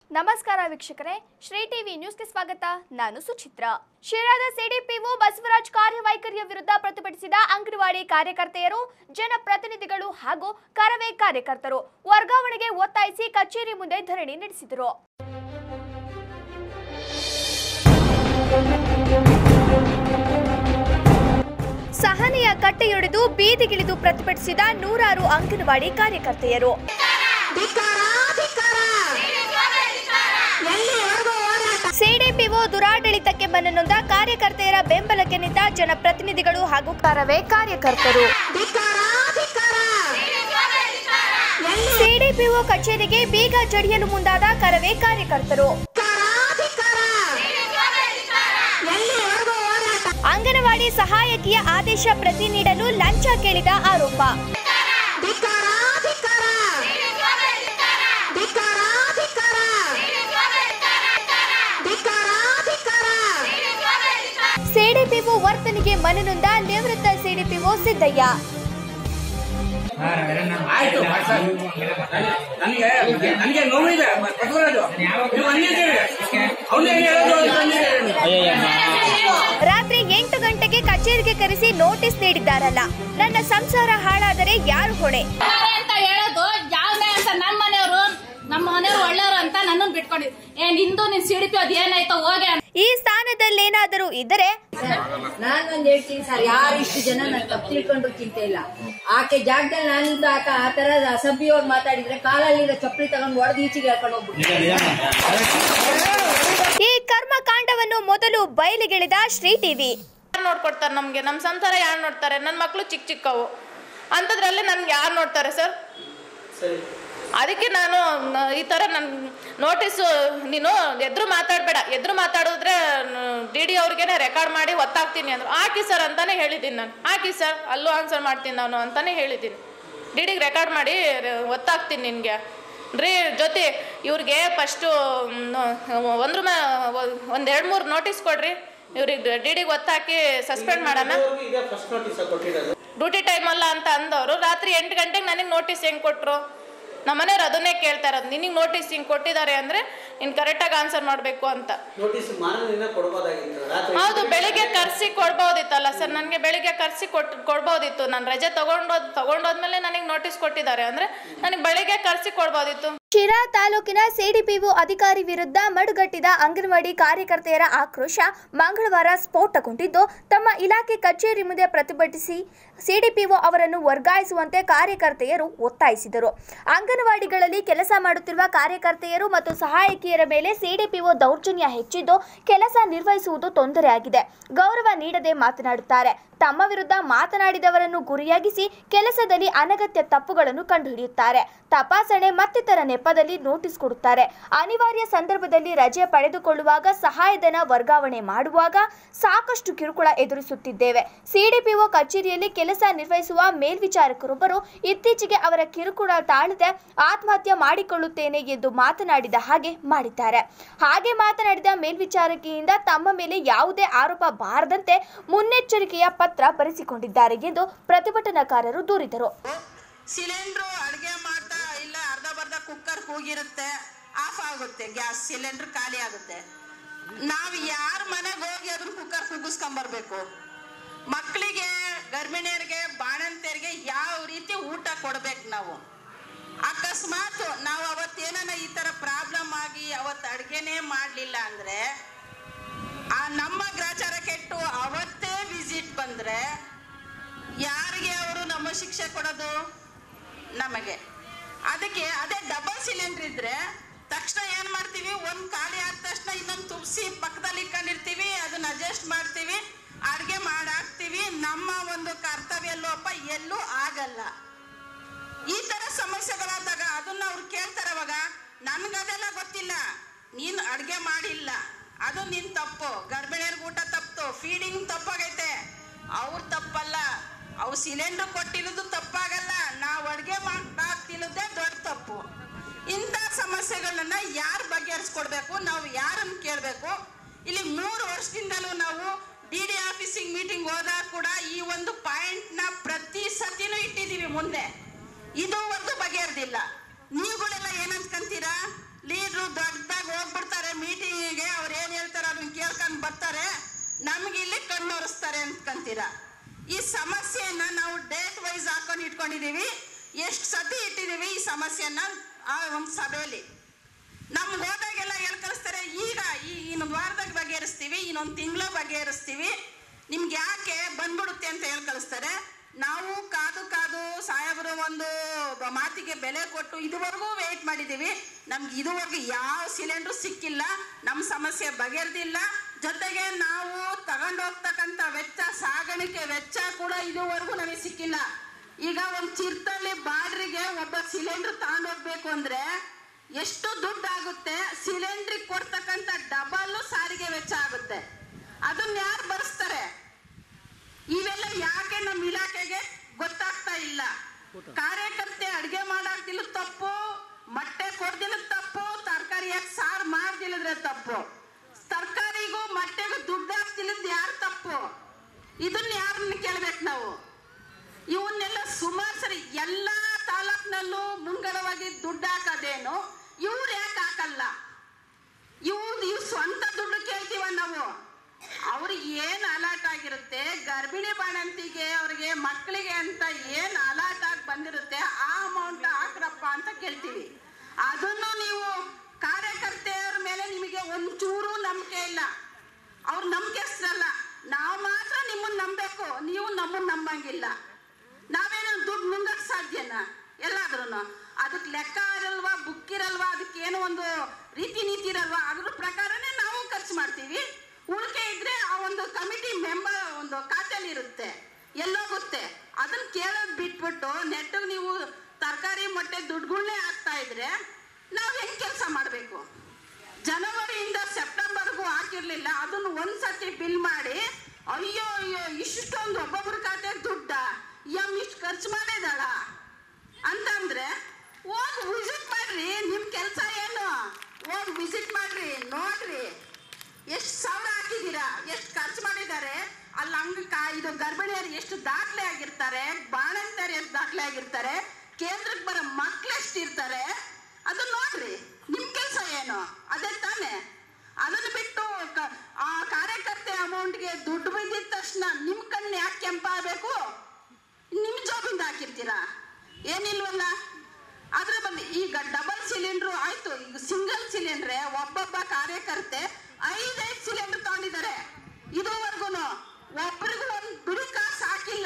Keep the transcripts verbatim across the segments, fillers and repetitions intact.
ನಮಸ್ಕಾರ ವೀಕ್ಷಕರೇ, ಶ್ರೀ ಟಿವಿ ನ್ಯೂಸ್ಗೆ ಸ್ವಾಗತ. ನಾನು ಸುಚಿತ್ರ. ಶಿರಾದ ಸಿಡಿಪಿಒ ಬಸವರಾಜ್ ಕಾರ್ಯವೈಖರಿಯ ವಿರುದ್ಧ ಪ್ರತಿಭಟಿಸಿದ ಅಂಗನವಾಡಿ ಕಾರ್ಯಕರ್ತೆಯರು, ಜನಪ್ರತಿನಿಧಿಗಳು ಹಾಗೂ ಕರವೇ ಕಾರ್ಯಕರ್ತರು ವರ್ಗಾವಣೆಗೆ ಒತ್ತಾಯಿಸಿ ಕಚೇರಿ ಮುಂದೆ ಧರಣಿ ನಡೆಸಿದರು. ಸಹನೆಯ ಕಟ್ಟೆಯೊಡೆದು ಬೀದಿಗಿಳಿದು ಪ್ರತಿಭಟಿಸಿದ ನೂರಾರು ಅಂಗನವಾಡಿ ಕಾರ್ಯಕರ್ತೆಯರು. ಸಿಡಿಪಿಒ ದುರಾಡಳಿತಕ್ಕೆ ಮನನೊಂದ ಕಾರ್ಯಕರ್ತೆಯರ ಬೆಂಬಲಕ್ಕೆ ನಿಂತ ಜನಪ್ರತಿನಿಧಿಗಳು ಹಾಗೂ ಕರವೇ ಕಾರ್ಯಕರ್ತರು. ಸಿಡಿಪಿಒ ಕಚೇರಿಗೆ ಬೀಗ ಜಡಿಯಲು ಮುಂದಾದ ಕರವೇ ಕಾರ್ಯಕರ್ತರು. ಅಂಗನವಾಡಿ ಸಹಾಯಕಿಯ ಆದೇಶ ಪ್ರತಿ ನೀಡಲು ಲಂಚ ಕೇಳಿದ ಆರೋಪ. ಸಿಡಿಪಿಒ ವರ್ತನೆಗೆ ಮನನೊಂದ ನಿವೃತ್ತ ಸಿಡಿಪಿಒ ಸಿದ್ದಯ್ಯ. ರಾತ್ರಿ ಎಂಟು ಗಂಟೆಗೆ ಕಚೇರಿಗೆ ಕರೆಸಿ ನೋಟಿಸ್ ನೀಡಿದ್ದಾರಲ್ಲ, ನನ್ನ ಸಂಸಾರ ಹಾಳಾದರೆ ಯಾರು ಹೊಣೆ ಅಂತ ಹೇಳೋದು ಯಾವ್ದೇ ಅಂತ ನಮ್ಮ ಮನೆಯವರು ನಮ್ಮ ಮನೆಯವರು ಒಳ್ಳೆಯವರು ಅಂತ ನನ್ನನ್ನು ಬಿಟ್ಕೊಂಡು ಏನ್ ಹಿಂದೂ ನಿನ್ ಸಿಡಿಪಿ ಅದ್ ಏನಾಯ್ತೋ ಹೋಗಿ. ಈ ಸ್ಥಾನದಲ್ಲೇನಾದರೂ ಇದ್ದರೆ ನಾನೊಂದ್ ಹೇಳ್ತೀನಿ ಸರ್, ಯಾರು ಇಷ್ಟು ಜನ ನಾನು ತಪ್ಪು ತಿಳ್ಕೊಂಡು ಚಿಂತೆ ಇಲ್ಲ. ಆಕೆ ಜಾಗದಲ್ಲಿ ನಾನಿಂದ ಆಕ ಆ ತರ ಅಸಭ್ಯವಾಗಿ ಮಾತಾಡಿದ್ರೆ ಕಾಲಲ್ಲಿರೋ ಚಪ್ಪಲಿ ತಗೊಂಡು ಹೊಡೆದು ಈಚೆಗೆ ಹೇಳ್ಕೊಂಡು ಹೋಗ್ಬಿಟ್ಟು. ಈ ಕರ್ಮಕಾಂಡವನ್ನು ಮೊದಲು ಬಯಲಿಗೆಳೆದ ಶ್ರೀ ಟಿವಿ. ಯಾರು ನೋಡ್ಕೊಡ್ತಾರೆ ನಮ್ಗೆ? ನಮ್ಮ ಸಂಸಾರ ಯಾರು ನೋಡ್ತಾರೆ? ನನ್ನ ಮಕ್ಕಳು ಚಿಕ್ಕ ಚಿಕ್ಕವು ಅಂಥದ್ರಲ್ಲಿ ನನ್ಗೆ ಯಾರು ನೋಡ್ತಾರೆ ಸರ್? ಅದಕ್ಕೆ ನಾನು ಈ ಥರ ನನ್ನ ನೋಟಿಸು, ನೀನು ಎದುರು ಮಾತಾಡಬೇಡ, ಎದುರು ಮಾತಾಡಿದ್ರೆ ಡಿ ಡಿ ಅವ್ರಿಗೇನೆ ರೆಕಾರ್ಡ್ ಮಾಡಿ ಒತ್ತಾಗ್ತೀನಿ ಅಂದರು. ಹಾಕಿ ಸರ್ ಅಂತಾನೆ ಹೇಳಿದ್ದೀನಿ ನಾನು. ಹಾಕಿ ಸರ್, ಅಲ್ಲೂ ಆನ್ಸರ್ ಮಾಡ್ತೀನಿ ನಾನು ಅಂತಾನೆ ಹೇಳಿದ್ದೀನಿ. ಡಿ ಡಿಗೆ ರೆಕಾರ್ಡ್ ಮಾಡಿ ಒತ್ತಾಗ್ತೀನಿ ನಿನಗೆ ರೀ ಜೊತೆ. ಇವ್ರಿಗೆ ಫಸ್ಟು ಒಂದ್ರ ಮೇ ಒಂದು ಎರಡು ಮೂರು ನೋಟಿಸ್ ಕೊಡ್ರಿ, ಇವ್ರಿಗೆ ಡಿ ಡಿಗೆ ಒತ್ತಾಕಿ ಸಸ್ಪೆಂಡ್ ಮಾಡೋಣ. ಡ್ಯೂಟಿ ಟೈಮ್ ಅಲ್ಲ ಅಂತ ಅಂದವರು ರಾತ್ರಿ ಎಂಟು ಗಂಟೆಗೆ ನನಗೆ ನೋಟಿಸ್ ಹೆಂಗೆ ಕೊಟ್ಟರು? ನಮ್ಮ ಮನೆಯವ್ರು ಅದನ್ನೇ ಕೇಳ್ತಾ ಇರೋದು, ನಿನಗೆ ನೋಟಿಸ್ ಹಿಂಗೆ ಕೊಟ್ಟಿದ್ದಾರೆ ಅಂದರೆ ನೀನು ಕರೆಕ್ಟಾಗಿ ಆನ್ಸರ್ ಮಾಡಬೇಕು ಅಂತ. ಹೌದು, ಬೆಳಿಗ್ಗೆ ಕರೆಸಿ ಕೊಡ್ಬೋದಿತ್ತಲ್ಲ ಸರ್, ನನಗೆ ಬೆಳಿಗ್ಗೆ ಕರೆಸಿ ಕೊಟ್ಟು ಕೊಡ್ಬೋದಿತ್ತು. ನಾನು ರಜೆ ತಗೊಂಡೋದ್ ತಗೊಂಡೋದ್ಮೇಲೆ ನನಗೆ ನೋಟಿಸ್ ಕೊಟ್ಟಿದ್ದಾರೆ ಅಂದರೆ ನನಗೆ ಬೆಳಿಗ್ಗೆ ಕರೆಸಿ ಕೊಡ್ಬೋದಿತ್ತು. ಶಿರಾ ತಾಲೂಕಿನ ಸಿಡಿಪಿಒ ಅಧಿಕಾರಿ ವಿರುದ್ಧ ಮಡುಗಟ್ಟಿದ ಅಂಗನವಾಡಿ ಕಾರ್ಯಕರ್ತೆಯರ ಆಕ್ರೋಶ ಮಂಗಳವಾರ ಸ್ಫೋಟಗೊಂಡಿದ್ದು, ತಮ್ಮ ಇಲಾಖೆ ಕಚೇರಿ ಮುಂದೆ ಪ್ರತಿಭಟಿಸಿ ಸಿಡಿಪಿಒ ಅವರನ್ನು ವರ್ಗಾಯಿಸುವಂತೆ ಕಾರ್ಯಕರ್ತೆಯರು ಒತ್ತಾಯಿಸಿದರು. ಅಂಗನವಾಡಿಗಳಲ್ಲಿ ಕೆಲಸ ಮಾಡುತ್ತಿರುವ ಕಾರ್ಯಕರ್ತೆಯರು ಮತ್ತು ಸಹಾಯಕಿಯರ ಮೇಲೆ ಸಿಡಿಪಿಒ ದೌರ್ಜನ್ಯ ಹೆಚ್ಚಿದ್ದು, ಕೆಲಸ ನಿರ್ವಹಿಸುವುದು ತೊಂದರೆಯಾಗಿದೆ, ಗೌರವ ನೀಡದೆ ಮಾತನಾಡುತ್ತಾರೆ. ತಮ್ಮ ವಿರುದ್ಧ ಮಾತನಾಡಿದವರನ್ನು ಗುರಿಯಾಗಿಸಿ ಕೆಲಸದಲ್ಲಿ ಅನಗತ್ಯ ತಪ್ಪುಗಳನ್ನು ಕಂಡುಹಿಡಿಯುತ್ತಾರೆ. ತಪಾಸಣೆ ಮತ್ತಿತರ ನೆಪದಲ್ಲಿ ನೋಟಿಸ್ ಕೊಡುತ್ತಾರೆ. ಅನಿವಾರ್ಯ ಸಂದರ್ಭದಲ್ಲಿ ರಜೆ ಪಡೆದುಕೊಳ್ಳುವಾಗ ಸಹಾಯಧನ ವರ್ಗಾವಣೆ ಮಾಡುವಾಗ ಸಾಕಷ್ಟು ಕಿರುಕುಳ ಎದುರಿಸುತ್ತಿದ್ದೇವೆ. ಸಿಡಿಪಿಒ ಕಚೇರಿಯಲ್ಲಿ ಕೆಲಸ ನಿರ್ವಹಿಸುವ ಮೇಲ್ವಿಚಾರಕರೊಬ್ಬರು ಇತ್ತೀಚೆಗೆ ಅವರ ಕಿರುಕುಳ ತಾಳದೆ ಆತ್ಮಹತ್ಯೆ ಮಾಡಿಕೊಳ್ಳುತ್ತೇನೆ ಎಂದು ಮಾತನಾಡಿದ ಹಾಗೆ ಮಾಡಿದ್ದಾರೆ. ಹಾಗೆ ಮಾತನಾಡಿದ ಮೇಲ್ವಿಚಾರಕಿಯಿಂದ ತಮ್ಮ ಮೇಲೆ ಯಾವುದೇ ಆರೋಪ ಬಾರದಂತೆ ಮುನ್ನೆಚ್ಚರಿಕೆಯ ಪತ್ರ ಬರೆಸಿಕೊಂಡಿದ್ದಾರೆ ಎಂದು ಪ್ರತಿಭಟನಾಕಾರರು ದೂರಿದರು. ಸಿಲಿಂಡ್ರು ಅಡುಗೆ ಮಾಡ್ತಾ ಇಲ್ಲ, ಅರ್ಧ ಬರ್ಧ ಕುಕ್ಕರ್ ಕೂಗಿರುತ್ತೆ, ಆಫ್ ಆಗುತ್ತೆ, ಗ್ಯಾಸ್ ಸಿಲಿಂಡರ್ ಖಾಲಿ ಆಗುತ್ತೆ. ನಾವು ಯಾರ ಮನೆಗೆ ಹೋಗಿ ಅದನ್ನ ಕುಕ್ಕರ್ ಕುಗ್ಗಿಸ್ಕೊಂಬರ್ಬೇಕು? ಮಕ್ಕಳಿಗೆ, ಗರ್ಭಿಣಿಯರಿಗೆ, ಬಾಣಂತಿಯರಿಗೆ ಯಾವ ರೀತಿ ಊಟ ಕೊಡ್ಬೇಕು ನಾವು? ಅಕಸ್ಮಾತ್ ನಾವು ಅವತ್ತೇನ ಈ ತರ ಪ್ರಾಬ್ಲಮ್ ಆಗಿ ಅವತ್ತು ಅಡುಗೆನೇ ಮಾಡಲಿಲ್ಲ ಅಂದ್ರೆ, ಆ ನಮ್ಮ ಗ್ರಾಚಾರ ಕೆಟ್ಟು ಅವತ್ತೇ ವಿಸಿಟ್ ಬಂದ್ರೆ ಯಾರಿಗೆ ಅವರು ನಮ್ಮ ಶಿಕ್ಷೆ ಕೊಡೋದು? ನಮಗೆ. ಅದಕ್ಕೆ ಅದೇ ಡಬಲ್ ಸಿಲಿಂಡರ್ ಇದ್ರೆ ತಕ್ಷಣ ಏನ್ ಮಾಡ್ತೀವಿ, ಒಂದ್ ಖಾಲಿ ಆದ ತಕ್ಷಣ ಇನ್ನೊಂದು ತುಪ್ಸಿ ಪಕ್ಕದಲ್ಲಿ ಇಟ್ಕೊಂಡಿರ್ತೀವಿ, ಅದನ್ನ ಅಡ್ಜಸ್ಟ್ ಮಾಡ್ತೀವಿ, ಅಡ್ಗೆ ಮಾಡಾಕ್ತಿವಿ. ನಮ್ಮ ಒಂದು ಕರ್ತವ್ಯ ಲೋಪ ಎಲ್ಲೂ ಆಗಲ್ಲ. ಈ ತರ ಸಮಸ್ಯೆಗಳಾದಾಗ ಅದನ್ನ ಅವ್ರು ಕೇಳ್ತಾರೆ. ಅವಾಗ ನನ್ಗದೆಲ್ಲ ಗೊತ್ತಿಲ್ಲ, ನೀನ್ ಅಡ್ಗೆ ಮಾಡಿಲ್ಲ, ಅದು ನಿನ್ ತಪ್ಪು, ಗರ್ಭಿಣಿಯರ್ಗೆ ಊಟ ತಪ್ಪು, ಫೀಡಿಂಗ್ ತಪ್ಪಾಗೈತೆ, ಅವ್ರ ತಪ್ಪಲ್ಲ. ಅವು ಸಿಲಿಂಡರ್ ಕೊಟ್ಟಿರೋದು ತಪ್ಪಾಗಲ್ಲ, ನಾವು ಅಡುಗೆ ಮಾಡ್ತಿರೋದೇ ದೊಡ್ಡ ತಪ್ಪು. ಇಂಥ ಸಮಸ್ಯೆಗಳನ್ನ ಯಾರು ಬಗೆಹರಿಸ್ಕೊಡ್ಬೇಕು? ನಾವು ಯಾರನ್ನು ಕೇಳಬೇಕು? ಇಲ್ಲಿ ಮೂರು ವರ್ಷದಿಂದಲೂ ನಾವು ಡಿ ಡಿ ಆಫೀಸಿಗೆ ಮೀಟಿಂಗ್ ಹೋದಾಗ ಕೂಡ ಈ ಒಂದು ಪಾಯಿಂಟ್ನ ಪ್ರತಿ ಸತಿನೂ ಇಟ್ಟಿದ್ದೀವಿ ಮುಂದೆ. ಇದುವರೆಗೂ ಬಗೆಹರಿದಿಲ್ಲ. ನೀವುಗಳೆಲ್ಲ ಏನಂತ್ಕಂತೀರಾ? ಲೀಡ್ರು ದೊಡ್ಡದಾಗಿ ಹೋಗ್ಬಿಡ್ತಾರೆ ಮೀಟಿಂಗಿಗೆ, ಅವ್ರು ಏನ್ ಹೇಳ್ತಾರೆ ಅದನ್ನ ಕೇಳ್ಕೊಂಡು ಬರ್ತಾರೆ, ನಮ್ಗೆ ಇಲ್ಲಿ ಕಣ್ಣೊರೆಸ್ತಾರೆ ಅಂದ್ಕೊಂತೀರ. ಈ ಸಮಸ್ಯೆಯನ್ನ ನಾವು ಡೇಟ್ ವೈಸ್ ಹಾಕೊಂಡು ಇಟ್ಕೊಂಡಿದೀವಿ. ಎಷ್ಟು ಸತಿ ಇಟ್ಟಿದೀವಿ ಈ ಸಮಸ್ಯೆಯನ್ನ ಆ ಒಂದು ಸಭೆಯಲ್ಲಿ. ನಮ್ಗೆ ಹೋದಾಗೆಲ್ಲ ಎಲ್ಲಿ ಕಳಿಸ್ತಾರೆ, ಈಗ ಈ ಇನ್ನೊಂದು ವಾರದಾಗ ಬಗೆಹರಿಸ್ತೀವಿ, ಇನ್ನೊಂದು ತಿಂಗಳ ಬಗೆಹರಿಸ್ತೀವಿ, ನಿಮ್ಗೆ ಯಾಕೆ ಬಂದ್ಬಿಡುತ್ತೆ ಅಂತ ಹೇಳಿ ಕಳಿಸ್ತಾರೆ. ನಾವು ಕಾದು ಕಾದು ಸಾಹೇಬರು ಒಂದು ಮಾತಿಗೆ ಬೆಲೆ ಕೊಟ್ಟು ಇದುವರೆಗೂ ವೇಟ್ ಮಾಡಿದ್ದೀವಿ. ನಮ್ಗೆ ಇದುವರೆಗೂ ಯಾವ ಸಿಲಿಂಡ್ರು ಸಿಕ್ಕಿಲ್ಲ, ನಮ್ಮ ಸಮಸ್ಯೆ ಬಗೆಹರಿದಿಲ್ಲ. ಜೊತೆಗೆ ನಾವು ತಗೊಂಡೋಗ್ತಕ್ಕಂಥ ವೆಚ್ಚ, ಸಾಗಾಣಿಕೆ ವೆಚ್ಚ ಕೂಡ ಇದುವರೆಗೂ ನಮಗೆ ಸಿಕ್ಕಿಲ್ಲ. ಈಗ ಒಂದು ಚಿರ್ತಳ್ಳಿ ಬಾಡ್ರಿಗೆ ಒಬ್ಬ ಸಿಲಿಂಡರ್ ತಗೊಂಡೋಗ್ಬೇಕು ಅಂದ್ರೆ ಎಷ್ಟು ದುಡ್ಡು ಆಗುತ್ತೆ, ಸಿಲಿಂಡ್ರಿಗೆ ಕೊಡ್ತಕ್ಕಂಥ ಡಬಲ್ ಸಾರಿಗೆ ವೆಚ್ಚ ಆಗುತ್ತೆ. ಅದನ್ನ ಯಾರು ಭರಿಸ್ತಾರೆ? ಇವೆಲ್ಲ ಯಾಕೆ ನಮ್ಮ ಇಲಾಖೆಗೆ ಗೊತ್ತಾಗ್ತಾ ಇಲ್ಲ. ಕಾರ್ಯಕರ್ತೆ ಅಡ್ಗೆ ಮಾಡಾಕ್ತಿಲ್ಲ ತಪ್ಪು, ಮೊಟ್ಟೆ ಕೊಡ್ದಿಲ್ಲ ತಪ್ಪು, ತರಕಾರಿ ಯಾಕೆ ಸಾರು ಮಾಡ್ದಿಲ್ಲದ್ರೆ ತಪ್ಪು, ತರಕಾರಿಗೂ ಮೊಟ್ಟೆಗೂ ದುಡ್ಡು ಹಾಕ್ತಿಲ್ಲದ್ ಯಾರು ತಪ್ಪು? ಇದನ್ನ ಯಾರನ್ನ ಕೇಳ್ಬೇಕು ನಾವು? ಇವನ್ನೆಲ್ಲ ಸುಮಾರು ಸರಿ ಎಲ್ಲಾ ತಾಲೂಕಿನಲ್ಲೂ ಮುಂಗಡವಾಗಿ ದುಡ್ಡು ಹಾಕೋದೇನು, ಇವ್ರು ಯಾಕೆ ಹಾಕಲ್ಲ? ಇವ್ ಇವ್ ಸ್ವಂತ ದುಡ್ಡು ಕೇಳ್ತೀವ ನಾವು. ಅವ್ರಿಗೆ ಏನ್ ಅಲಾಟ್ ಆಗಿರುತ್ತೆ, ಗರ್ಭಿಣಿ ಬಾಣಂತಿಗೆ ಅವ್ರಿಗೆ ಮಕ್ಕಳಿಗೆ ಅಂತ ಏನ್ ಅಲಾಟ್ ಆಗಿ ಬಂದಿರುತ್ತೆ ಆ ಅಮೌಂಟ್ ಹಾಕ್ರಪ್ಪ ಅಂತ ಕೇಳ್ತೀವಿ. ಅದನ್ನು ನೀವು ಕಾರ್ಯಕರ್ತೆಯರ ಮೇಲೆ ನಿಮಗೆ ಒಂಚೂರು ನಂಬಿಕೆ ಇಲ್ಲ. ಅವ್ರು ನಂಬಿಕೆಸ್ತರಲ್ಲ, ನಾವು ಮಾತ್ರ ನಿಮ್ಮನ್ನ ನಂಬಬೇಕು, ನೀವು ನಮ್ಮನ್ನ ನಂಬಂಗಿಲ್ಲ. ನಾವೇನೋ ದುಡ್ಡು ನುಂಗಕ್ ಸಾಧ್ಯನಾ? ಎಲ್ಲಾದ್ರೂ ಅದಕ್ಕೆ ಲೆಕ್ಕ ಇರಲ್ವಾ, ಬುಕ್ ಇರಲ್ವಾ, ಅದಕ್ಕೇನೋ ಒಂದು ರೀತಿ ನೀತಿ ಇರಲ್ವಾ? ಅದ್ರ ಪ್ರಕಾರನೇ ನಾವು ಖರ್ಚು ಮಾಡ್ತೀವಿ. ಉಳಿಕೆ ಇದ್ರೆ ಆ ಒಂದು ಕಮಿಟಿ ಮೆಂಬರ್ ಒಂದು ಖಾತೆಯಲ್ಲಿ ಇರುತ್ತೆ, ಎಲ್ಲೋಗುತ್ತೆ. ಅದನ್ನ ಕೇಳೋದು ಬಿಟ್ಬಿಟ್ಟು ನೆಟ್ಟಿಗೆ ನೀವು ತರಕಾರಿ ಮೊಟ್ಟೆ ದುಡ್ಡುಗಳನ್ನೇ ಹಾಕ್ತಾ ಇದ್ರೆ ನಾವು ಹೆಂಗ್ ಕೆಲಸ ಮಾಡಬೇಕು? ಜನವರಿಯಿಂದ ಸೆಪ್ಟೆಂಬರ್ಗೂ ಹಾಕಿರ್ಲಿಲ್ಲ, ಅದನ್ನ ಒಂದ್ಸತಿ ಬಿಲ್ ಮಾಡಿ ಅಯ್ಯೋ ಅಯ್ಯೋ ಇಷ್ಟೊಂದು ಒಬ್ಬೊಬ್ರ ಖಾತೆಗೆ ದುಡ್ಡ ಎಮ್ ಇಷ್ಟು ಖರ್ಚು ಮಾಡಿದಾಳ ಅಂತಂದ್ರೆ ಹೋಗಿ ವಿಸಿಟ್ ಮಾಡ್ರಿ. ನಿಮ್ ಕೆಲಸ ಏನು? ಹೋಗಿ ವಿಸಿಟ್ ಮಾಡ್ರಿ, ನೋಡ್ರಿ ಎಷ್ಟು ಸಾವಿರ ಹಾಕಿದ್ದೀರಾ, ಎಷ್ಟು ಖರ್ಚು ಮಾಡಿದ್ದಾರೆ. ಅಲ್ಲಿ ಹಂಗ ಇದು ಗರ್ಭಿಣಿಯರು ಎಷ್ಟು ದಾಖಲೆ ಆಗಿರ್ತಾರೆ, ಬಾಣಂತರು ಎಷ್ಟು ದಾಖಲೆ ಆಗಿರ್ತಾರೆ, ಕೇಂದ್ರಕ್ಕೆ ಬರೋ ಮಕ್ಳು ಎಷ್ಟು ಇರ್ತಾರೆ, ಅದನ್ನ ನೋಡ್ರಿ. ನಿಮ್ ಕೆಲಸ ಏನು? ಅದೇ ತಾನೆ. ಅದನ್ನ ಬಿಟ್ಟು ಆ ಕಾರ್ಯಕರ್ತೆ ಅಮೌಂಟ್ಗೆ ದುಡ್ಡು ಬಿದ್ದಿದ ತಕ್ಷಣ ನಿಮ್ ಕಣ್ಣು ಯಾಕೆ ಕೆಂಪಾಗಬೇಕು? ನಿಮ್ ಜಾಬಿಂದ ಹಾಕಿರ್ತೀರಾ? ಏನಿಲ್ವಲ್ಲ. ಅದ್ರ ಬಂದು ಈಗ ಡಬಲ್ ಸಿಲಿಂಡ್ರು ಆಯ್ತು, ಈಗ ಸಿಂಗಲ್ ಸಿಲಿಂಡ್ರೆ ಒಬ್ಬೊಬ್ಬ ಕಾರ್ಯಕರ್ತೆ ಐದೈದು ಸಿಲಿಂಡರ್ ತಗೊಂಡಿದ್ದಾರೆ. ಇದುವರೆಗೂ ಒಬ್ಬರಿಗೂ ಒಂದು ಬಿಡಿ ಕಾಸು ಹಾಕಿಲ್ಲ.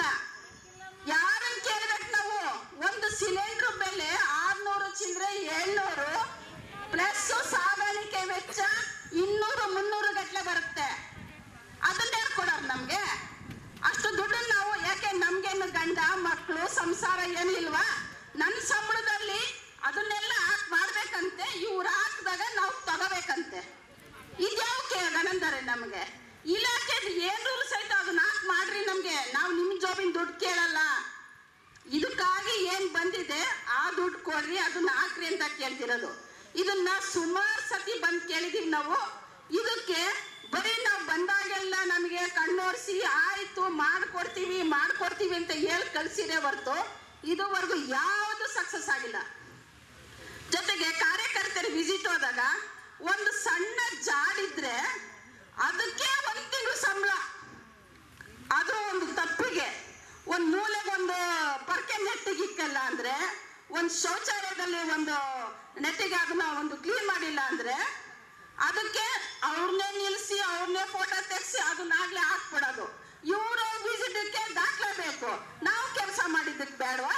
ಯಾರನ್ನ ಕೇಳ್ಬೇಕು ನಾವು? ಒಂದು ಸಿಲಿಂಡರ್ ಬೆಲೆ ಆರ್ನೂರು ಚಿಲ್ಲರೆ ಏಳ್ನೂರು ಪ್ಲಸ್ ಸಾಗಾಣಿಕೆ ವೆಚ್ಚ ಇನ್ನೂರು ಮುನ್ನೂರು ಗಟ್ಲೆ ಬರುತ್ತೆ. ಅದನ್ನ ಯಾರು ಕೊಡೋರು ನಮ್ಗೆ? ಅಷ್ಟು ದುಡ್ಡು ನಾವು ಯಾಕೆ? ನಮ್ಗೇನು ಗಂಡ ಮಕ್ಕಳು ಸಂಸಾರ ಏನು ಇಲ್ವಾ? ನನ್ನ ಸಂಬಳದಲ್ಲಿ ಅದನ್ನೆಲ್ಲ ಹಾಕಿ ಮಾಡ್ಬೇಕಂತೆ, ಇವ್ರು ಹಾಕಿದಾಗ ನಾವು ತಗೋಬೇಕಂತೆ. ಇದ್ಯಾವಕ್ಕೆ ಗಣಂತಾರೆ ನಮಗೆ? ಇಲಾಖೆ ಏನು ಸಹಿತ ಅದನ್ನ ಹಾಕಿ ಮಾಡ್ರಿ ನಮ್ಗೆ, ನಾವು ನಿಮ್ ಜಾಬಿನ ದುಡ್ಡು ಕೇಳಲ್ಲ. ಇದಕ್ಕಾಗಿ ಏನ್ ಬಂದಿದೆ ಆ ದುಡ್ಡು ಕೊಡ್ರಿ, ಅದನ್ನ ಹಾಕ್ರಿ ಅಂತ ಕೇಳ್ತಿರೋದು. ಇದನ್ನ ಸುಮಾರು ಸತಿ ಬಂದು ಕೇಳಿದೀವಿ ನಾವು. ಇದಕ್ಕೆ ಬರೀ ನಾವು ಬಂದಾಗೆಲ್ಲ ನಮಗೆ ಕಣ್ಣೋರ್ಸಿ ಆಯ್ತು ಮಾಡ್ಕೊಡ್ತೀವಿ ಮಾಡ್ಕೊಡ್ತೀವಿ ಅಂತ ಹೇಳಿ ಕಳ್ಸಿರೇ ಹೊರತು ಇದುವರೆಗೂ ಯಾವುದು ಸಕ್ಸಸ್ ಆಗಿಲ್ಲ. ಜೊತೆಗೆ ಕಾರ್ಯಕರ್ತರ ವಿಸಿಟ್ ಹೋದಾಗ ಒಂದು ಸಣ್ಣ ಜಾಡಿದ್ರೆ ಅದಕ್ಕೆ ಒಂದು ತಿಂಗಳು ಸಂಬಳ. ಅದು ಒಂದು ತಪ್ಪಿಗೆ ಒಂದು ಮೂಲೆಗೆ ಒಂದು ಪರ್ಕೆ ನೆಟ್ಟಿಗಿಕ್ಕಲ್ಲ ಅಂದ್ರೆ, ಒಂದು ಶೌಚಾಲಯದಲ್ಲಿ ಒಂದು ನೆಟ್ಟಿಗೆ ಅದನ್ನ ಒಂದು ಕ್ಲೀನ್ ಮಾಡಿಲ್ಲ ಅಂದ್ರೆ ಅದಕ್ಕೆ ಅವ್ರನ್ನೇ ನಿಲ್ಸಿ ಅವ್ರನ್ನೇ ಫೋಟೋ ತೆಗ್ಸಿ ಅದನ್ನಾಗ್ಲೇ ಹಾಕ್ಬಿಡೋದು. ಇವರು ವಿಸಿಟ್ಗೆ ದಾಖಲೆ ಬೇಕು, ನಾವು ಕೆಲಸ ಮಾಡಿದ್ದಕ್ಕೆ ಬೇಡವಾ?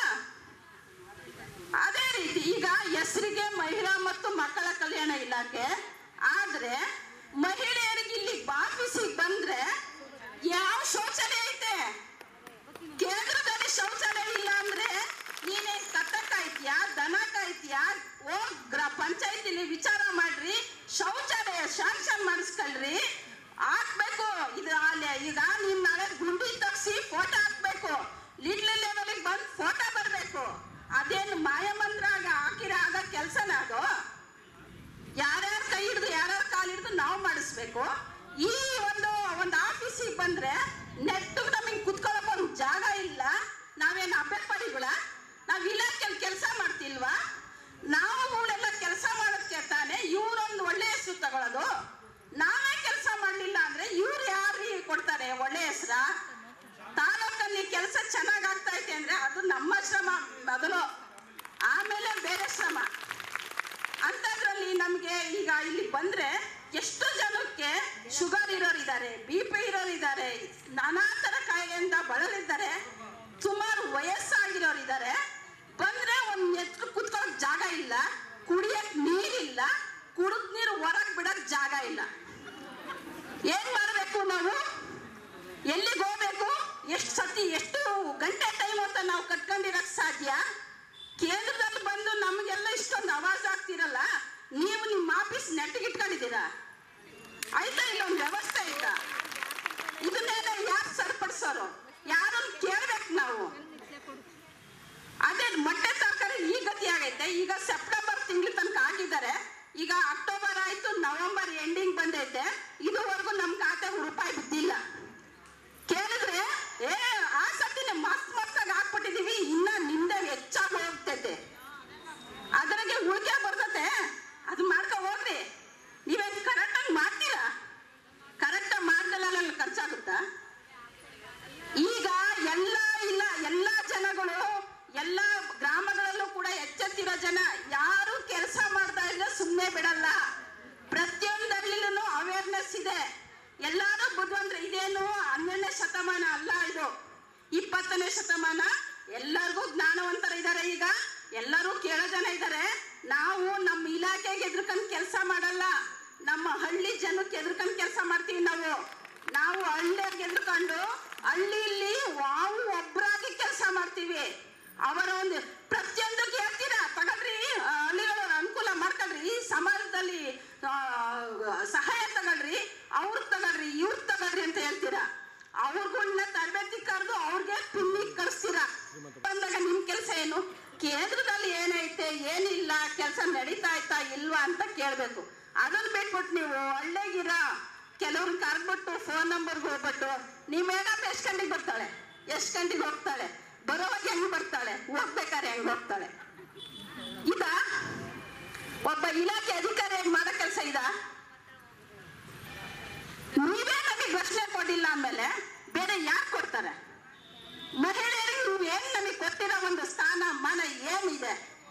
ಅದೇ ರೀತಿ ಈಗ ಹೆಸರಿಗೆ ಮಹಿಳಾ ಮತ್ತು ಮಕ್ಕಳ ಕಲ್ಯಾಣ ಇಲಾಖೆ ಆದ್ರೆ ಮಹಿಳೆಯರಿಗೆ ಇಲ್ಲಿ ಆಫೀಸಿಗೆ ಬಂದ್ರೆ ಯಾವ ಶೌಚಾಲಯ ಐತೆ? ಕೇಂದ್ರದಲ್ಲಿ ಶೌಚಾಲಯ ಇಲ್ಲ ಅಂದ್ರೆ ನೀನೇ ಕತ್ತ ಕಾಯ್ತೀಯಾ, ದನ ಕಾಯ್ತೀಯಾ? ಹೋಗ್ ಗ್ರಾ ಪಂಚಾಯತಿಲಿ ವಿಚಾರ ಮಾಡ್ರಿ, ಶೌಚಾಲಯ ಶಾಂಕ್ಷನ್ ಮಾಡಿಸ್ಕೊಳ್ರಿ, ಹಾಕ್ಬೇಕು. ಇದು ಅಲ್ಲೇ ಈಗ ನೀನ್ ನಾಳೆ ಗುಂಡಿ ತಗ್ಸಿ ಫೋಟೋ ಹಾಕ್ಬೇಕು, ಲಿಡ್ಲ್ ಲೆವೆಲ್ಗೆ ಬಂದು ಫೋಟೋ ಬರ್ಬೇಕು. ಅದೇನು ಮಾಯಮಂತ್ರ ಹಾಕಿರೋ ಆಗ ಕೆಲಸನ ಅದು? ಯಾರ್ಯಾರ ಕೈ ಹಿಡಿದು ಯಾರ್ಯಾರ ಕಾಲು ಹಿಡಿದು ನಾವು ಮಾಡಿಸ್ಬೇಕು. ಈ ಒಂದು ಒಂದು ಆಫೀಸಿಗೆ ಬಂದ್ರೆ ನೆಟ್ಟು ನಮಗೆ ಕುತ್ಕೊಳ್ಳೋಕೆ ಒಂದು ಜಾಗ ಇಲ್ಲ. ನಾವೇನು ಅಬ್ಬೆಪಡಿಗಳ? ನಾವು ಇಲಾಖೆಯಲ್ಲಿ ಕೆಲಸ ಮಾಡ್ತಿಲ್ವಾ? ನಾವುಗಳೆಲ್ಲ ಕೆಲಸ ಮಾಡೋದಕ್ಕೆ ತಾನೆ ಕುಡಿಯಕ್ ನೀರಿಲ್ಲ, ಕುಡಿದ್ ನೀರು ಹೊರಗ್ ಬಿಡಕ್ ಜಾಗ ಇಲ್ಲ. ಏನ್ ಮಾಡ್ಬೇಕು ನಾವು? ಎಲ್ಲಿಗೆ ಹೋಗ್ಬೇಕು? ಎಷ್ಟು ಸತಿ ಎಷ್ಟು ಗಂಟೆ ಟೈಮ್ ಅಂತ ನಾವು ಕಟ್ಕೊಂಡಿರಕ್ ಸಾಧ್ಯ? ಕೇಂದ್ರದಲ್ಲಿ ಬಂದು ನಮ್ಗೆಲ್ಲ ಇಷ್ಟೊಂದು ಆವಾಜ್ ಆಗ್ತಿರಲ್ಲ, ನೀವು ನಿಮ್ಮ ಆಫೀಸ್ ನೆಟ್ಟಿಗಿಟ್ಕೊಂಡಿದ್ದೀರಾ? ಆಯ್ತಾ? ಇಲ್ಲ ಒಂದು ವ್ಯವಸ್ಥೆ ಆಯ್ತಾ? ಇದನ್ನೆಲ್ಲ ಯಾರು ಸರಿಪಡಿಸೋರು? ಯಾರನ್ನು ಕೇಳ್ಬೇಕು ನಾವು? ಅದೇ ಮೊಟ್ಟೆ ತರಕಾರಿ ಈ ಗತಿ ಆಗೈತೆ. ಈಗ ಸೆಪ್ಟೆಂಬರ್ ತಿಂಗಳ ತನಕ ಆಗಿದ್ದಾರೆ, ಈಗ ಅಕ್ಟೋಬರ್ ಆಯ್ತು, ನವೆಂಬರ್ ಎಂಡಿಂಗ್ ಬಂದೈತೆ, ಇದುವರೆಗೂ ನಮ್ ಖಾತೆಗೆ ರೂಪಾಯಿ ಬಿದ್ದಿಲ್ಲ. ಕೇಳಿದ್ರೆ ಏ ಆ ಸತಿನೇ ಮಸ್ತ್ ಮಸ್ತಾಗಿ ಹಾಕ್ಬಿಟ್ಟಿದೀವಿ, ಇನ್ನ ನಿಮ್ದೆ ಹೆಚ್ಚಾಗಿ ಹೋಗ್ತೈತೆ, ಅದ್ರಾಗೆ ಉಳಿಕೆ ಬರ್ತತೆ, ಅದು ಮಾಡ್ಕೊ ಹೋಗ್ರಿ. ನೀವೇನ್ ಕರೆಕ್ಟಾಗಿ ಮಾಡ್ತೀರಾ? ಕರೆಕ್ಟಾಗಿ ಮಾಡ್ದಲ್ಲ ಖರ್ಚಾಗುತ್ತಾ? ಈಗ ಎಲ್ಲ ಇಲ್ಲ, ಎಲ್ಲ ಜನಗಳು ಎಲ್ಲ ಗ್ರಾಮಗಳಲ್ಲೂ ಕೂಡ ಎಚ್ಚೆತ್ತಿರೋ ಜನ ಯಾರು ಕೆಲಸ ಮಾಡ್ತಾ ಇದ್ರೆ ಸುಮ್ಮನೆ ಬಿಡಲ್ಲ. ಪ್ರತಿಯೊಂದರಲ್ಲೂ ಅವೇರ್ನೆಸ್ ಇದೆ. ಎಲ್ಲಾರು ಬುದ್ಧಿವಂತರು. ಇದೇನು ಹನ್ನೆರಡನೇ ಶತಮಾನ ಅಲ್ಲ, ಇದು ಇಪ್ಪತ್ತನೇ ಶತಮಾನ. ಎಲ್ಲರಿಗೂ ಜ್ಞಾನವಂತರ ಇದ್ದಾರೆ. ಈಗ ಎಲ್ಲರೂ ಕೇಳೋ ಜನ ಇದ್ದಾರೆ. ನಾವು ನಮ್ಮ ಇಲಾಖೆಗೆ ಎದ್ರಕಂಡ್ ಕೆಲಸ ಮಾಡಲ್ಲ, ನಮ್ಮ ಹಳ್ಳಿ ಜನಕ್ಕೆ ಎದ್ರಕಂಡ್ ಕೆಲಸ ಮಾಡ್ತೀವಿ. ನಾವು ನಾವು ಹಳ್ಳಿಗೆ ಎದ್ರಕೊಂಡು ಹಳ್ಳಿಯಲ್ಲಿ ನಾವು ಒಬ್ಬರಾಗಿ ಕೆಲಸ ಮಾಡ್ತೀವಿ. ಅವರ ಒಂದು ಪ್ರತಿಯೊಂದಕ್ಕೆ ಹೇಳ್ತೀರಾ ತಗೊಳ್ರಿ, ಹಳ್ಳಿಗಳವ್ರ ಅನುಕೂಲ ಮಾಡ್ಕೊಳ್ರಿ, ಈ ಸಮಾಜದಲ್ಲಿ ಸಹಾಯ ತಗೊಳ್ರಿ, ಅವ್ರ ತಗೊಳ್ರಿ, ಇವ್ರ ತಗೊಳ್ರಿ ಅಂತ ಹೇಳ್ತೀರಾ. ಅವ್ರಿಗನ್ನ ತರಬೇತಿ ಕರೆದು ಅವ್ರಿಗೆ ಪಿನ್ನಿಗೆ ಕಳಿಸ್ತೀರಾ. ಬಂದಾಗ ನಿಮ್ ಕೆಲಸ ಏನು? ಕೇಂದ್ರದಲ್ಲಿ ಏನೈತೆ ಏನಿಲ್ಲ, ಕೆಲಸ ನಡೀತಾ ಆಯ್ತಾ ಇಲ್ವಾ ಅಂತ ಕೇಳ್ಬೇಕು. ಅದನ್ನ ಬಿಟ್ಬಿಟ್ಟು ನೀವು ಹಳ್ಳಿಗಿರ ಕೆಲವ್ರನ್ನ ಕರೆದ್ಬಿಟ್ಟು ಫೋನ್ ನಂಬರ್ಗೆ ಹೋಗ್ಬಿಟ್ಟು ನಿಮ್ಮ ಮೇಡಮ್ ಎಷ್ಟು ಗಂಟೆಗೆ ಬರ್ತಾಳೆ, ಎಷ್ಟು ಗಂಟೆಗೆ ಹೋಗ್ತಾಳೆ, ಬರೋವಾಗ ಹೆಂಗ್ ಬರ್ತಾಳೆ, ಹೋಗ್ಬೇಕಾದ್ರೆ ಹೆಂಗ್ ಹೋಗ್ತಾಳೆ? ಇದ ಒಬ್ಬ ಇಲಾಖೆ ಅಧಿಕಾರಿ ಮಾಡೋ ಕೆಲಸ ಇದ? ನೀವೇ ನಮಗೆ ಘೋಷಣೆ ಕೊಟ್ಟಿಲ್ಲ ಆಮೇಲೆ ಬೇರೆ ಯಾರು ಕೊಡ್ತಾರೆ? ಮಹಿಳೆಯರಿಗೆ ನೀವು ಏನ್ ನಮಗೆ ಕೊಟ್ಟಿರೋ ಒಂದು ಸ್ಥಾನ ಮಾನ ಏನಿದೆ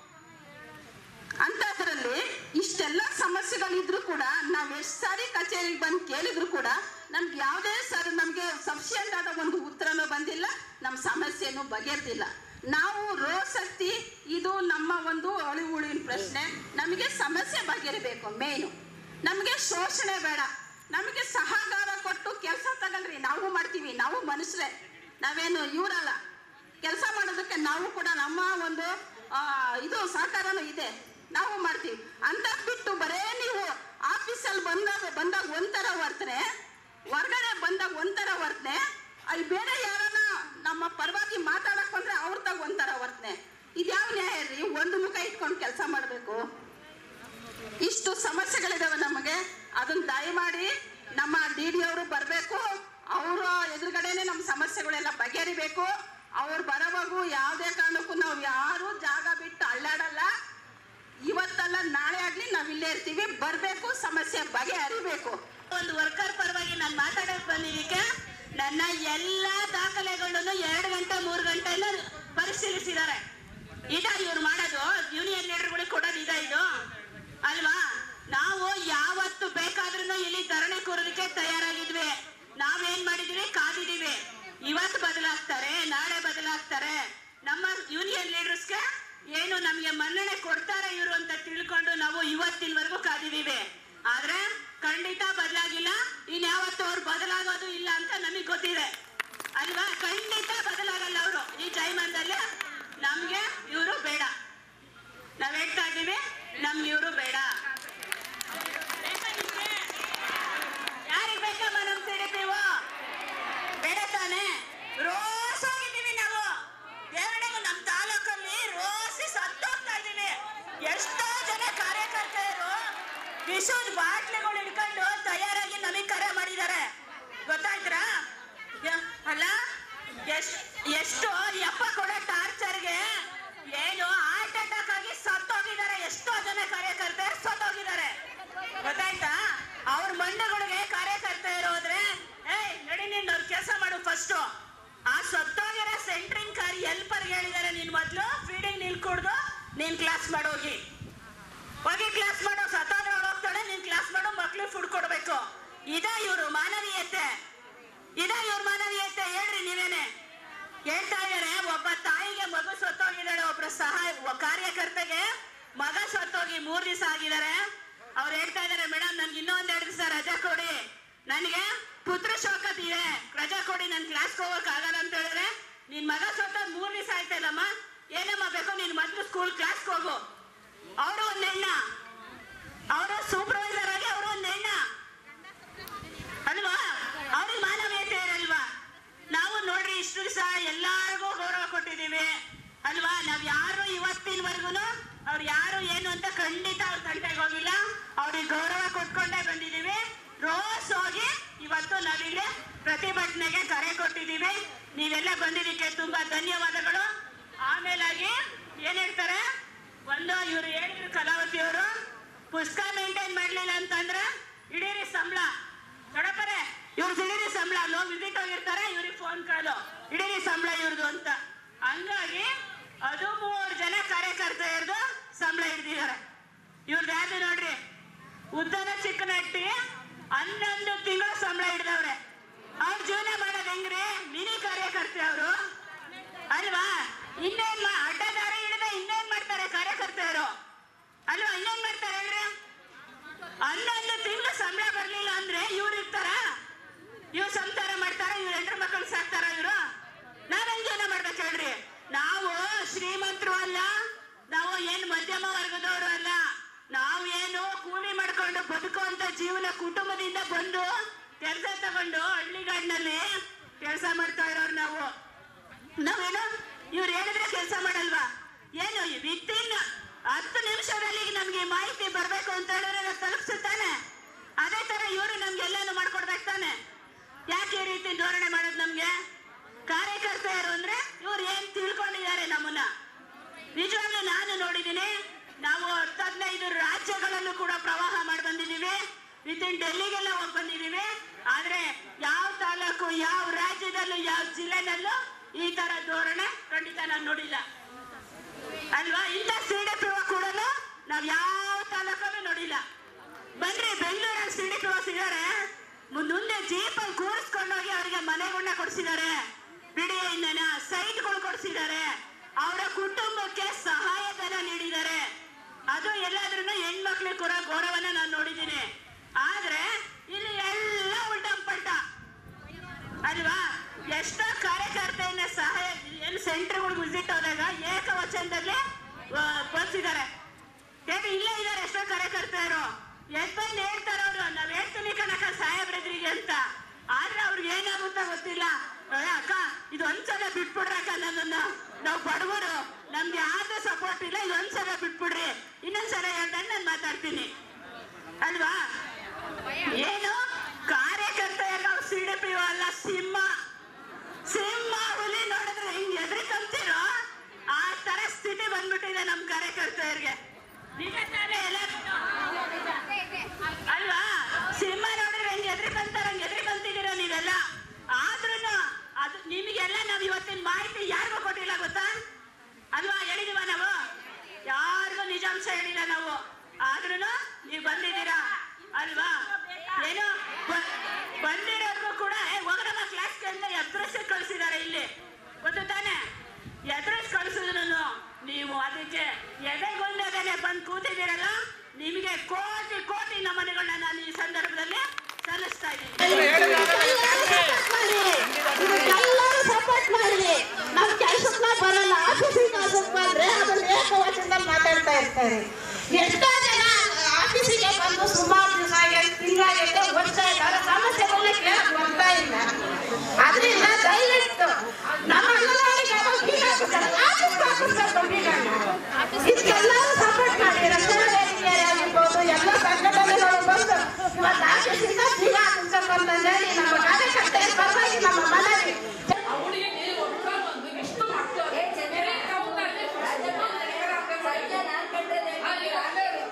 ಅಂತದ್ರಲ್ಲಿ ಇಷ್ಟೆಲ್ಲ ಸಮಸ್ಯೆಗಳಿದ್ರು ಕೂಡ ನಾವ್ ಎಷ್ಟ್ ಸಾರಿ ಕಚೇರಿಗೆ ಬಂದು ಕೇಳಿದ್ರು ಕೂಡ ನಮ್ಗೆ ಯಾವುದೇ ಸರ್ ನಮ್ಗೆ ಸಫಿಷಿಯಂಟ್ ಆದ ಒಂದು ಉತ್ತರನೂ ಬಂದಿಲ್ಲ, ನಮ್ಮ ಸಮಸ್ಯೆನೂ ಬಗೆಹರ್ದಿಲ್ಲ. ನಾವು ರೋಸಕ್ತಿ ಇದು ನಮ್ಮ ಒಂದು ಅಳಿ ಉಳಿನ ಪ್ರಶ್ನೆ. ನಮಗೆ ಸಮಸ್ಯೆ ಬಗೆಹರಿಬೇಕು ಮೇನು. ನಮಗೆ ಶೋಷಣೆ ಬೇಡ. ನಮಗೆ ಸಹಕಾರ ಕೊಟ್ಟು ಕೆಲಸ ತಗೊಳ್ರಿ, ನಾವು ಮಾಡ್ತೀವಿ, ನಾವು ಮನುಷ್ಯರೇ, ನಾವೇನು ಇವರಲ್ಲ. ಕೆಲಸ ಮಾಡೋದಕ್ಕೆ ನಾವು ಕೂಡ ನಮ್ಮ ಒಂದು ಇದು ಸಹಕಾರನೂ ಇದೆ, ನಾವು ಮಾಡ್ತೀವಿ ಅಂತ ಬಿಟ್ಟು ಬರೇ ನೀವು ಆಫೀಸಲ್ಲಿ ಬಂದಾಗ ಬಂದಾಗ ಒಂಥರ ವರ್ತನೆ, ಹೊರಗಡೆ ಬಂದಾಗ ಒಂಥರ ವರ್ತನೆ, ಅಲ್ಲಿ ಬೇರೆ ಯಾರನ್ನ ನಮ್ಮ ಪರವಾಗಿ ಮಾತಾಡಕ್ ಬಂದ್ರೆ ಅವ್ರ ತಾಗ ಒಂಥರ ವರ್ತನೆ. ಇದ್ಯಾವ ನ್ಯಾಯ ರೀ? ಒಂದು ಮುಖ ಇಟ್ಕೊಂಡು ಕೆಲಸ ಮಾಡಬೇಕು. ಇಷ್ಟು ಸಮಸ್ಯೆಗಳಿದಾವೆ ನಮಗೆ. ಅದನ್ನ ದಯಮಾಡಿ ನಮ್ಮ ಡಿ ಡಿ ಅವರು ಬರಬೇಕು, ಅವರ ಎದುರುಗಡೆನೆ ನಮ್ಮ ಸಮಸ್ಯೆಗಳೆಲ್ಲ ಬಗೆಹರಿಬೇಕು. ಅವ್ರು ಬರೋವಾಗೂ ಯಾವುದೇ ಕಾರಣಕ್ಕೂ ನಾವು ಯಾರು ಜಾಗ ಬಿಟ್ಟು ಅಳ್ಳಾಡಲ್ಲ. ಇವತ್ತಲ್ಲ ನಾಳೆ ಆಗ್ಲಿ ನಾವ್ ಇಲ್ಲೇ ಇರ್ತೀವಿ, ಬರ್ಬೇಕು, ಸಮಸ್ಯೆ ಬಗೆಹರಿಬೇಕು. ಒಂದು ವರ್ಕರ್ ಪರವಾಗಿ ನಾನು ಮಾತಾಡಕ್ ಬಂದಿದ್ದಕ್ಕೆ ನನ್ನ ಎಲ್ಲಾ ದಾಖಲೆಗಳನ್ನು ಎರಡು ಗಂಟೆ ಮೂರು ಗಂಟೆಯಿಂದ ಪರಿಶೀಲಿಸಿದ್ದಾರೆ. ಇದ ಇವ್ರು ಮಾಡೋದು? ಯೂನಿಯನ್ ಲೀಡರ್ಗಳಿಗೆ ಕೊಡೋದು ಇದ ಇದು ಅಲ್ವಾ? ನಾವು ಯಾವತ್ತು ಬೇಕಾದ್ರೂ ಇಲ್ಲಿ ಧರಣಿ ಕೂರಲಿಕ್ಕೆ ತಯಾರಾಗಿದ್ವಿ. ನಾವೇನ್ ಮಾಡಿದ್ವಿ? ಕಾದಿದೀವಿ. ಇವತ್ತು ಬದಲಾಗ್ತಾರೆ, ನಾಳೆ ಬದಲಾಗ್ತಾರೆ. ನಮ್ಮ ಯೂನಿಯನ್ ಲೀಡರ್ಸ್ಗೆ ಏನು ನಮ್ಗೆ ಮನ್ನಣೆ ಕೊಡ್ತಾರೆ ಇವರು ಅಂತ ತಿಳ್ಕೊಂಡು ನಾವು ಇವತ್ತಿನವರೆಗೂ ಕಾದಿದೀವಿ. ಆದ್ರೆ ಖಂಡಿತ ಬದಲಾಗಿಲ್ಲ. ಇನ್ಯಾವತ್ತು ಅವ್ರು ಬದಲಾಗೋದು ಇಲ್ಲ ಅಂತ ನಮಗ್ ಗೊತ್ತಿದೆ ಅಲ್ವಾ? ಖಂಡಿತ ಬದಲಾಗಲ್ಲ ಅವರು ಈ ಜೈಮಂದಲ್ಲಿ. ನಮ್ಗೆ ಇವರು ಬೇಡ, ನಾವ್ ಹೇಳ್ತಾ ಇದ್ದೀವಿ, ನಮ್ಗೆ ಇವರು ಬೇಡ. ಯಾರಿಗೆ ಬೇಕಮ್ಮ ನಮ್ ಸಿಡಿಪಿವು? ಬೇಡ ತಾನೆ? ರೋಸ್ ಹೋಗಿದ್ದೀವಿ ನಾವು ದೇವರಡೆಗೂ. ನಮ್ ತಾಲೂಕಲ್ಲಿ ರೋಸಿ ಸತ್ತೋಗ್ತಾ ಇದೀವಿ. ಎಷ್ಟೋ ಜನ ಕಾರ್ಯಕರ್ತರು ವಿಷದ ಬಾಟ್ಲಿಗಳು ಹಿಡ್ಕೊಂಡು ತಯಾರಾಗಿ ನಮಗ್ ಕರೆ ಮಾಡಿದ್ದಾರೆ, ಗೊತ್ತಾಯ್ತಾ? ಅಲ್ಲ ಎಷ್ಟ್ ಎಷ್ಟು ಯಪ್ಪ ಕೊಡೋ ಟಾರ್ಚರ್ಗೆ ಏನು ಹಾರ್ಟ್ ಅಟ್ಯಾಕ್ ಆಗಿ ಸತ್ತೋಗಿದ್ದಾರೆ. ಎಷ್ಟೋ ಜನ ಕಾರ್ಯಕರ್ತರು ಸತ್ತೋಗಿದ್ದಾರೆ, ಗೊತ್ತಾಯ್ತಾ? ಅವ್ರ ಮಂಡಗಳಿಗೆ ಕಾರ್ಯಕರ್ತ ಇರೋದ್ರೆ ಏಯ್ ನಡಿ ನೀನ್ ಅವ್ರ ಕೆಲಸ ಮಾಡು ಫಸ್ಟ್. ಆ ಸತ್ತೋಗಿರೋ ಸೆಂಟ್ರಿಂಗ್ ಕಾರ್ ಎಲ್ಪರ್ ಹೇಳಿದಾರೆ, ನೀನ್ ಮೊದ್ಲು ಫೀಡಿಂಗ್ ನೀಲ್ ಕುಡ್ದು ನೀನ್ ಕ್ಲಾಸ್ ಮಾಡೋಗಿ ಹೋಗಿ ಕ್ಲಾಸ್ ಮಾಡೋ. ಸತ್ತೋದ್ರೆ ಹೋಗ್ತಾಳೆ, ನೀನ್ ಕ್ಲಾಸ್ ಮಾಡೋ, ಮಕ್ಳಿಗೆ ಫುಡ್ ಕೊಡ್ಬೇಕು. ಇದ ಇವ್ರು ಮಾನವೀಯತೆ? ಇದ ಇವ್ರ ಮಾನವೀಯತೆ? ಹೇಳ್ರಿ ನೀವೇನೆ. ಹೇಳ್ತಾ ಇದಾರೆ ಒಬ್ಬ ತಾಯಿಗೆ ಮಗು ಸತ್ತೋಗಿದ್ದಾಳೆ, ಒಬ್ರು ಸಹಾಯ ಕಾರ್ಯಕರ್ತೆಗೆ ಮಗ ಹೋಗಿ ಮೂರ್ ದಿವಸ ಆಗಿದ್ದಾರೆ. ಅವ್ರು ಹೇಳ್ತಾ ಇದಾರೆ, ಮೇಡಮ್ ನನ್ಗೆ ಇನ್ನೊಂದ್ ಎರಡು ದಿವಸ ರಜಾ ಕೊಡಿ, ನನಗೆ ಪುತ್ರ ಶೋಕತ್ ಇದೆ, ರಜಾ ಕೊಡಿ, ನನ್ ಕ್ಲಾಸ್ಗೆ ಹೋಗಕ್ ಆಗಲ್ಲ ಅಂತ ಹೇಳಿದ್ರೆ, ನಿನ್ ಮಗ ಸೊತ್ತ ಮೂರ್ ದಿವಸ ಆಯ್ತಲ್ಲಮ್ಮ, ಏನಮ್ಮ ಬೇಕು, ನೀನ್ ಮೊದ್ಲು ಸ್ಕೂಲ್ ಕ್ಲಾಸ್ಗೆ ಹೋಗು. ಅವರು ಒಂದ್ ಹೆಣ್ಣ, ಅವರು ಸೂಪರ್ವೈಸರ್ ಆಗಿ ಅವರು ಒಂದ್ ಹೆಣ್ಣ ಅಲ್ವಾ, ಅವ್ರಿಗೆ ಮಾನವೀಯತೆ ಇರಲ್ವಾ? ನಾವು ನೋಡ್ರಿ ಇಷ್ಟು ದಿವಸ ಎಲ್ಲಾರ್ಗೂ ಗೌರವ ಕೊಟ್ಟಿದೀವಿ ಅಲ್ವಾ? ನಾವ್ ಯಾರು ಇವತ್ತಿನವರೆಗೂ ಅವ್ರು ಯಾರು ಏನು ಅಂತ ಖಂಡಿತ ಅವ್ರ ತಂಟೆಗೆ ಹೋಗಿಲ್ಲ, ಅವ್ರಿಗೆ ಗೌರವ ಕೊಟ್ಕೊಂಡೇ ಬಂದಿದೀವಿ. ರೋಸ್ ಹೋಗಿ ಇವತ್ತು ನಾವಿಲ್ಲಿ ಪ್ರತಿಭಟನೆಗೆ ಕರೆ ಕೊಟ್ಟಿದೀವಿ. ನೀವೆಲ್ಲ ಬಂದಿದ್ದಕ್ಕೆ ತುಂಬಾ ಧನ್ಯವಾದಗಳು. ಆಮೇಲಾಗಿ ಏನ್ ಹೇಳ್ತಾರೆ, ಒಂದು ಇವ್ರು ಹೇಳಿದ್ರು ಕಲಾವತಿ ಅವರು, ಪುಸ್ತಕ ಮೇಂಟೈನ್ ಮಾಡ್ಲಿಲ್ಲ ಅಂತಂದ್ರೆ ಇಡೀರಿ ಸಂಬಳ ದೊಡ್ಡಪ್ಪರೇ, ಇವ್ರು ಇಡೀರಿ ಸಂಬಳ ಲೋ ವಿಸಿಟ್ ಹೋಗಿರ್ತಾರೆ, ಇವ್ರಿಗೆ ಫೋನ್ ಕಾಲು ಇಡೀರಿ ಸಂಬಳ ಇವ್ರದ್ದು ಅಂತ. ಹಂಗಾಗಿ ಹದಿಮೂರು ಜನ ಕಾರ್ಯಕರ್ತೆಯರ್ದು ಸಂಬಳ ಹಿಡ್ದಿದ್ದಾರೆ. ಇವ್ರದ್ದು ಯಾವ್ದು ನೋಡ್ರಿ, ಉದ್ದನ ಚಿಕ್ಕನಟ್ಟಿ ಹನ್ನೊಂದು ತಿಂಗಳು ಸಂಬಳ ಹಿಡ್ದವ್ರೆ. ಅವ್ರ ಜೀವನ ಮಾಡೋದು ಹೆಂಗ್ರಿ? ಮಿನಿ ಕಾರ್ಯಕರ್ತೆ ಅವರು ಅಲ್ವಾ? ಇನ್ನೇನ್ ಅಡ್ಡದಾರ ಹಿಡಿದ ಇನ್ನೇನ್ ಮಾಡ್ತಾರೆ ಕಾರ್ಯಕರ್ತೆಯರು ಅಲ್ವಾ? ಇನ್ನೇನ್ ಮಾಡ್ತಾರೆ ಹೇಳ್ರಿ? ಹನ್ನೊಂದು ತಿಂಗಳು ಸಂಬಳ ಬರ್ಲಿಲ್ಲ ಅಂದ್ರೆ ಇವ್ರು ಇರ್ತಾರ? ಇವ್ರು ಸಂಸಾರ ಮಾಡ್ತಾರ? ಇವ್ರ ಹೆಂಡ್ರ ಮಕ್ಕಳು ಸಾಕ್ತಾರ? ಇವ್ರು ನಾವೇನ್ ಜೀವನ ಮಾಡ್ಬೇಕು ಹೇಳ್ರಿ? ನಾವು ಶ್ರೀಮಂತರು ಅಲ್ಲ, ನಾವು ಏನ್ ಮಧ್ಯಮ ವರ್ಗದವರು ಅಲ್ಲ, ನಾವು ಏನು ಕೂಲಿ ಮಾಡ್ಕೊಂಡು ಬದುಕುವಂತ ಜೀವನ ಕುಟುಂಬದಿಂದ ಬಂದು ಕೆಲಸ ತಗೊಂಡು ಹಳ್ಳಿಗಾಡಿನಲ್ಲಿ ಕೆಲಸ ಮಾಡ್ತಾ ಇರೋರು ನಾವು. ನಾವೇನು ಇವ್ರು ಹೇಳಿದ್ರೆ ಕೆಲಸ ಮಾಡಲ್ವಾ? ಏನು ವಿತಿನ್ ಹತ್ತು ನಿಮಿಷದಲ್ಲಿ ನಮ್ಗೆ ಮಾಹಿತಿ ಬರ್ಬೇಕು ಅಂತ ಹೇಳಿದ್ರೆ ನಾವು ತಲುಪಿಸುತ್ತಾನೆ. ಅದೇ ತರ ಇವರು ನಮ್ಗೆಲ್ಲಾನು ಮಾಡ್ಕೊಡ್ಬೇಕು ತಾನೆ. ಯಾಕೆ ಈ ರೀತಿ ಧೋರಣೆ ಮಾಡೋದು? ನಮ್ಗೆ ಕಾರ್ಯಕರ್ತೆಯರು ಅಂದ್ರೆ ಇವ್ರು ಏನ್ ತಿಳ್ಕೊಂಡಿದ್ದಾರೆ ನಮ್ಮನ್ನ? ನಿಜವಾಗ್ಲೂ ನಾನು ನೋಡಿದ್ದೀನಿ. ನಾವು ಹತ್ತು ಹದಿನೈದು ರಾಜ್ಯಗಳಲ್ಲೂ ಕೂಡ ಪ್ರವಾಹ ಮಾಡಿ ಬಂದಿದ್ದೀವಿ, ವಿತಿನ್ ಡೆಲ್ಲಿಗೆಲ್ಲ ಹೋಗಿ ಬಂದಿದ್ದೀವಿ. ಆದ್ರೆ ಯಾವ ತಾಲೂಕು, ಯಾವ ರಾಜ್ಯದಲ್ಲೂ, ಯಾವ ಜಿಲ್ಲೆನಲ್ಲೂ ಈ ತರ ಧೋರಣೆ ಖಂಡಿತ ನಾನು ನೋಡಿಲ್ಲ ಅಲ್ವಾ? ಇಂಥ ಸಿ ಡಿ ಪಿ ಕೂಡ ನಾವ್ ಯಾವ ತಾಲೂಕಲ್ಲೂ ನೋಡಿಲ್ಲ. ಬನ್ರಿ ಬೆಂಗಳೂರಲ್ಲಿ ಸಿ ಡಿ ಪಿ ಸಿಗಾರೆ, ಮುಂದೆ ಜೀಪಲ್ಲಿ ಕೂರಿಸ್ಕೊಂಡೋಗಿ ಅವರಿಗೆ ಮನೆಗಳನ್ನ ಕೊಡಿಸಿದ್ದಾರೆ, ಬಿಡಿಯಿಂದ ಸೈಟ್ಗಳು ಕೊಡಿಸಿದ್ದಾರೆ, ಅವರ ಕುಟುಂಬಕ್ಕೆ ಸಹಾಯಧನ ನೀಡಿದ್ದಾರೆ. ಅದು ಎಲ್ಲಾದ್ರೂ ಹೆಣ್ಮಕ್ಳಿಗೆ ಕೊಡೋ ಗೌರವನ ನಾನು ನೋಡಿದ್ದೀನಿ. ಆದ್ರೆ ಇಲ್ಲಿ ಎಲ್ಲ ಉಲ್ಟಂಪಲ್ಟ ಅಲ್ವಾ? ಎಷ್ಟೋ ಕಾರ್ಯಕರ್ತೆಯನ್ನ ಸಹಾಯ ಏನು ಸೆಂಟರ್ಗಳು ವಿಸಿಟ್ ಹೋದಾಗ ಏಕವಚನದಲ್ಲಿ ಬರ್ಸಿದ್ದಾರೆ. ಯಾಕೆ ಇಲ್ಲೇ ಇದ್ದಾರೆ ಎಷ್ಟೋ ಕಾರ್ಯಕರ್ತೆಯರು, ಎಷ್ಟೊಂದು ಹೇಳ್ತಾರ ಅವರು, ನಾವ್ ಹೇಳ್ತೀನಿ ಕನಕ ಸಾಹೇಬ್ರೆದ್ರಿಗೆ ಅಂತ. ಆದ್ರೆ ಅವ್ರಿಗೆ ಏನಾಗುತ್ತಾ ಗೊತ್ತಿಲ್ಲ. ಅಕ್ಕ ಇದು ಒಂದ್ಸಲ ಬಿಟ್ಬಿಡ್ರಕ್ಕ, ನನ್ನನ್ನು ನಾವು ಬಡವರು, ನಮ್ಗೆ ಯಾವ್ದು ಸಪೋರ್ಟ್ ಇಲ್ಲ, ಇದೊಂದ್ಸಲ ಬಿಟ್ಬಿಡ್ರಿ, ಇನ್ನೊಂದ್ಸಲ ಹೇಳ್ದಂಗೆ ನಾನು ಮಾತಾಡ್ತೀನಿ ಅಲ್ವಾ? ಏನು ಕಾರ್ಯಕರ್ತೆಯಲ್ಲ, ಸಿ ಡಿ ಪಿ ಅಲ್ಲ, ಸಿಂಹ ಸಿಂಹ ಹುಲಿ ನೋಡಿದ್ರೆ ಹಿಂಗ್ ಎದ್ರಿ ಕಂತೀರೋ ಆ ತರ ಸ್ಥಿತಿ ಬಂದ್ಬಿಟ್ಟಿದೆ ನಮ್ ಕಾರ್ಯಕರ್ತೆಯರಿಗೆ. ನಿಜ ತಾನೇ ಎಲ್ಲ ಅಲ್ವಾ? ಸಿಂಹ ನೋಡಿದ್ರೆ ಹೆಂಗ್ ಎದ್ರಿ ಕಂತಾರ, ಹಂಗ್ ಎದ್ರಿ ಕಂತಿದ್ದೀರ ನೀವೆಲ್ಲ. ಆದ್ರೂನು ಅದು ನಿಮಗೆಲ್ಲ ನಾವ್ ಇವತ್ತಿನ ಮಾಹಿತಿ ಯಾರಿಗೂ ಕೊಟ್ಟಿಲ್ಲ ಗೊತ್ತಾ ಅಲ್ವಾ? ಹೇಳಿದೀವ ನಾವು? ಯಾರಿಗೂ ನಿಜಾಂಶ ಹೇಳಿಲ್ಲ ನಾವು. ಆದ್ರೂನು ನೀವು ಬಂದಿದ್ದೀರಾ ಅಲ್ವಾ? ಏನು ಬಂದಿರೋರ್ಗೂ ಕೂಡ ಹೋಗ್ರಮ್ಮ ಕ್ಲಾಸ್ಗೆ ಅಂತ ಎದುರಿಸಿ ಕಳಿಸಿದ್ದಾರೆ. ಇಲ್ಲಿ ಗೊತ್ತು ತಾನೆ? ಎದುರಿಸಿ ಕಳಿಸಿದ್ರು ನೀವು ಅದಕ್ಕೆ ಎದೆಗೊಂಡದೇ ಬಂದು ಕೂತಿದ್ದೀರಲ್ಲ, ನಿಮಗೆ ಕೋಟಿ ಕೋಟಿ ನಮನಗಳನ್ನ ನಾನು ಈ ಸಂದರ್ಭದಲ್ಲಿ ಸಲ್ಲಿಸ್ತಾ ಇದ್ದೀನಿ. ಎಲ್ಲರೂ ಸಪೋರ್ಟ್ ಮಾಡಿ. ನಮ್ ಕೆಲ್ಸಕ್ಕೆ ಬರಲ್ಲ, ಆಫೀಸಿಗೆ ಕೆಲಸಕ್ಕೆ ಬಂದ್ರೆ ಅದನ್ನ ಏಕವಚನದಲ್ಲಿ ಮಾತಾಡ್ತಾ ಇರ್ತಾರೆ. ಎಷ್ಟೋ ಜನ ಆಫೀಸಿಗೆ ಬಂದು ಸುಮಾರು ದಿವಸ ತಿಂಗಳಾಗೈತೆ ವರ್ಷ ಇದ್ದಾರೆ, ಸಮಸ್ಯೆಗಳನ್ನ ಕೇಳಕ್ ಬರ್ತಾ ಇಲ್ಲ. ಆದ್ರಿಂದ ದಯವಿಟ್ಟು ನಮ್ಮ ಇದಕ್ಕೆಲ್ಲರೂ ಸಪೋರ್ಟ್ ಮಾಡಿ. ರಕ್ಷಣಾ ವೇದಿಕೆ ಆಗಿರ್ಬೋದು, ಎಲ್ಲ ಸಂಘಟನೆಗಳು ಬಂದು ಇವತ್ತು ಆಫೀಸಿಂದ ಜೀವ ಅಂತಂದ್ರೆ ನಮ್ಮ ಕಾರ್ಯಕರ್ತೆ ಪರವಾಗಿ ನಮ್ಮ ಮನವಿ. ಎಷ್ಟು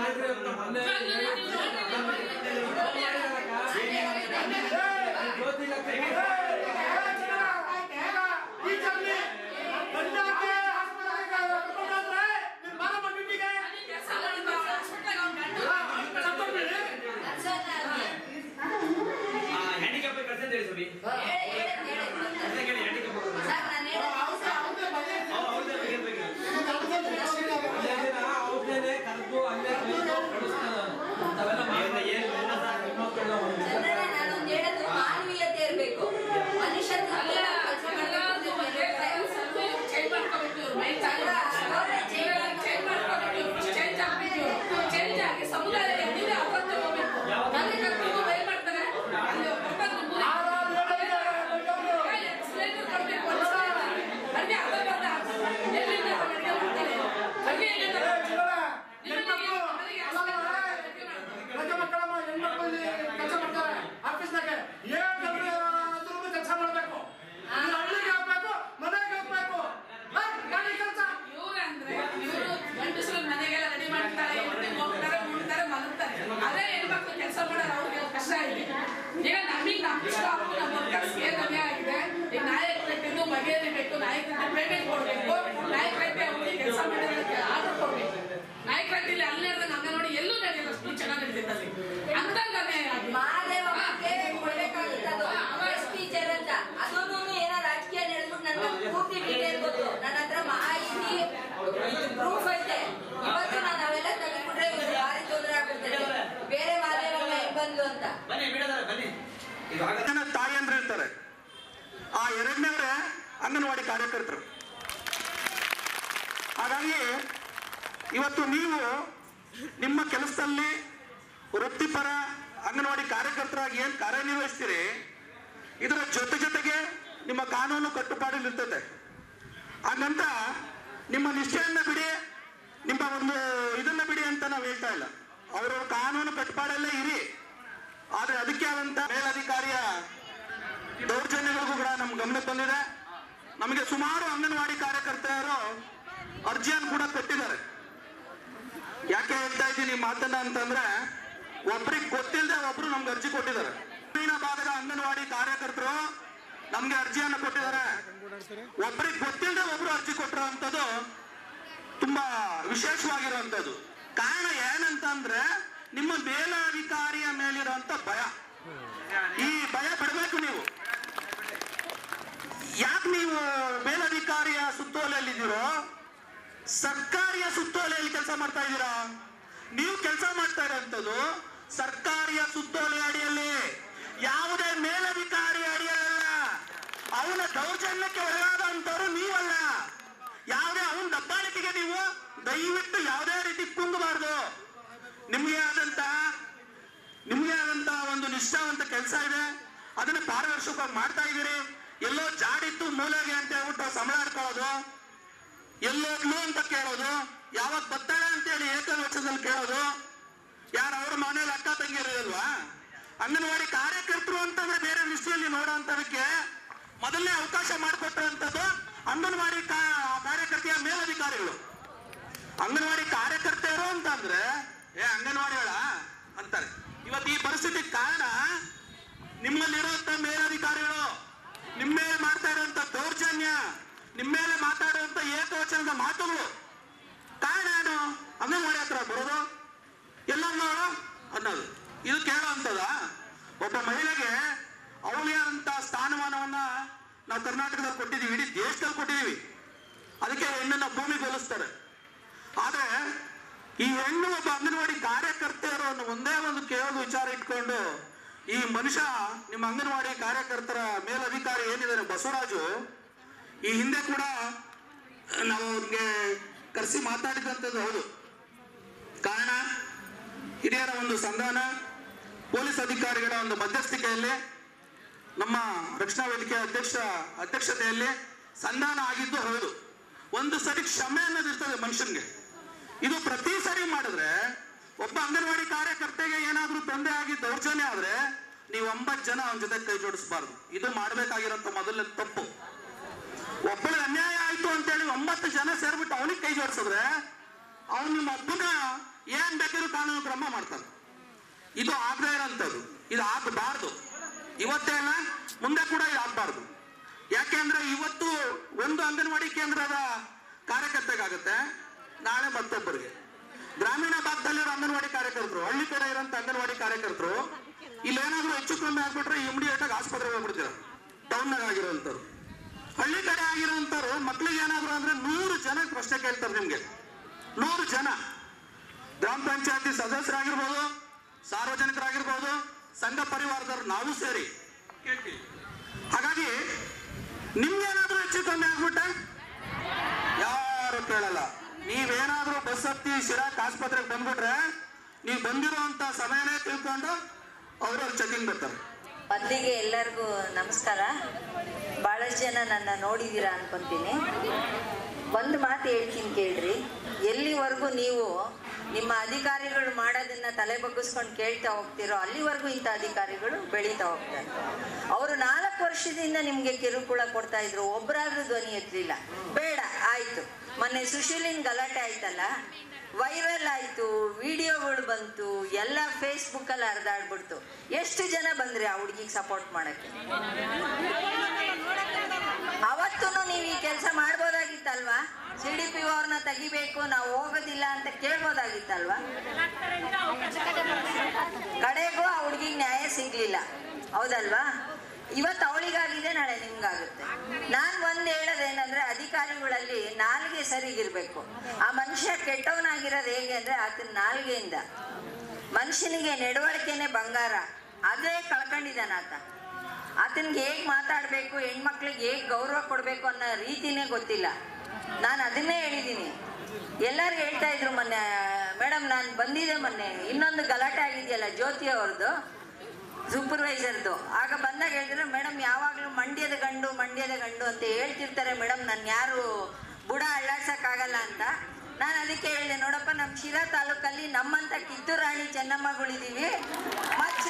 ಮಾನವೀಯತೆ ಇರಬೇಕು ಮನುಷ್ಯ ಬಗೆಹರಿಬೇಕು, ನಾಯಕರಿಗೆ ಪೇಮೆಂಟ್ ಕೊಡಬೇಕು, ನಾಯಕರಿಗೆ ಅವರಿಗೆ ಕೆಲಸ ಮಾಡೋದಕ್ಕೆ ಆರ್ಡರ್ ಕೊಡಬೇಕು. ನಾಯಕರಲ್ಲಿ ಅಲ್ಲಿ ನಡೆದಂಗೆ ಅಂಗನವಾಡಿ ಎಲ್ಲೂ ನಡೆಯಲ್ಲ, ಅಷ್ಟು ಚೆನ್ನಾಗಿ ನಡೀತದೆ. ಅಂತಂಗ ಅದನ್ನು ಏನೋ ರಾಜಕೀಯ ನಡೆದ್ಬಿಟ್ಟು ನನ್ನ ಪೂರ್ತಿ ಡೀಟೇಲ್ ಗೊತ್ತು, ನನ್ನ ಹತ್ರ ಮಾಹಿತಿ ಪ್ರೂಫ್ ಐತೆ. ಇವತ್ತು ನಾನು ಅವೆಲ್ಲ ತೆಗೆದುಬಿಟ್ರೆ ಇವ್ರು ಭಾರಿ ತೊಂದರೆ ಆಗ್ಬಿಡ್ತದೆ. ಬೇರೆ ಮಾಧ್ಯಮ ಬಂದು ಅಂತ ತಾಯಿಯಂದ್ರೆ ಇರ್ತಾರೆ. ಆ ಎರಡನೇವರೇ ಅಂಗನವಾಡಿ ಕಾರ್ಯಕರ್ತರು. ಹಾಗಾಗಿ ಇವತ್ತು ನೀವು ನಿಮ್ಮ ಕೆಲಸದಲ್ಲಿ ವೃತ್ತಿಪರ ಅಂಗನವಾಡಿ ಕಾರ್ಯಕರ್ತರಾಗಿ ಏನು ಕಾರ್ಯನಿರ್ವಹಿಸ್ತೀರಿ, ಇದರ ಜೊತೆ ಜೊತೆಗೆ ನಿಮ್ಮ ಕಾನೂನು ಕಟ್ಟುಪಾಡು ಇರ್ತದೆ. ಹಾಗಂತ ನಿಮ್ಮ ನಿಷ್ಠೆಯನ್ನ ಬಿಡಿ, ನಿಮ್ಮ ಒಂದು ಇದನ್ನ ಬಿಡಿ ಅಂತ ನಾವು ಹೇಳ್ತಾ ಇಲ್ಲ. ಅವರ ಕಾನೂನು ಕಟ್ಟುಪಾಡಲ್ಲೇ ಇರಿ. ಆದರೆ ಅದಕ್ಕೆ ಆದಂತ ಮೇಲಧಿಕಾರಿಯ ದೌರ್ಜನ್ಯಗಳಿಗೂ ಕೂಡ ನಮ್ಮ ಗಮನಕ್ಕೆ ಬಂದಿದೆ. ನಮಗೆ ಸುಮಾರು ಅಂಗನವಾಡಿ ಕಾರ್ಯಕರ್ತರು ಅರ್ಜಿಯನ್ನು ಕೂಡ ಕೊಟ್ಟಿದ್ದಾರೆ. ಯಾಕೆ ಹೇಳ್ತಾ ಇದ್ದೀನಿ ಮಾತನ್ನ ಅಂತಂದ್ರೆ, ಒಬ್ರಿಗೆ ಗೊತ್ತಿಲ್ಲದೆ ಒಬ್ರು ನಮ್ಗೆ ಅರ್ಜಿ ಕೊಟ್ಟಿದ್ದಾರೆ. ಗ್ರಾಮೀಣ ಭಾಗದ ಅಂಗನವಾಡಿ ಕಾರ್ಯಕರ್ತರು ನಮ್ಗೆ ಅರ್ಜಿಯನ್ನು ಕೊಟ್ಟಿದ್ದಾರೆ. ಒಬ್ರಿಗೆ ಗೊತ್ತಿಲ್ಲದೆ ಒಬ್ರು ಅರ್ಜಿ ಕೊಟ್ಟಿರುವಂಥದ್ದು ತುಂಬಾ ವಿಶೇಷವಾಗಿರುವಂಥದ್ದು. ಕಾರಣ ಏನಂತಂದ್ರೆ, ನಿಮ್ಮ ಮೇಲಾಧಿಕಾರಿಯ ಮೇಲಿರುವಂತ ಭಯ. ಈ ಭಯ ಬಿಡಬೇಕು ನೀವು. ಯಾಕೆ ನೀವು ಮೇಲಧಿಕಾರಿಯ ಸುತ್ತೋಲೆಯಲ್ಲಿದ್ದೀರೋ, ಸರ್ಕಾರಿಯ ಸುತ್ತೋಲೆಯಲ್ಲಿ ಕೆಲಸ ಮಾಡ್ತಾ ಇದ್ದೀರಾ. ನೀವು ಕೆಲಸ ಮಾಡ್ತಾ ಇರೋಂಥದ್ದು ಸರ್ಕಾರಿಯ ಸುತ್ತೋಲೆ ಅಡಿಯಲ್ಲಿ, ಯಾವುದೇ ಮೇಲಧಿಕಾರಿ ಅಡಿಯಲ್ಲ. ಅವನ ದೌರ್ಜನ್ಯಕ್ಕೆ ಒಳಗಾದಂಥವ್ರು ನೀವಲ್ಲ. ಯಾವುದೇ ಅವನ ದಬ್ಬಾಳಿಕೆಗೆ ನೀವು ದಯವಿಟ್ಟು ಯಾವುದೇ ರೀತಿ ಕುಂದಬಾರ್ದು. ನಿಮಗೆ ಆದಂತ ನಿಮಗೆ ಆದಂತ ಒಂದು ನಿಷ್ಠಾವಂತ ಕೆಲಸ ಇದೆ, ಅದನ್ನ ಪಾರದರ್ಶಕವಾಗಿ ಮಾಡ್ತಾ ಇದ್ದೀರಿ. ಎಲ್ಲೋ ಜಾಡಿತ್ತು ಮೂಲೆಗೆ ಅಂತ ಹೇಳ್ಬಿಟ್ಟು ಸಂಬಳ ಹಾಡ್ಕೊಳ್ಳೋದು, ಎಲ್ಲೋದ್ಲು ಅಂತ ಕೇಳೋದು, ಯಾವಾಗ ಬರ್ತಾಳೆ ಅಂತೇಳಿ ಏಕವಚನದಲ್ಲಿ ಕೇಳೋದು. ಯಾರು ಅವ್ರ ಮನೇಲಿ ಅಕ್ಕ ತಂಗಿರಲ್ವಾ? ಅಂಗನವಾಡಿ ಕಾರ್ಯಕರ್ತರು ಅಂತಂದ್ರೆ ಬೇರೆ ದೃಷ್ಟಿಯಲ್ಲಿ ನೋಡೋಂಥದಕ್ಕೆ ಮೊದಲನೇ ಅವಕಾಶ ಮಾಡಿಕೊಟ್ಟಂಥದ್ದು ಅಂಗನವಾಡಿ ಕಾರ್ಯಕರ್ತೆಯ ಮೇಲಧಿಕಾರಿಗಳು. ಅಂಗನವಾಡಿ ಕಾರ್ಯಕರ್ತೆಯರು ಅಂತಂದ್ರೆ ಏ ಅಂಗನವಾಡಿಗಳ ಅಂತಾರೆ. ಇವತ್ತು ಈ ಪರಿಸ್ಥಿತಿ ಕಾರಣ ನಿಮ್ಮಲ್ಲಿರುವಂತ ಮೇಲಧಿಕಾರಿಗಳು ನಿಮ್ಮ ಮೇಲೆ ಮಾಡ್ತಾ ಇರುವಂತ ದೌರ್ಜನ್ಯ, ನಿಮ್ಮ ಮೇಲೆ ಮಾತಾಡುವಂತ ಏಕವಚನದ ಮಾತುಗಳು. ಕಾರಣ ಏನು? ಅಂಗನವಾಡಿ ಹತ್ರ ಬರೋದು, ಎಲ್ಲ ನೋಡು ಅನ್ನೋದು. ಇದು ಕೇಳುವಂಥದ? ಒಬ್ಬ ಮಹಿಳೆಗೆ ಅವಳಿಗೆ ಆದಂತ ಸ್ಥಾನಮಾನವನ್ನ ನಾವು ಕರ್ನಾಟಕದಲ್ಲಿ ಕೊಟ್ಟಿದ್ದೀವಿ, ಇಡೀ ದೇಶದಲ್ಲಿ ಕೊಟ್ಟಿದ್ದೀವಿ. ಅದಕ್ಕೆ ಹೆಣ್ಣನ್ನ ಭೂಮಿಗೆ ಹೋಲಿಸ್ತಾರೆ. ಆದ್ರೆ ಈ ಹೆಣ್ಣು ಒಬ್ಬ ಅಂಗನವಾಡಿ ಕಾರ್ಯಕರ್ತೆಯರು ಅನ್ನೋ ಒಂದೇ ಒಂದು ಕೇಳೋದು ವಿಚಾರ ಇಟ್ಕೊಂಡು ಈ ಮನುಷ್ಯ ನಿಮ್ಮ ಅಂಗನವಾಡಿ ಕಾರ್ಯಕರ್ತರ ಮೇಲಧಿಕಾರಿ ಏನಿದ್ದಾರೆ ಬಸವರಾಜು, ಈ ಹಿಂದೆ ಕೂಡ ನಾವು ಅವ್ರಿಗೆ ಕರೆಸಿ ಮಾತಾಡಿದಂಥದ್ದು ಹೌದು. ಕಾರಣ ಹಿರಿಯರ ಒಂದು ಸಂಧಾನ, ಪೊಲೀಸ್ ಅಧಿಕಾರಿಗಳ ಒಂದು ಮಧ್ಯಸ್ಥಿಕೆಯಲ್ಲಿ, ನಮ್ಮ ರಕ್ಷಣಾ ವೇದಿಕೆ ಅಧ್ಯಕ್ಷ ಅಧ್ಯಕ್ಷತೆಯಲ್ಲಿ ಸಂಧಾನ ಆಗಿದ್ದು ಹೌದು. ಒಂದು ಸರಿ ಕ್ಷಮೆ ಅನ್ನೋದಿರ್ತದೆ ಮನುಷ್ಯನ್ಗೆ. ಇದು ಪ್ರತಿ ಸರಿ ಮಾಡಿದ್ರೆ ಒಬ್ಬ ಅಂಗನವಾಡಿ ಕಾರ್ಯಕರ್ತೆಗೆ ಏನಾದ್ರೂ ತೊಂದರೆ ಆಗಿ ದೌರ್ಜನ್ಯ ಆದ್ರೆ ನೀವು ಒಂಬತ್ತು ಜನ ಅವನ ಜೊತೆ ಕೈ ಜೋಡಿಸಬಾರ್ದು. ಇದು ಮಾಡ್ಬೇಕಾಗಿರೋಂಥ ಮೊದಲನೇ ತಪ್ಪು. ಒಬ್ಬಳಿಗೆ ಅನ್ಯಾಯ ಆಯ್ತು ಅಂತೇಳಿ ಒಂಬತ್ತು ಜನ ಸೇರ್ಬಿಟ್ಟು ಅವನಿಗೆ ಕೈ ಜೋಡಿಸಿದ್ರೆ ಅವ್ನು ನಿಮ್ಮ ಹಬ್ಬನ ಏನ್ ಬೇಕಾದ್ರೂ ಕಾನೂನು ಕ್ರಮ ಮಾಡ್ತಾನೆ. ಇದು ಆಗದೆ ಇರೋಂಥದ್ದು, ಇದು ಆಗಬಾರ್ದು. ಇವತ್ತೇ ಅಲ್ಲ, ಮುಂದೆ ಕೂಡ ಇದು ಆಗಬಾರ್ದು. ಯಾಕೆಂದ್ರೆ ಇವತ್ತು ಒಂದು ಅಂಗನವಾಡಿ ಕೇಂದ್ರದ ಕಾರ್ಯಕರ್ತೆಗಾಗುತ್ತೆ, ನಾಳೆ ಮತ್ತೊಬ್ಬರಿಗೆ. ಗ್ರಾಮೀಣ ಭಾಗದಲ್ಲಿರೋ ಅಂಗನವಾಡಿ ಕಾರ್ಯಕರ್ತರು, ಹಳ್ಳಿ ಕಡೆ ಇರೋಂಥ ಅಂಗನವಾಡಿ ಕಾರ್ಯಕರ್ತರು ಇಲ್ಲೇನಾದ್ರೂ ಹೆಚ್ಚು ಕಮ್ಮಿ ಆಗ್ಬಿಟ್ರೆ ಇಮಿಡಿಯೇಟ್ ಆಗಿ ಆಸ್ಪತ್ರೆಗೆ ಹೋಗ್ಬಿಡ್ತೀರ. ಟೌನ್ನಾಗ ಆಗಿರೋಂಥವ್ರು, ಹಳ್ಳಿ ಕಡೆ ಆಗಿರೋಂಥವ್ರು ಮಕ್ಳಿಗೆ ಏನಾದ್ರು ಅಂದ್ರೆ ನೂರು ಜನ ಪ್ರಶ್ನೆ ಕೇಳ್ತಾರೆ. ನಿಮ್ಗೆ ನೂರು ಜನ ಗ್ರಾಮ ಪಂಚಾಯತಿ ಸದಸ್ಯರಾಗಿರ್ಬೋದು, ಸಾರ್ವಜನಿಕರಾಗಿರ್ಬೋದು, ಸಂಘ ಪರಿವಾರದವ್ರು ನಾವು ಸೇರಿ ಕೇಳ್ತೀವಿ. ಹಾಗಾಗಿ ನಿಮ್ಗೇನಾದ್ರೂ ಹೆಚ್ಚು ಕಮ್ಮಿ ಆಗ್ಬಿಟ್ಟೆ ಯಾರು ಕೇಳಲ್ಲ. ನೀವೇನಾದ್ರೂ ಬಸ್ ಹತ್ತಿ ಶಿರಾಕ್ ಆಸ್ಪತ್ರೆಗೆ ಬಂದ್ಬಿಟ್ರೆ ನೀವು ಬಂದಿರುವಂತ ಸಮಯನೇ ತಿಳ್ಕೊಂಡು ಅವ್ರವ್ರು ಚೆಕಿಂಗ್ ಬರ್ತಾರೆ. ಮೊದಲಿಗೆ ಎಲ್ಲರಿಗೂ ನಮಸ್ಕಾರ. ಭಾಳಷ್ಟು ಜನ ನನ್ನ ನೋಡಿದ್ದೀರಾ ಅನ್ಕೊಂತೀನಿ. ಒಂದು ಮಾತು ಹೇಳ್ತೀನಿ ಕೇಳ್ರಿ. ಎಲ್ಲಿವರೆಗೂ ನೀವು ನಿಮ್ಮ ಅಧಿಕಾರಿಗಳು ಮಾಡೋದನ್ನ ತಲೆ ಬಗ್ಗಿಸ್ಕೊಂಡು ಕೇಳ್ತಾ ಹೋಗ್ತಿರೋ ಅಲ್ಲಿವರೆಗೂ ಇಂಥ ಅಧಿಕಾರಿಗಳು ಬೆಳೀತಾ ಹೋಗ್ತಾರೆ. ಅವರು ನಾಲ್ಕು ವರ್ಷದಿಂದ ನಿಮಗೆ ಕಿರುಕುಳ ಕೊಡ್ತಾ ಇದ್ರು, ಒಬ್ಬರಾದ್ರೂ ಧ್ವನಿ ಎತ್ತಲಿಲ್ಲ. ಬೇಡ ಆಯ್ತು, ಮೊನ್ನೆ ಸುಶೀಲಿನ್ ಗಲಾಟೆ ಆಯ್ತಲ್ಲ, ವೈರಲ್ ಆಯ್ತು, ವಿಡಿಯೋಗಳು ಬಂತು, ಎಲ್ಲ ಫೇಸ್ಬುಕ್ಕಲ್ಲಿ ಹರಿದಾಡ್ಬಿಡ್ತು. ಎಷ್ಟು ಜನ ಬಂದ್ರಿ ಆ ಹುಡುಗಿಗೆ ಸಪೋರ್ಟ್ ಮಾಡಕ್ಕೆ? ಅವತ್ತೂ ನೀವು ಈ ಕೆಲಸ ಮಾಡ್ಬೋದಾಗಿತ್ತಲ್ವಾ? ಸಿ ಡಿ ಪಿ ಅವ್ರನ್ನ ತೆಗಿಬೇಕು, ನಾವು ಹೋಗೋದಿಲ್ಲ ಅಂತ ಕೇಳ್ಬೋದಾಗಿತ್ತಲ್ವಾ? ಕಡೆಗೂ ಆ ಹುಡುಗಿಗೆ ನ್ಯಾಯ ಸಿಗ್ಲಿಲ್ಲ, ಹೌದಲ್ವಾ? ಇವತ್ತು ಅವಳಿಗಾಗಿದೆ, ನಾಳೆ ನಿಮ್ಗಾಗುತ್ತೆ. ನಾನು ಒಂದು ಹೇಳೋದೇನಂದ್ರೆ, ಅಧಿಕಾರಿಗಳಲ್ಲಿ ನಾಲ್ಗೆ ಸರಿಗಿರ್ಬೇಕು. ಆ ಮನುಷ್ಯ ಕೆಟ್ಟವನಾಗಿರೋದು ಹೇಗೆ ಅಂದ್ರೆ ಆತನ ನಾಲ್ಗೆಯಿಂದ. ಮನುಷ್ಯನಿಗೆ ನಡವಳಿಕೆನೆ ಬಂಗಾರ, ಅದೇ ಕಳ್ಕೊಂಡಿದ್ದಾನ ಆತ. ಆತನಿಗೆ ಹೇಗೆ ಮಾತಾಡಬೇಕು, ಹೆಣ್ಮಕ್ಳಿಗೆ ಹೇಗೆ ಗೌರವ ಕೊಡಬೇಕು ಅನ್ನೋ ರೀತಿನೇ ಗೊತ್ತಿಲ್ಲ. ನಾನು ಅದನ್ನೇ ಹೇಳಿದ್ದೀನಿ. ಎಲ್ಲರೂ ಹೇಳ್ತಾ ಇದ್ರು ಮೊನ್ನೆ, ಮೇಡಮ್ ನಾನು ಬಂದಿದ್ದೆ ಮೊನ್ನೆ, ಇನ್ನೊಂದು ಗಲಾಟೆ ಆಗಿದೆಯಲ್ಲ ಜ್ಯೋತಿ ಅವ್ರದ್ದು ಸೂಪರ್ವೈಸರ್ದು. ಆಗ ಬಂದಾಗ ಹೇಳಿದ್ರೆ, ಮೇಡಮ್ ಯಾವಾಗಲೂ ಮಂಡ್ಯದ ಗಂಡು ಮಂಡ್ಯದ ಗಂಡು ಅಂತ ಹೇಳ್ತಿರ್ತಾರೆ ಮೇಡಮ್, ನಾನು ಯಾರು ಬುಡ ಅಳ್ಳಾಡ್ಸೋಕ್ಕಾಗಲ್ಲ ಅಂತ. ನಾನು ಅದಕ್ಕೆ ಹೇಳಿದೆ, ನೋಡಪ್ಪ ನಮ್ಮ ಶಿರಾ ತಾಲೂಕಲ್ಲಿ ನಮ್ಮಂಥ ಕಿತ್ತೂರು ರಾಣಿ ಚೆನ್ನಮ್ಮಗಳಿದ್ದೀವಿ, ಮಚ್ಚ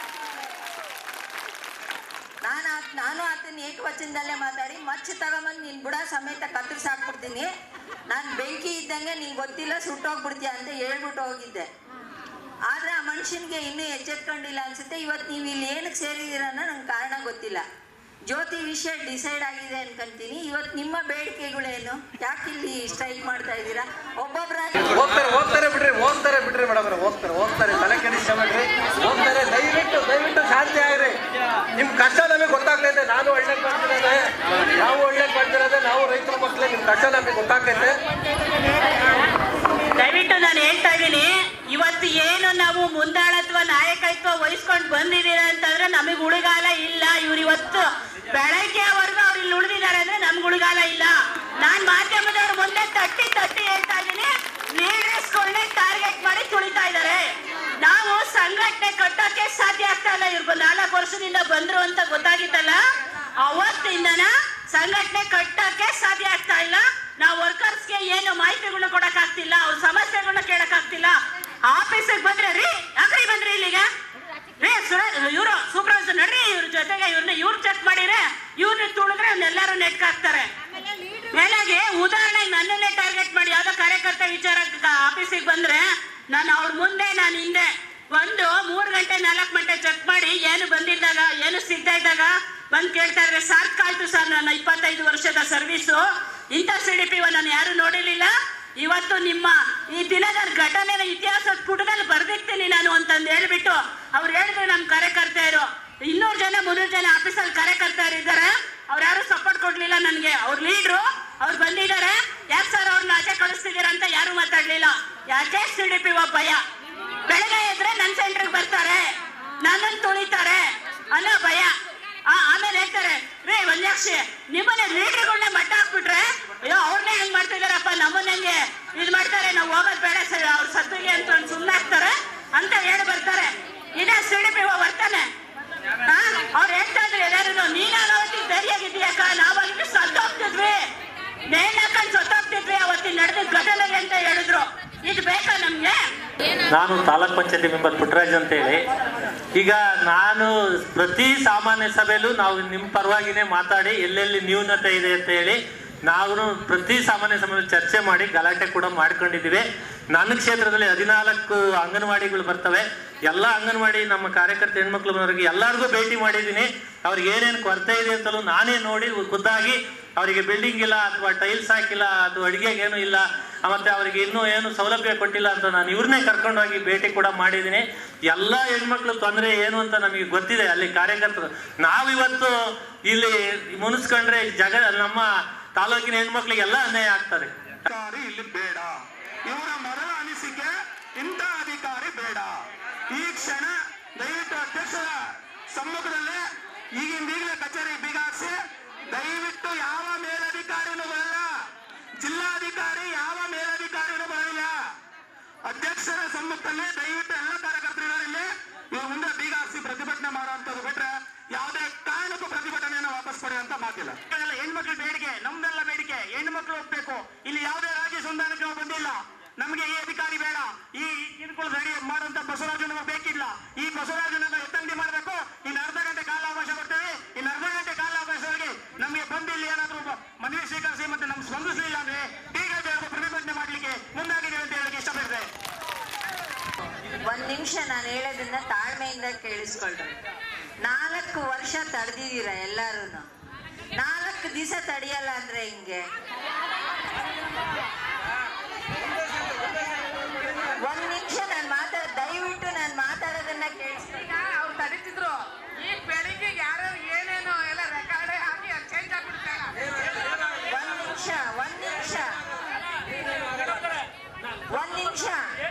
ನಾನು ಆತ್ ನಾನು ಆತನ ಏಕವಚನದಲ್ಲೇ ಮಾತಾಡಿ ಮಚ್ಚ ತಗೊಂಬಂದು ನಿನ್ನ ಬುಡ ಸಮೇತ ಕತ್ತರಿಸಾಕ್ಬಿಡ್ತೀನಿ, ನಾನು ಬೆಂಕಿ ಇದ್ದಂಗೆ ನಿಂಗೆ ಗೊತ್ತಿಲ್ಲ ಸುಟ್ಟೋಗ್ಬಿಡ್ತೀಯ ಅಂತ ಹೇಳ್ಬಿಟ್ಟು ಹೋಗಿದ್ದೆ. ಆದರೆ ಆ ಮನುಷ್ಯನಿಗೆ ಇನ್ನೂ ಎಚ್ಚೆತ್ಕೊಂಡಿಲ್ಲ ಅನ್ಸುತ್ತೆ. ಇವತ್ತು ನೀವು ಇಲ್ಲಿ ಏನಕ್ಕೆ ಸೇರಿದ್ದೀರನ್ನೋ ನಂಗೆ ಕಾರಣ ಗೊತ್ತಿಲ್ಲ. ಜ್ಯೋತಿ ವಿಷಯ ಡಿಸೈಡ್ ಆಗಿದೆ ಅನ್ಕೊಂತೀನಿ. ಇವತ್ತು ನಿಮ್ಮ ಬೇಡಿಕೆಗಳೇನು? ಯಾಕೆ ಇಲ್ಲಿ ಸ್ಟ್ರೈಕ್ ಮಾಡ್ತಾ ಇದ್ದೀರಾ? ಒಬ್ಬೊಬ್ಬರಾಗಿ ಹೋಗ್ತಾರೆ ಹೋಗ್ತಾರೆ ಬಿಡ್ರಿ ಹೋಗ್ತಾರೆ ಬಿಡ್ರಿ ಮೇಡಮ್ ಹೋಗ್ತಾರೆ ಹೋಗ್ತಾರೆ ತಲೆ ಕೆಡಿಸ್ಕೊಂಡ್ರಿ ಹೋಗ್ತಾರೆ. ದಯವಿಟ್ಟು ದಯವಿಟ್ಟು ಶಾಂತಿ ಆಗ್ರಿ. ನಿಮ್ ಕಷ್ಟ ನಮಗೆ ಗೊತ್ತಾಗ್ತೈತೆ. ನಾನು ಒಳ್ಳೆ ಮಾಡ್ತಿರೋದೆ, ನಾವು ಒಳ್ಳೆ ಮಾಡ್ತಿರೋದೆ, ನಾವು ರೈತರ ಮಕ್ಕಳೇ. ನಿಮ್ ಕಷ್ಟ ನಮಗೆ ಗೊತ್ತಾಗ್ತೈತೆ. ದಯವಿಟ್ಟು ನಾನು ಹೇಳ್ತಾ ಇದ್ದೀನಿ, ಇವತ್ತು ಏನು ನಾವು ಮುಂದಾಳತ್ವ ನಾಯಕತ್ವ ವಹಿಸ್ಕೊಂಡು ಬಂದಿದ್ದೀರಾ ಅಂತಂದ್ರೆ ನಮಗೆ ಉಳಿಗಾಲ ಇಲ್ಲ. ಇವ್ರು ಇವತ್ತು ಬೆಳಗ್ಗೆವರೆಗೂ ಅವ್ರು ಇಲ್ಲಿ ಉಳಿದಿದ್ದಾರೆ ಅಂದ್ರೆ ನಮ್ಗೆ ಉಳಿಗಾಲ ಇಲ್ಲ. ನಾನ್ ಮಾಧ್ಯಮದವ್ರ ಮುಂದೆ ತಟ್ಟಿ ತಟ್ಟಿ ಹೇಳ್ತಾ ಇದ್ದೀನಿ, ಲೀಡರ್ಸ್ಗಳನ್ನೇ ಟಾರ್ಗೆಟ್ ಮಾಡಿ ತುಳಿತಾ ಇದ್ದಾರೆ. ನಾವು ಸಂಘಟನೆ ಕಟ್ಟೋಕೆ ಸಾಧ್ಯ ಆಗ್ತಾ ಇಲ್ಲ. ಇವ್ರಿಗೆ ನಾಲ್ಕು ವರ್ಷದಿಂದ ಬಂದ್ರು ಅಂತ ಗೊತ್ತಾಗಿತ್ತಲ್ಲ, ಅವತ್ತಿಂದನ ಸಂಘಟನೆ ಕಟ್ಟೋಕೆ ಸಾಧ್ಯ ಆಗ್ತಾ ಇಲ್ಲ. ನಾವು ವರ್ಕರ್ಸ್ಗೆ ಏನು ಮಾಹಿತಿಗಳನ್ನ ಕೊಡಕ್ ಆಗ್ತಿಲ್ಲ, ಅವ್ರ ಸಮಸ್ಯೆಗಳನ್ನ ಕೇಳಕ್ ಆಗ್ತಿಲ್ಲ. ಆಫೀಸಿಗೆ ಬಂದ್ರೆ ರೀ ಯಾಕ್ರಿ ಬಂದ್ರಿ ಇಲ್ಲಿಗೆ ರೀ ಇವರು ಸೂಪರ್ವೈಸರ್ ನಡ್ರಿ, ಇವ್ರ ಜೊತೆಗೆ ಇವ್ರನ್ನ ಇವ್ರು ಚೆಕ್ ಮಾಡಿದ್ರೆ ಇವ್ರನ್ನ ತುಳಿದ್ರೆ ಅವ್ನೆಲ್ಲರೂ ನೆಟ್ಕ್ ಹಾಕ್ತಾರೆ. ಮೇಲಾಗಿ ಉದಾಹರಣೆಗೆ ನನ್ನನ್ನೇ ಟಾರ್ಗೆಟ್ ಮಾಡಿ ಯಾವ್ದೋ ಕಾರ್ಯಕರ್ತ ವಿಚಾರ ಆಫೀಸಿಗೆ ಬಂದ್ರೆ ನಾನು ಅವ್ರ ಮುಂದೆ ನಾನು ಹಿಂದೆ ಒಂದು ಮೂರು ಗಂಟೆ ನಾಲ್ಕು ಗಂಟೆ ಚೆಕ್ ಮಾಡಿ ಏನು ಬಂದಿದ್ದಾಗ ಏನು ಸಿಗ್ತಾ ಇದ್ದಾಗ ಬಂದು ಕೇಳ್ತಾ ಇದ್ರೆ, ಸಾರ್ಥಕಾಯ್ತು ಸರ್ ನನ್ನ ಇಪ್ಪತ್ತೈದು ವರ್ಷದ ಸರ್ವಿಸು, ಇಂಥ ಸಿ ಡಿ ಪಿ ನಾನು ಯಾರು ನೋಡಿರ್ಲಿಲ್ಲ, ಇವತ್ತು ನಿಮ್ಮ ಈ ದಿನದ ಘಟನೆನ ಇತಿಹಾಸದ ಪುಟದಲ್ಲಿ ಬರ್ದಿರ್ತೀನಿ ನಾನು ಅಂತಂದು ಹೇಳ್ಬಿಟ್ಟು ಅವ್ರು ಹೇಳಿದ್ರು. ನಮ್ಮ ಕಾರ್ಯಕರ್ತೆಯರು ಇನ್ನೂರು ಜನ ಮುನ್ನೂರು ಜನ ಆಫೀಸಲ್ಲಿ ಕಾರ್ಯಕರ್ತರು ಇದ್ದಾರೆ, ಅವ್ರು ಯಾರು ಸಪೋರ್ಟ್ ಕೊಡ್ಲಿಲ್ಲ ನನಗೆ. ಅವ್ರ ಲೀಡ್ರು ಅವ್ರು ಬಂದಿದ್ದಾರೆ, ಯಾಕೆ ಸರ್ ಅವ್ರನ್ನ ಆಚೆ ಕಳಿಸ್ತಿದ್ದೀರ ಅಂತ ಯಾರು ಮಾತಾಡ್ಲಿಲ್ಲ. ಯಾಕೆ? ಸಿ ಡಿ ಪಿ ಭಯ. ಬೆಳಗ್ಗೆ ಎದ್ರೆ ನನ್ನ ಸೆಂಟ್ರಿಗೆ ಬರ್ತಾರೆ, ನನ್ನನ್ನು ತುಳಿತಾರೆ ಅನ್ನೋ ಭಯ. ಆಮೇಲೆ ಹೇಳ್ತಾರೆ, ರೇ ವನ್ಯಾಕ್ಷಿ ನಿಮ್ಮನೆ ಲೀಡರ್ಗಳನ್ನ ಮಟ್ಟ ಹಾಕ್ಬಿಟ್ರೆ ಅಯ್ಯೋ ಅವ್ರನ್ನೇ ಹೆಂಗ್ ಮಾಡ್ತಿದಾರಪ್ಪ, ನಮ್ಮನ್ನ ಇದು ಮಾಡ್ತಾರೆ, ನಾವು ಹೋಗೋದು ಬೇಡ ಸರ್ ಅವ್ರ ಸತ್ತಿಗೆ ಅಂತ ಸುಮ್ಮನೆ ಆಗ್ತಾರೆ ಅಂತ ಹೇಳಿ ಬರ್ತಾರೆ. ಇದೇ ಸಿ ಡಿ ಪಿ ಬರ್ತಾನೆ. ಅವ್ರು ಹೇಳ್ತಾ ಇದ್ರು ಎಲ್ಲಾರು, ನೀನಾಗವತ್ತಿಗೆ ಧೈರ್ಯಾಗಿದ್ದೀಯಕ್ಕ, ನಾವಾಗಿದ್ರೆ ಸತ್ತೋಗ್ತಿದ್ವಿ, ನೇಣ್ ಹಾಕೊಂಡು ಸತ್ತೋಗ್ತಿದ್ವಿ ಅವತ್ತಿನ ನಡೆದ ಘಟನೆಗೆ ಅಂತ ಹೇಳಿದ್ರು. ಇದು ಬೇಕಾ ನಮ್ಗೆ? ನಾನು ತಾಲೂಕ್ ಪಂಚಾಯತಿ ಮೆಂಬರ್ ಪುಟ್ಟರಾಜ್ ಅಂತ ಹೇಳಿ. ಈಗ ನಾನು ಪ್ರತಿ ಸಾಮಾನ್ಯ ಸಭೆಯಲ್ಲೂ ನಾವು ನಿಮ್ಮ ಪರವಾಗಿನೇ ಮಾತಾಡಿ ಎಲ್ಲೆಲ್ಲಿ ನ್ಯೂನತೆ ಇದೆ ಅಂತ ಹೇಳಿ ನಾವು ಪ್ರತಿ ಸಾಮಾನ್ಯ ಸಭೆಯಲ್ಲಿ ಚರ್ಚೆ ಮಾಡಿ ಗಲಾಟೆ ಕೂಡ ಮಾಡ್ಕೊಂಡಿದ್ದೀವಿ. ನನ್ನ ಕ್ಷೇತ್ರದಲ್ಲಿ ಹದಿನಾಲ್ಕು ಅಂಗನವಾಡಿಗಳು ಬರ್ತವೆ. ಎಲ್ಲ ಅಂಗನವಾಡಿ ನಮ್ಮ ಕಾರ್ಯಕರ್ತ ಹೆಣ್ಮಕ್ಳು ಬರೋರಿಗೆ ಎಲ್ಲರಿಗೂ ಭೇಟಿ ಮಾಡಿದ್ದೀನಿ. ಅವ್ರಿಗೆ ಏನೇನು ಕೊರತೆ ಇದೆ ಅಂತಲೂ ನಾನೇ ನೋಡಿ ಖುದ್ದಾಗಿ ಅವರಿಗೆ ಬಿಲ್ಡಿಂಗ್ ಇಲ್ಲ ಅಥವಾ ಟೈಲ್ಸ್ ಹಾಕಿಲ್ಲ ಅಥವಾ ಅಡುಗೆಗೆ ಏನೂ ಇಲ್ಲ ಮತ್ತು ಅವರಿಗೆ ಇನ್ನೂ ಏನು ಸೌಲಭ್ಯ ಕೊಟ್ಟಿಲ್ಲ ಅಂತ ನಾನು ಇವ್ರನ್ನೇ ಕರ್ಕೊಂಡೋಗಿ ಭೇಟಿ ಕೂಡ ಮಾಡಿದ್ದೀನಿ. ಎಲ್ಲ ಹೆಣ್ಮಕ್ಳು ತೊಂದರೆ ಏನು ಅಂತ ನಮಗೆ ಗೊತ್ತಿದೆ ಅಲ್ಲಿ ಕಾರ್ಯಕರ್ತರು. ನಾವಿವತ್ತು ಇಲ್ಲಿ ಮುನಿಸ್ಕೊಂಡ್ರೆ ಜಗ ನಮ್ಮ ತಾಲೂಕಿನ ಹೆಣ್ಮಕ್ಳಿಗೆಲ್ಲ ಅನ್ಯಾಯ ಆಗ್ತದೆ. ಅಧಿಕಾರಿ ಇಲ್ಲಿ ಬೇಡ, ಇವರ ಮರಳ ಅನಿಸಿಕೆ ಇಂಥ ಅಧಿಕಾರಿ ಬೇಡ. ಈ ಕ್ಷಣ ದಯವಿಟ್ಟು ಅಧ್ಯಕ್ಷರ ಸಮ್ಮುಖದಲ್ಲೇ ಈಗಿಂದ ಈಗಲೇ ಕಚೇರಿ ಬೀಗ ಹಾಕ್ಸಿ, ದಯವಿಟ್ಟು ಯಾವ ಮೇಲಧಿಕಾರಿನೂ ಬರಲ್ಲ, ಜಿಲ್ಲಾಧಿಕಾರಿ ಯಾವ ಮೇಲಧಿಕಾರಿನೂ ಬರಲಿಲ್ಲ. ಅಧ್ಯಕ್ಷರ ಸಮ್ಮುಖದಲ್ಲಿ ದಯವಿಟ್ಟು ಎಲ್ಲ ಕಾರ್ಯಕರ್ತರಲ್ಲಿ ಇವ್ರ ಮುಂದೆ ಬೀಗ ಹಾಕ್ಸಿ ಪ್ರತಿಭಟನೆ ಮಾಡುವಂಥದ್ದು ಬಿಟ್ರೆ ಯಾವುದೇ ಕಾರಣಕ್ಕೂ ಪ್ರತಿಭಟನೆಯನ್ನು ವಾಪಸ್ ಪಡೆಯುವಂತ ಮಾತಿಲ್ಲ. ಹೆಣ್ಮಕ್ಳ ಬೇಡಿಕೆ ನಮ್ದೆಲ್ಲ ಬೇಡಿಕೆ, ಹೆಣ್ಮಕ್ಳು ಹೋಗ್ಬೇಕು. ಇಲ್ಲಿ ಯಾವುದೇ ರಾಜ್ಯ ಸಂಧಾನಕ್ಕೆ ನಾವು ಬಂದಿಲ್ಲ. ನಮಗೆ ಈ ಅಧಿಕಾರಿ ಬೇಡ, ಈ ಕಿರುಕುಳ ರೆಡಿ ಮಾಡುವಂತ ಬಸವರಾಜು ನಮಗೆ ಬೇಕಿಲ್ಲ. ಈ ಬಸವರಾಜನನ್ನ ಎತ್ತಂಗಡಿ ಮಾಡಬೇಕು. ಇನ್ನು ಅರ್ಧ ಗಂಟೆ ಕಾಲಾವಕಾಶ ಕೊಡ್ತೇವೆ. ಇನ್ನು ಅರ್ಧ ಗಂಟೆ ಕಾಲಾವಕಾಶವಾಗಿ ನಮಗೆ ಬಂದು ಇಲ್ಲಿ ಏನಾದರೂ ಮನವಿ ಸ್ವೀಕರಿಸಿ ಮತ್ತೆ ನಮ್ಗೆ ಸ್ಪಂದಿಸಲಿಲ್ಲ ಅಂದ್ರೆ ಈಗ ಪ್ರತಿಭಟನೆ ಮಾಡ್ಲಿಕ್ಕೆ ಮುಂದಾಗಿದ್ದೇವೆ ಅಂತ ಹೇಳಕ್ಕೆ ಇಷ್ಟಪಡ್ತೇವೆ. ಒಂದ್ ನಿಮಿಷ ನಾನು ಹೇಳೋದನ್ನ ತಾಳ್ಮೆಯಿಂದ ಕೇಳಿಸ್ಕೊಳ್ರಿ. ನಾಲ್ಕು ವರ್ಷ ತಡೆದಿದ್ದೀರ ಎಲ್ಲಾರು, ನಾಲ್ಕು ದಿವಸ ತಡೆಯಲ್ಲ ಅಂದ್ರೆ ಹಿಂಗೆ. ಒಂದ್ ನಿಮಿಷ ನಾನು ಮಾತಾಡ ದಯವಿಟ್ಟು ನಾನು ಮಾತಾಡೋದನ್ನ ಕೇಳಿಸ್ತೀನಿ. ಅವ್ರು ತಡೀತಿದ್ರು. ಈಗ ಬೆಳಿಗ್ಗೆ ಯಾರು ಏನೇನೋ ಎಲ್ಲ ರೆಕಾರ್ಡ್ ಹಾಕಿ ಅದು ಚೇಂಜ್ ಆಗ್ಬಿಡ್ತಾರೆ. ಒಂದ್ ನಿಮಿಷ ಒಂದ್ ನಿಮಿಷ ಒಂದ್ ನಿಮಿಷ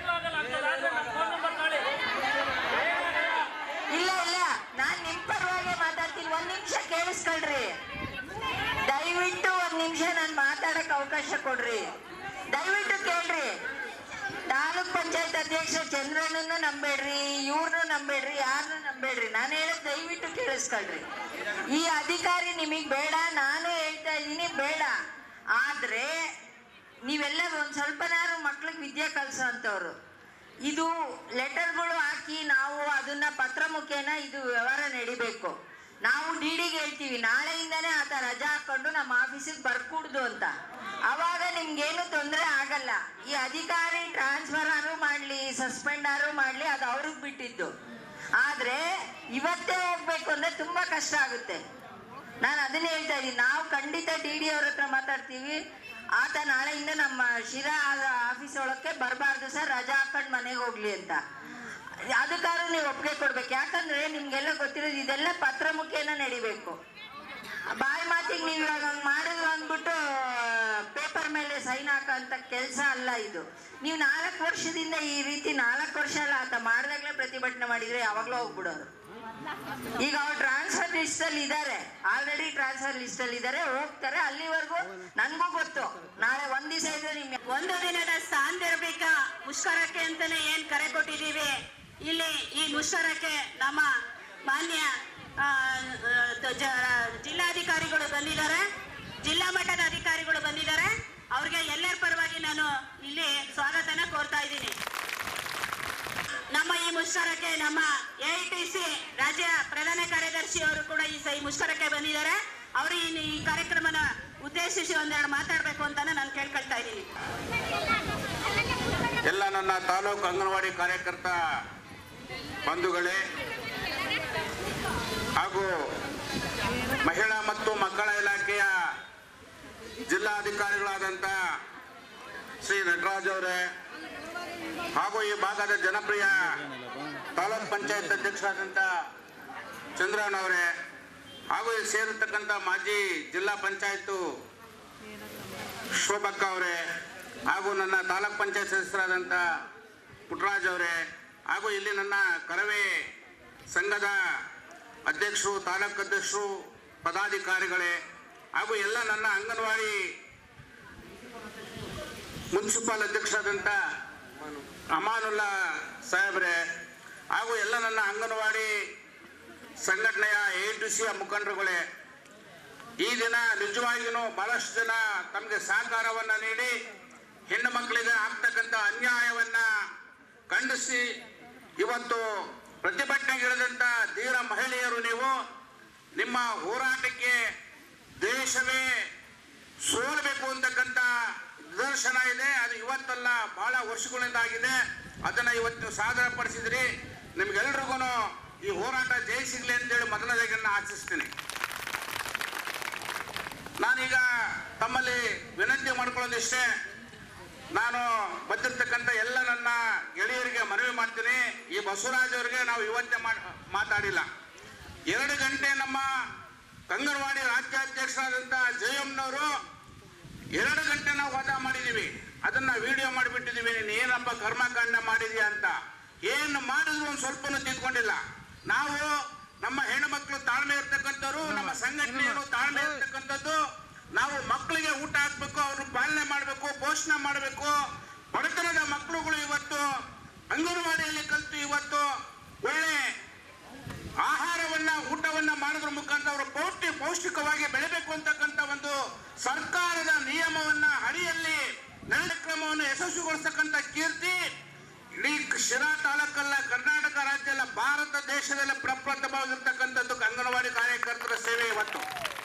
ಇಲ್ಲ ಇಲ್ಲ ನಾನ್ ನಿಮ್ ಪರವಾಗಿ ಮಾತಾಡ್ತೀನಿ. ಒಂದ್ ನಿಮಿಷ ಕೇಳಿಸ್ಕೊಳ್ರಿ ದಯವಿಟ್ಟು. ಒಂದ್ ನಿಮಿಷ ನಾನು ಮಾತಾಡಕ್ ಅವಕಾಶ ಕೊಡ್ರಿ ದಯವಿಟ್ಟು. ಕೇಳ್ರಿ, ತಾಲೂಕ್ ಪಂಚಾಯತ್ ಅಧ್ಯಕ್ಷ ಚಂದ್ರನನ್ನು ನಂಬೇಡ್ರಿ, ಇವ್ರನ್ನೂ ನಂಬೇಡ್ರಿ, ಯಾರನ್ನೂ ನಂಬೇಡ್ರಿ. ನಾನು ಹೇಳೋದು ದಯವಿಟ್ಟು ಕೇಳಿಸ್ಕೊಳ್ರಿ. ಈ ಅಧಿಕಾರಿ ನಿಮಗ್ ಬೇಡ, ನಾನು ಹೇಳ್ತಾ ಇದ್ದೀನಿ ಬೇಡ. ಆದ್ರೆ ನೀವೆಲ್ಲ ಒಂದ್ ಸ್ವಲ್ಪನಾರು ಮಕ್ಳಿಗೆ ವಿದ್ಯೆ ಕಲ್ಸೋ ಅಂತವ್ರು. ಇದು ಲೆಟರ್ಗಳು ಹಾಕಿ ನಾವು ಅದನ್ನ ಪತ್ರ ಮುಖೇನ ಇದು ವ್ಯವಹಾರ ನಡಿಬೇಕು. ನಾವು ಡಿ ಡಿಗೆ ಹೇಳ್ತೀವಿ ನಾಳೆಯಿಂದಾನೇ ಆತ ರಜಾ ಹಾಕೊಂಡು ನಮ್ಮ ಆಫೀಸಿಗೆ ಬರ್ಕೂಡ್ದು ಅಂತ. ಅವಾಗ ನಿಮ್ಗೇನು ತೊಂದರೆ ಆಗಲ್ಲ. ಈ ಅಧಿಕಾರಿ ಟ್ರಾನ್ಸ್ಫರ್ ಆರು ಮಾಡ್ಲಿ, ಸಸ್ಪೆಂಡ್ ಆರು ಮಾಡ್ಲಿ, ಅದು ಅವ್ರಿಗೆ ಬಿಟ್ಟಿದ್ದು. ಆದ್ರೆ ಇವತ್ತೇ ಹೋಗ್ಬೇಕು ಅಂದ್ರೆ ತುಂಬಾ ಕಷ್ಟ ಆಗುತ್ತೆ. ನಾನು ಅದನ್ನೇ ಹೇಳ್ತಾ ಇದ್ದೀನಿ. ನಾವು ಖಂಡಿತ ಡಿ ಡಿ ಅವ್ರ ಹತ್ರ ಮಾತಾಡ್ತೀವಿ. ಆತ ನಾಳೆಯಿಂದ ನಮ್ಮ ಶಿರಾ ಆಫೀಸ್ ಒಳಕ್ಕೆ ಬರಬಾರ್ದು ಸರ್, ರಜಾ ಹಾಕೊಂಡು ಮನೆಗೆ ಹೋಗ್ಲಿ ಅಂತ. ಅದಕ್ಕಾದ್ರೂ ನೀವು ಒಪ್ಪಿಗೆ ಕೊಡ್ಬೇಕು. ಯಾಕಂದ್ರೆ ನಿಮ್ಗೆಲ್ಲ ಗೊತ್ತಿರೋದು ಇದೆಲ್ಲ ಪತ್ರ ಮುಖೇನ ನಡಿಬೇಕು. ಬಾಯಿ ಮಾತಿಗೆ ನೀವು ಇವಾಗ ಹಂಗೆ ಮಾಡಿದ್ರು ಅಂದ್ಬಿಟ್ಟು ಪೇಪರ್ ಮೇಲೆ ಸೈನ್ ಹಾಕೋಂಥ ಕೆಲಸ ಅಲ್ಲ ಇದು. ನೀವು ನಾಲ್ಕು ವರ್ಷದಿಂದ ಈ ರೀತಿ ನಾಲ್ಕು ವರ್ಷ ಅಲ್ಲ ಆತ ಮಾಡಿದಾಗಲೇ ಪ್ರತಿಭಟನೆ ಮಾಡಿದ್ರೆ ಯಾವಾಗಲೂ ಹೋಗ್ಬಿಡೋರು. ಈಗ ಅವ್ರು ಟ್ರಾನ್ಸ್ಫರ್ ಲಿಸ್ಟ್ ಅಲ್ಲಿ ಇದ್ದಾರೆ, ಆಲ್ರೆಡಿ ಟ್ರಾನ್ಸ್ಫರ್ ಲಿಸ್ಟ್ ಅಲ್ಲಿ ಇದ್ದಾರೆ, ಹೋಗ್ತಾರೆ. ಅಲ್ಲಿವರೆಗೂ ನನ್ಗೂ ಗೊತ್ತು ನಾಳೆ ಒಂದ್ ದಿವಸ ಇದ್ರೆ ನಿಮ್ ಒಂದು ದಿನದ ಸಾಂದರ್ಭಿಕ ಮುಷ್ಕರಕ್ಕೆ ಅಂತಾನೆ ಏನ್ ಕರೆ ಕೊಟ್ಟಿದ್ದೀವಿ. ಇಲ್ಲಿ ಈ ಮುಷ್ಕರಕ್ಕೆ ನಮ್ಮ ಮಾನ್ಯ ಜಿಲ್ಲಾಧಿಕಾರಿಗಳು ಬಂದಿದ್ದಾರೆ, ಜಿಲ್ಲಾ ಮಟ್ಟದ ಅಧಿಕಾರಿಗಳು ಬಂದಿದ್ದಾರೆ. ಅವ್ರಿಗೆ ಎಲ್ಲರ ಪರವಾಗಿ ನಾನು ಇಲ್ಲಿ ಸ್ವಾಗತನ ಕೋರ್ತಾ ಇದ್ದೀನಿ. ನಮ್ಮ ಈ ಮುಷ್ಕರಕ್ಕೆ ನಮ್ಮ ಎ ಐ ಟಿ ಸಿ ರಾಜ್ಯ ಪ್ರಧಾನ ಕಾರ್ಯದರ್ಶಿ ಅವರು ಕೂಡ ಈ ಈ ಮುಷ್ಕರಕ್ಕೆ ಬಂದಿದ್ದಾರೆ. ಅವರು ಈ ಕಾರ್ಯಕ್ರಮನ ಉದ್ದೇಶಿಸಿ ಒಂದೆರಡು ಮಾತಾಡಬೇಕು ಅಂತ ನಾನು ಕೇಳ್ಕೊಳ್ತಾ ಇದ್ದೀನಿ. ಎಲ್ಲ ನನ್ನ ತಾಲೂಕು ಅಂಗನವಾಡಿ ಕಾರ್ಯಕರ್ತ ಬಂಧುಗಳೇ ಹಾಗೂ ಮಹಿಳಾ ಮತ್ತು ಮಕ್ಕಳ ಇಲಾಖೆಯ ಜಿಲ್ಲಾಧಿಕಾರಿಗಳಾದಂಥ ಶ್ರೀ ನಟರಾಜ್ ಅವರೇ ಹಾಗೂ ಈ ಭಾಗದ ಜನಪ್ರಿಯ ತಾಲೂಕ್ ಪಂಚಾಯತ್ ಅಧ್ಯಕ್ಷರಾದಂಥ ಚಂದ್ರನ್ ಅವರೇ ಹಾಗೂ ಇಲ್ಲಿ ಸೇರಿರ್ತಕ್ಕಂಥ ಮಾಜಿ ಜಿಲ್ಲಾ ಪಂಚಾಯತು ಶೋಭಕ್ಕ ಅವರೇ ಹಾಗೂ ನನ್ನ ತಾಲೂಕ್ ಪಂಚಾಯತ್ ಸದಸ್ಯರಾದಂಥ ಪುಟ್ಟರಾಜ್ ಅವರೇ ಹಾಗೂ ಇಲ್ಲಿ ನನ್ನ ಕರವೇ ಸಂಘದ ಅಧ್ಯಕ್ಷರು, ತಾಲೂಕು ಅಧ್ಯಕ್ಷರು, ಪದಾಧಿಕಾರಿಗಳೇ ಹಾಗೂ ಎಲ್ಲ ನನ್ನ ಅಂಗನವಾಡಿ ಮುನ್ಸಿಪಲ್ ಅಧ್ಯಕ್ಷರಾದಂಥ ಅಮಾನುಲ್ಲಾ ಸಾಹೇಬ್ರೆ ಹಾಗೂ ಎಲ್ಲ ನನ್ನ ಅಂಗನವಾಡಿ ಸಂಘಟನೆಯ ಎ ಟಿ ಸಿಯ ಮುಖಂಡರುಗಳೇ, ಈ ದಿನ ನಿಜವಾಗಿಯೂ ಬಹಳಷ್ಟು ಜನ ತಮಗೆ ಸಹಕಾರವನ್ನು ನೀಡಿ ಹೆಣ್ಣು ಮಕ್ಕಳಿಗೆ ಆಗ್ತಕ್ಕಂಥ ಅನ್ಯಾಯವನ್ನು ಖಂಡಿಸಿ ಇವತ್ತು ಪ್ರತಿಭಟನೆಗಿಳಿದಂಥ ಧೀರ ಮಹಿಳೆಯರು ನೀವು. ನಿಮ್ಮ ಹೋರಾಟಕ್ಕೆ ದೇಶವೇ ಸೋಲಬೇಕು ಅಂತಕ್ಕಂಥ ನಿದರ್ಶನ ಇದೆ. ಅದು ಇವತ್ತಲ್ಲ, ಬಹಳ ವರ್ಷಗಳಿಂದ ಆಗಿದೆ. ಅದನ್ನು ಇವತ್ತು ಸಾಧನೆಪಡಿಸಿದ್ರಿ. ನಿಮ್ಗೆಲ್ರಿಗೂ ಈ ಹೋರಾಟ ಜಯ ಸಿಗಲಿ ಅಂತೇಳಿ ಮೊದಲನೇದಾಗಿ ಆಶಿಸ್ತೀನಿ. ನಾನೀಗ ತಮ್ಮಲ್ಲಿ ವಿನಂತಿ ಮಾಡ್ಕೊಳ್ಳೋದಿಷ್ಟೇ, ನಾನು ಬಂದಿರ್ತಕ್ಕಂಥ ಎಲ್ಲ ನನ್ನ ಗೆಳೆಯರಿಗೆ ಮನವಿ ಮಾಡ್ತೀನಿ. ಈ ಬಸವರಾಜ್ ಅವರಿಗೆ ನಾವು ಇವತ್ತೇ ಮಾತಾಡಿಲ್ಲ. ಎರಡು ಗಂಟೆ ನಮ್ಮ ಅಂಗನವಾಡಿ ರಾಜ್ಯಾಧ್ಯಕ್ಷರಾದಂಥ ಜಯಮ್ಮನವರು ಎರಡು ಗಂಟೆ ನಾವು ವಾದ ಮಾಡಿದ್ದೀವಿ. ಅದನ್ನ ವಿಡಿಯೋ ಮಾಡಿಬಿಟ್ಟಿದ್ದೀವಿ. ನೀನು ಏನಪ್ಪ ಕರ್ಮಕಾಂಡ ಮಾಡಿದೀಯ ಅಂತ. ಏನು ಮಾಡಿದ್ರು ಒಂದು ಸ್ವಲ್ಪನೂ ತಿಳ್ಕೊಂಡಿಲ್ಲ. ನಾವು ನಮ್ಮ ಹೆಣ್ಣು ಮಕ್ಕಳು ತಾಳ್ಮೆ ಇರ್ತಕ್ಕಂಥವ್ರು, ನಮ್ಮ ಸಂಘಟನೆಯರು ತಾಳ್ಮೆ ಇರ್ತಕ್ಕಂಥದ್ದು. ನಾವು ಮಕ್ಕಳಿಗೆ ಊಟ ಹಾಕ್ಬೇಕು, ಅವ್ರನ್ನ ಪಾಲನೆ ಮಾಡಬೇಕು, ಪೋಷಣೆ ಮಾಡಬೇಕು. ಬಡತನದ ಮಕ್ಕಳುಗಳು ಇವತ್ತು ಅಂಗನವಾಡಿಯಲ್ಲಿ ಕಲಿತು ಇವತ್ತು ಒಳ್ಳೆ ಆಹಾರವನ್ನ ಊಟವನ್ನ ಮಾಡೋದ್ರ ಮುಖಾಂತರ ಅವರು ಪೌಷ್ಟಿ ಪೌಷ್ಟಿಕವಾಗಿ ಬೆಳೆಬೇಕು ಅಂತಕ್ಕಂಥ ಒಂದು ಸರ್ಕಾರದ ನಿಯಮವನ್ನ ಅಡಿಯಲ್ಲಿ ಕಾರ್ಯಕ್ರಮವನ್ನು ಯಶಸ್ವಿಗೊಳಿಸತಕ್ಕಂಥ ಕೀರ್ತಿ ಇಡೀ ಶಿರಾ ತಾಲೂಕಲ್ಲ, ಕರ್ನಾಟಕ ರಾಜ್ಯ ಅಲ್ಲ, ಭಾರತ ದೇಶದಲ್ಲಿ ಪ್ರಪ್ರಥಮವಾಗಿರ್ತಕ್ಕಂಥದ್ದು ಅಂಗನವಾಡಿ ಕಾರ್ಯಕರ್ತರ ಸೇವೆ ಇವತ್ತು.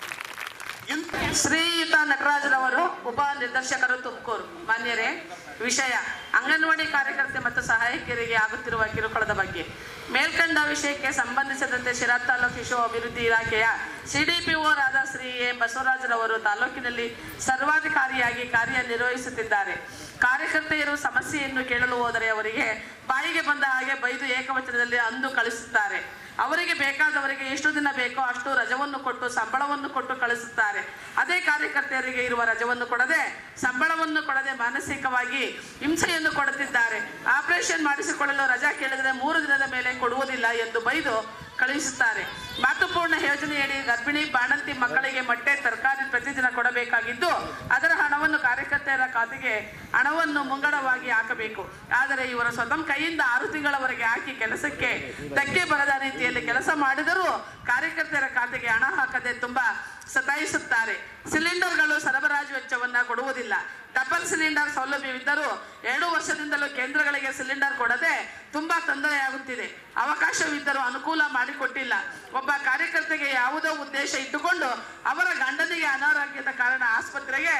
ಶ್ರೀಯುತ ನಟರಾಜರವರು ಉಪ ನಿರ್ದೇಶಕರು, ತುಮಕೂರು. ಮಾನ್ಯರೇ, ವಿಷಯ ಅಂಗನವಾಡಿ ಕಾರ್ಯಕರ್ತೆ ಮತ್ತು ಸಹಾಯಕಿಯರಿಗೆ ಆಗುತ್ತಿರುವ ಕಿರುಕುಳದ ಬಗ್ಗೆ. ಮೇಲ್ಕಂಡ ವಿಷಯಕ್ಕೆ ಸಂಬಂಧಿಸಿದಂತೆ ಶಿರಾ ತಾಲೂಕು ಶಿಶು ಅಭಿವೃದ್ಧಿ ಇಲಾಖೆಯ ಸಿಡಿಪಿಒರಾದ ಶ್ರೀ ಎ ಬಸವರಾಜರವರು ತಾಲೂಕಿನಲ್ಲಿ ಸರ್ವಾಧಿಕಾರಿಯಾಗಿ ಕಾರ್ಯನಿರ್ವಹಿಸುತ್ತಿದ್ದಾರೆ. ಕಾರ್ಯಕರ್ತೆಯರು ಸಮಸ್ಯೆಯನ್ನು ಕೇಳಲು ಹೋದರೆ ಅವರಿಗೆ ಬಾಯಿಗೆ ಬಂದ ಹಾಗೆ ಬೈದು ಏಕವಚನದಲ್ಲಿ ಅಂದು ಕಳಿಸುತ್ತಾರೆ. ಅವರಿಗೆ ಬೇಕಾದವರಿಗೆ ಎಷ್ಟು ದಿನ ಬೇಕೋ ಅಷ್ಟು ರಜವನ್ನು ಕೊಟ್ಟು ಸಂಬಳವನ್ನು ಕೊಟ್ಟು ಕಳಿಸುತ್ತಾರೆ. ಅದೇ ಕಾರ್ಯಕರ್ತೆಯರಿಗೆ ಇರುವ ರಜವನ್ನು ಕೊಡದೆ, ಸಂಬಳವನ್ನು ಕೊಡದೆ ಮಾನಸಿಕವಾಗಿ ಹಿಂಸೆಯನ್ನು ಕೊಡುತ್ತಿದ್ದಾರೆ. ಆಪರೇಷನ್ ಮಾಡಿಸಿಕೊಳ್ಳಲು ರಜಾ ಕೇಳಿದರೆ ಮೂರು ದಿನದ ಮೇಲೆ ಕೊಡುವುದಿಲ್ಲ ಎಂದು ಬೈದು ಕಳುಹಿಸುತ್ತಾರೆ. ಮಾತೃಪೂರ್ಣ ಯೋಜನೆಯಡಿ ಗರ್ಭಿಣಿ ಬಾಣಂತಿ ಮಕ್ಕಳಿಗೆ ಮೊಟ್ಟೆ ತರಕಾರಿ ಪ್ರತಿದಿನ ಕೊಡಬೇಕಾಗಿದ್ದು ಅದರ ಹಣವನ್ನು ಕಾರ್ಯಕರ್ತೆಯರ ಖಾತೆಗೆ ಹಣವನ್ನು ಮುಂಗಡವಾಗಿ ಹಾಕಬೇಕು. ಆದರೆ ಇವರು ಸ್ವತಃ ಕೈಯಿಂದ ಆರು ತಿಂಗಳವರೆಗೆ ಹಾಕಿ ಕೆಲಸಕ್ಕೆ ಧಕ್ಕೆ ಬರದ ರೀತಿಯಲ್ಲಿ ಕೆಲಸ ಮಾಡಿದರೂ ಕಾರ್ಯಕರ್ತೆಯರ ಖಾತೆಗೆ ಹಣ ಹಾಕದೆ ತುಂಬಾ ಸತಾಯಿಸುತ್ತಾರೆ. ಸಿಲಿಂಡರ್ಗಳು ಸರಬರಾಜು ವೆಚ್ಚವನ್ನ ಕೊಡುವುದಿಲ್ಲ. ಡಬಲ್ ಸಿಲಿಂಡರ್ ಸೌಲಭ್ಯವಿದ್ದರೂ ಎರಡು ವರ್ಷದಿಂದಲೂ ಕೇಂದ್ರಗಳಿಗೆ ಸಿಲಿಂಡರ್ ಕೊಡದೆ ತುಂಬಾ ತೊಂದರೆಯಾಗುತ್ತಿದೆ. ಅವಕಾಶವಿದ್ದರೂ ಅನುಕೂಲ ಮಾಡಿಕೊಟ್ಟಿಲ್ಲ. ಒಬ್ಬ ಕಾರ್ಯಕರ್ತೆಗೆ ಯಾವುದೋ ಉದ್ದೇಶ ಇಟ್ಟುಕೊಂಡು ಅವರ ಗಂಡನಿಗೆ ಅನಾರೋಗ್ಯದ ಕಾರಣ ಆಸ್ಪತ್ರೆಗೆ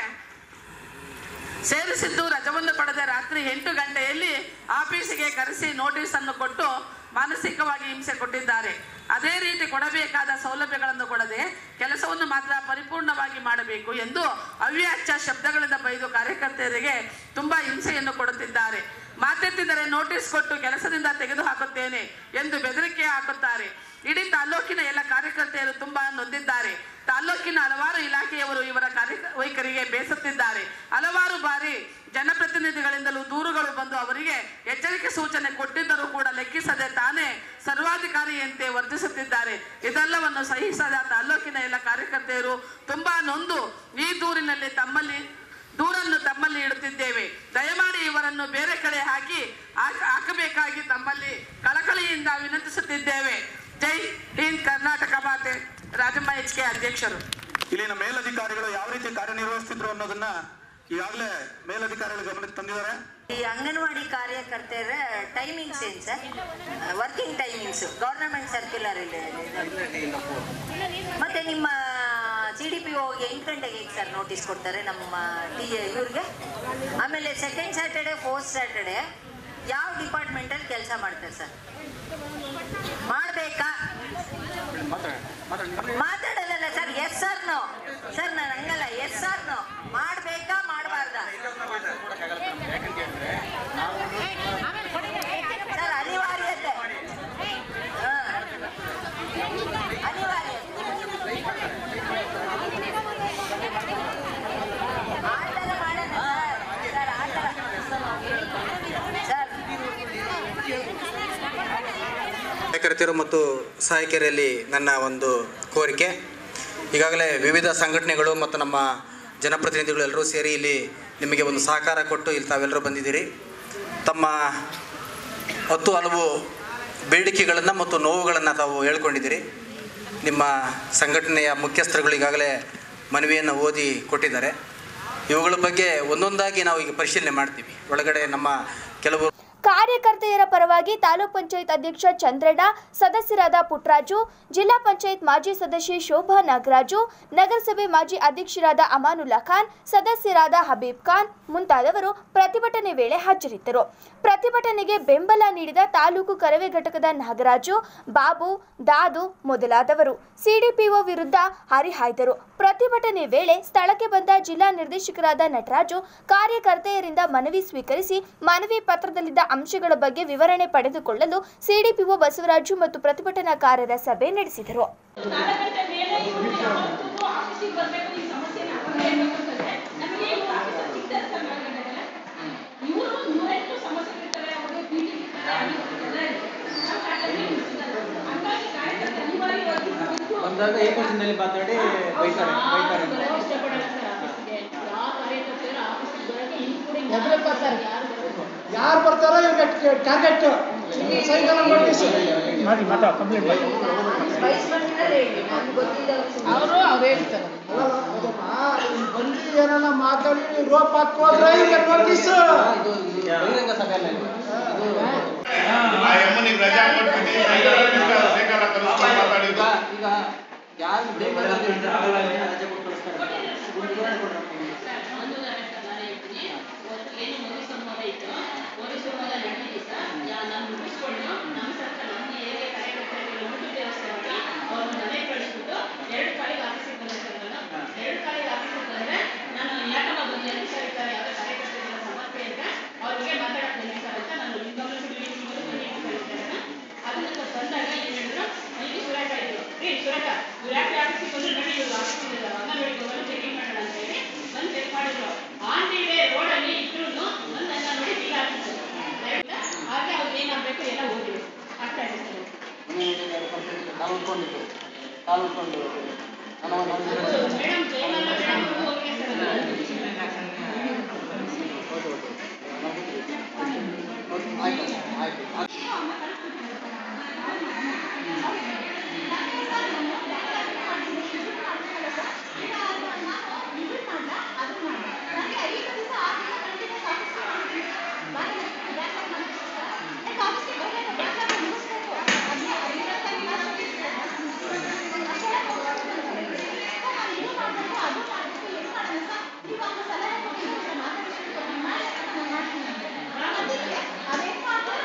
ಸೇರಿಸಿದ್ದು ರಜವನ್ನು ಪಡೆದ ರಾತ್ರಿ ಎಂಟು ಗಂಟೆಯಲ್ಲಿ ಆಫೀಸಿಗೆ ಕರೆಸಿ ನೋಟಿಸ್ ಅನ್ನು ಕೊಟ್ಟು ಮಾನಸಿಕವಾಗಿ ಹಿಂಸೆ ಕೊಟ್ಟಿದ್ದಾರೆ. ಅದೇ ರೀತಿ ಕೊಡಬೇಕಾದ ಸೌಲಭ್ಯಗಳನ್ನು ಕೊಡದೆ ಕೆಲಸವನ್ನು ಮಾತ್ರ ಪರಿಪೂರ್ಣವಾಗಿ ಮಾಡಬೇಕು ಎಂದು ಅವ್ಯಾಚ್ಯ ಶಬ್ದಗಳಿಂದ ಬೈದು ಕಾರ್ಯಕರ್ತೆಯರಿಗೆ ತುಂಬಾ ಹಿಂಸೆಯನ್ನು ಕೊಡುತ್ತಿದ್ದಾರೆ. ಮಾತೆತ್ತಿದರೆ ನೋಟಿಸ್ ಕೊಟ್ಟು ಕೆಲಸದಿಂದ ತೆಗೆದು ಹಾಕುತ್ತೇನೆ ಎಂದು ಬೆದರಿಕೆ ಹಾಕುತ್ತಾರೆ. ಇಡೀ ತಾಲೂಕಿನ ಎಲ್ಲ ಕಾರ್ಯಕರ್ತೆಯರು ತುಂಬಾ ನೊಂದಿದ್ದಾರೆ. ತಾಲೂಕಿನ ಹಲವಾರು ಇಲಾಖೆಯವರು ಇವರ ಕಾರ್ಯವೈಖರಿಗೆ ಬೇಸತ್ತಿದ್ದಾರೆ. ಹಲವಾರು ಬಾರಿ ಜನಪ್ರತಿನಿಧಿಗಳಿಂದಲೂ ದೂರುಗಳು ಬಂದು ಅವರಿಗೆ ಎಚ್ಚರಿಕೆ ಸೂಚನೆ ಕೊಟ್ಟಿದ್ದರೂ ಕೂಡ ಲೆಕ್ಕಿಸದೆ ತಾನೇ ಸರ್ವಾಧಿಕಾರಿಯಂತೆ ವರ್ತಿಸುತ್ತಿದ್ದಾರೆ. ಇದೆಲ್ಲವನ್ನು ಸಹಿಸದ ತಾಲೂಕಿನ ಎಲ್ಲ ಕಾರ್ಯಕರ್ತೆಯರು ತುಂಬಾ ನೊಂದು ಈ ದೂರಿನಲ್ಲಿ ತಮ್ಮಲ್ಲಿ ದೂರನ್ನು ತಮ್ಮಲ್ಲಿ ಇಡುತ್ತಿದ್ದೇವೆ. ದಯಮಾಡಿ ಇವರನ್ನು ಬೇರೆ ಕಡೆ ಹಾಕಿ ಹಾಕಬೇಕಾಗಿ ತಮ್ಮಲ್ಲಿ ಕಳಕಳಿಯಿಂದ ವಿನಂತಿಸುತ್ತಿದ್ದೇವೆ. ಜೈ ಹಿಂದ್ ಕರ್ನಾಟಕ ಮಾತೆ. ರಾಜಮ್ಮ ಎಚ್ ಕೆ ಅಧ್ಯಕ್ಷರು. ಇಲ್ಲಿನ ಮೇಲಧಿಕಾರಿಗಳು ಯಾವ ರೀತಿ ಕಾರ್ಯನಿರ್ವಹಿಸ್ತಿದ್ರು ಅನ್ನೋದನ್ನ ಈಗಾಗಲೇ ಮೇಲಧಿಕಾರಿಗಳು ಗಮನಕ್ಕೆ ತಂದಿದ್ದಾರೆ. ಈ ಅಂಗನವಾಡಿ ಕಾರ್ಯಕರ್ತೆಯರ ಟೈಮಿಂಗ್ಸ್ ಏನು sir? Working timings government circular ಇದೆ. ಮತ್ತೆ ನಿಮ್ಮ ಸಿ ಡಿ ಪಿ ಓಗೆ ಎಂಟು ಗಂಟೆಗೆ ಸರ್ ನೋಟಿಸ್ ಕೊಡ್ತಾರೆ ನಮ್ಮ ಟಿ ಇವ್ರಿಗೆ. ಆಮೇಲೆ ಸೆಕೆಂಡ್ ಸ್ಯಾಟರ್ಡೆ ಫೋರ್ತ್ ಸ್ಯಾಟರ್ಡೆ ಯಾವ ಡಿಪಾರ್ಟ್ಮೆಂಟಲ್ಲಿ ಕೆಲಸ ಮಾಡ್ತಾರೆ ಸರ್? ಮಾಡಬೇಕಾ? ಮಾತಾಡಲ್ಲ sir. Yes sir no sir, ನಾನು ಹಂಗಲ್ಲ. ಎಸ್ ಸರ್ ನೋ ಮಾಡಬೇಕಾ ಮಾಡಬಾರ್ದ ಸರ್? ಅನಿವಾರ್ಯತೆ ಅನಿವಾರ್ಯ ಆ ಥರ ಮಾಡೋಣ ಸರ್. ಸರ್ ಆ ಥರ ಸರ್ ಕಾರ್ಯಕರ್ತೆಯರು ಮತ್ತು ಸಹಾಯಕಿಯರಲ್ಲಿ ನನ್ನ ಒಂದು ಕೋರಿಕೆ, ಈಗಾಗಲೇ ವಿವಿಧ ಸಂಘಟನೆಗಳು ಮತ್ತು ನಮ್ಮ ಜನಪ್ರತಿನಿಧಿಗಳು ಎಲ್ಲರೂ ಸೇರಿ ಇಲ್ಲಿ ನಿಮಗೆ ಒಂದು ಸಹಕಾರ ಕೊಟ್ಟು ಇಲ್ಲಿ ತಾವೆಲ್ಲರೂ ಬಂದಿದ್ದೀರಿ. ತಮ್ಮ ಹತ್ತು ಹಲವು ಬೇಡಿಕೆಗಳನ್ನು ಮತ್ತು ನೋವುಗಳನ್ನು ತಾವು ಹೇಳ್ಕೊಂಡಿದ್ದೀರಿ. ನಿಮ್ಮ ಸಂಘಟನೆಯ ಮುಖ್ಯಸ್ಥರುಗಳು ಈಗಾಗಲೇ ಮನವಿಯನ್ನು ಓದಿ ಕೊಟ್ಟಿದ್ದಾರೆ. ಇವುಗಳ ಬಗ್ಗೆ ಒಂದೊಂದಾಗಿ ನಾವು ಈಗ ಪರಿಶೀಲನೆ ಮಾಡ್ತೀವಿ. ಒಳಗಡೆ ನಮ್ಮ ಕೆಲವು ಕಾರ್ಯಕರ್ತೆಯರ ಪರವಾಗಿ ತಾಲೂಕ್ ಪಂಚಾಯತ್ ಅಧ್ಯಕ್ಷ ಚಂದ್ರಣ್ಣ, ಸದಸ್ಯರಾದ ಪುಟ್ಟರಾಜು, ಜಿಲ್ಲಾ ಪಂಚಾಯತ್ ಮಾಜಿ ಸದಸ್ಯೆ ಶೋಭಾ ನಾಗರಾಜು, ನಗರಸಭೆ ಮಾಜಿ ಅಧ್ಯಕ್ಷರಾದ ಅಮಾನುಲ್ಲಾ ಖಾನ್, ಸದಸ್ಯರಾದ ಹಬೀಬ್ ಖಾನ್ ಮುಂತಾದವರು ಪ್ರತಿಭಟನೆ ವೇಳೆ ಹಾಜರಿದ್ದರು. ಪ್ರತಿಭಟನೆಗೆ ಬೆಂಬಲ ನೀಡಿದ ತಾಲೂಕು ಕರವೇ ಘಟಕದ ನಾಗರಾಜು, ಬಾಬು, ದಾದು ಮೊದಲಾದವರು ಸಿಡಿಪಿಒ ವಿರುದ್ಧ ಹರಿಹಾಯ್ದರು. ಪ್ರತಿಭಟನೆ ವೇಳೆ ಸ್ಥಳಕ್ಕೆ ಬಂದ ಜಿಲ್ಲಾ ನಿರ್ದೇಶಕರಾದ ನಟರಾಜು ಕಾರ್ಯಕರ್ತೆಯರಿಂದ ಮನವಿ ಸ್ವೀಕರಿಸಿ ಮನವಿ ಪತ್ರದಲ್ಲಿದ್ದ ಅಂಶಗಳ ಬಗ್ಗೆ ವಿವರಣೆ ಪಡೆದುಕೊಳ್ಳಲು ಸಿಡಿಪಿಒ ಬಸವರಾಜು ಮತ್ತು ಪ್ರತಿಭಟನಾಕಾರರ ಸಭೆ ನಡೆಸಿದರು. ಬಂದಾಗ ಏಕವಚನದಲ್ಲಿ ಮಾತಾಡಿ ಬೈತಾರೆ ಬೈತಾರೆ ಯಾರು ಬರ್ತಾರೋ ಇವ್ರಿಗೆ ಟಾರ್ಗೆಟ್ ಸೈಕಲ್ ಮಾಡಿ ಮಾತಾ ಕಂಪ್ಲೇಂಟ್ ಮಾಡಿ ಅವರು ಅವ್ರು ಹೇಳ್ತಾರೆ ಬಂದು ಏನಾರ ಮಾತಾಡಿ ರೋಪ್ ಹಾಕೋದ್ರೆ ಈಗ ನೋಟಿಸ್ ಬಹಿರಂಗ ಸಭೆಯಲ್ಲಿ ಈಗ ಯಾರು ಬೇಗ ರಜೆ ಕೊಟ್ಟು ಕಳಿಸ್ತಾರೆ. ಅದೇನ್ ಮಾಡ್ತಾರೆ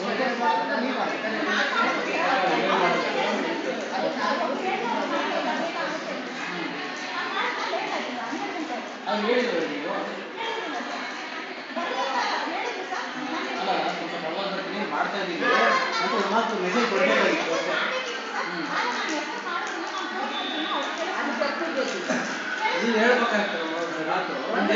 ಅದು ಹೇಳಿದ್ರು ನೀವು ಅಲ್ಲ ಮಾಡ್ತಾ ಇದ್ದೀವಿ ಅಂತ ಒಂದು ಮಾತು ಮೆಸೇಜ್ ಕೊಡಬೇಕಾಗಿತ್ತು ಅಷ್ಟೇ. ನೀವು ಹೇಳ್ಬೇಕಾಗ್ತದೆ ರಾತ್ರಿ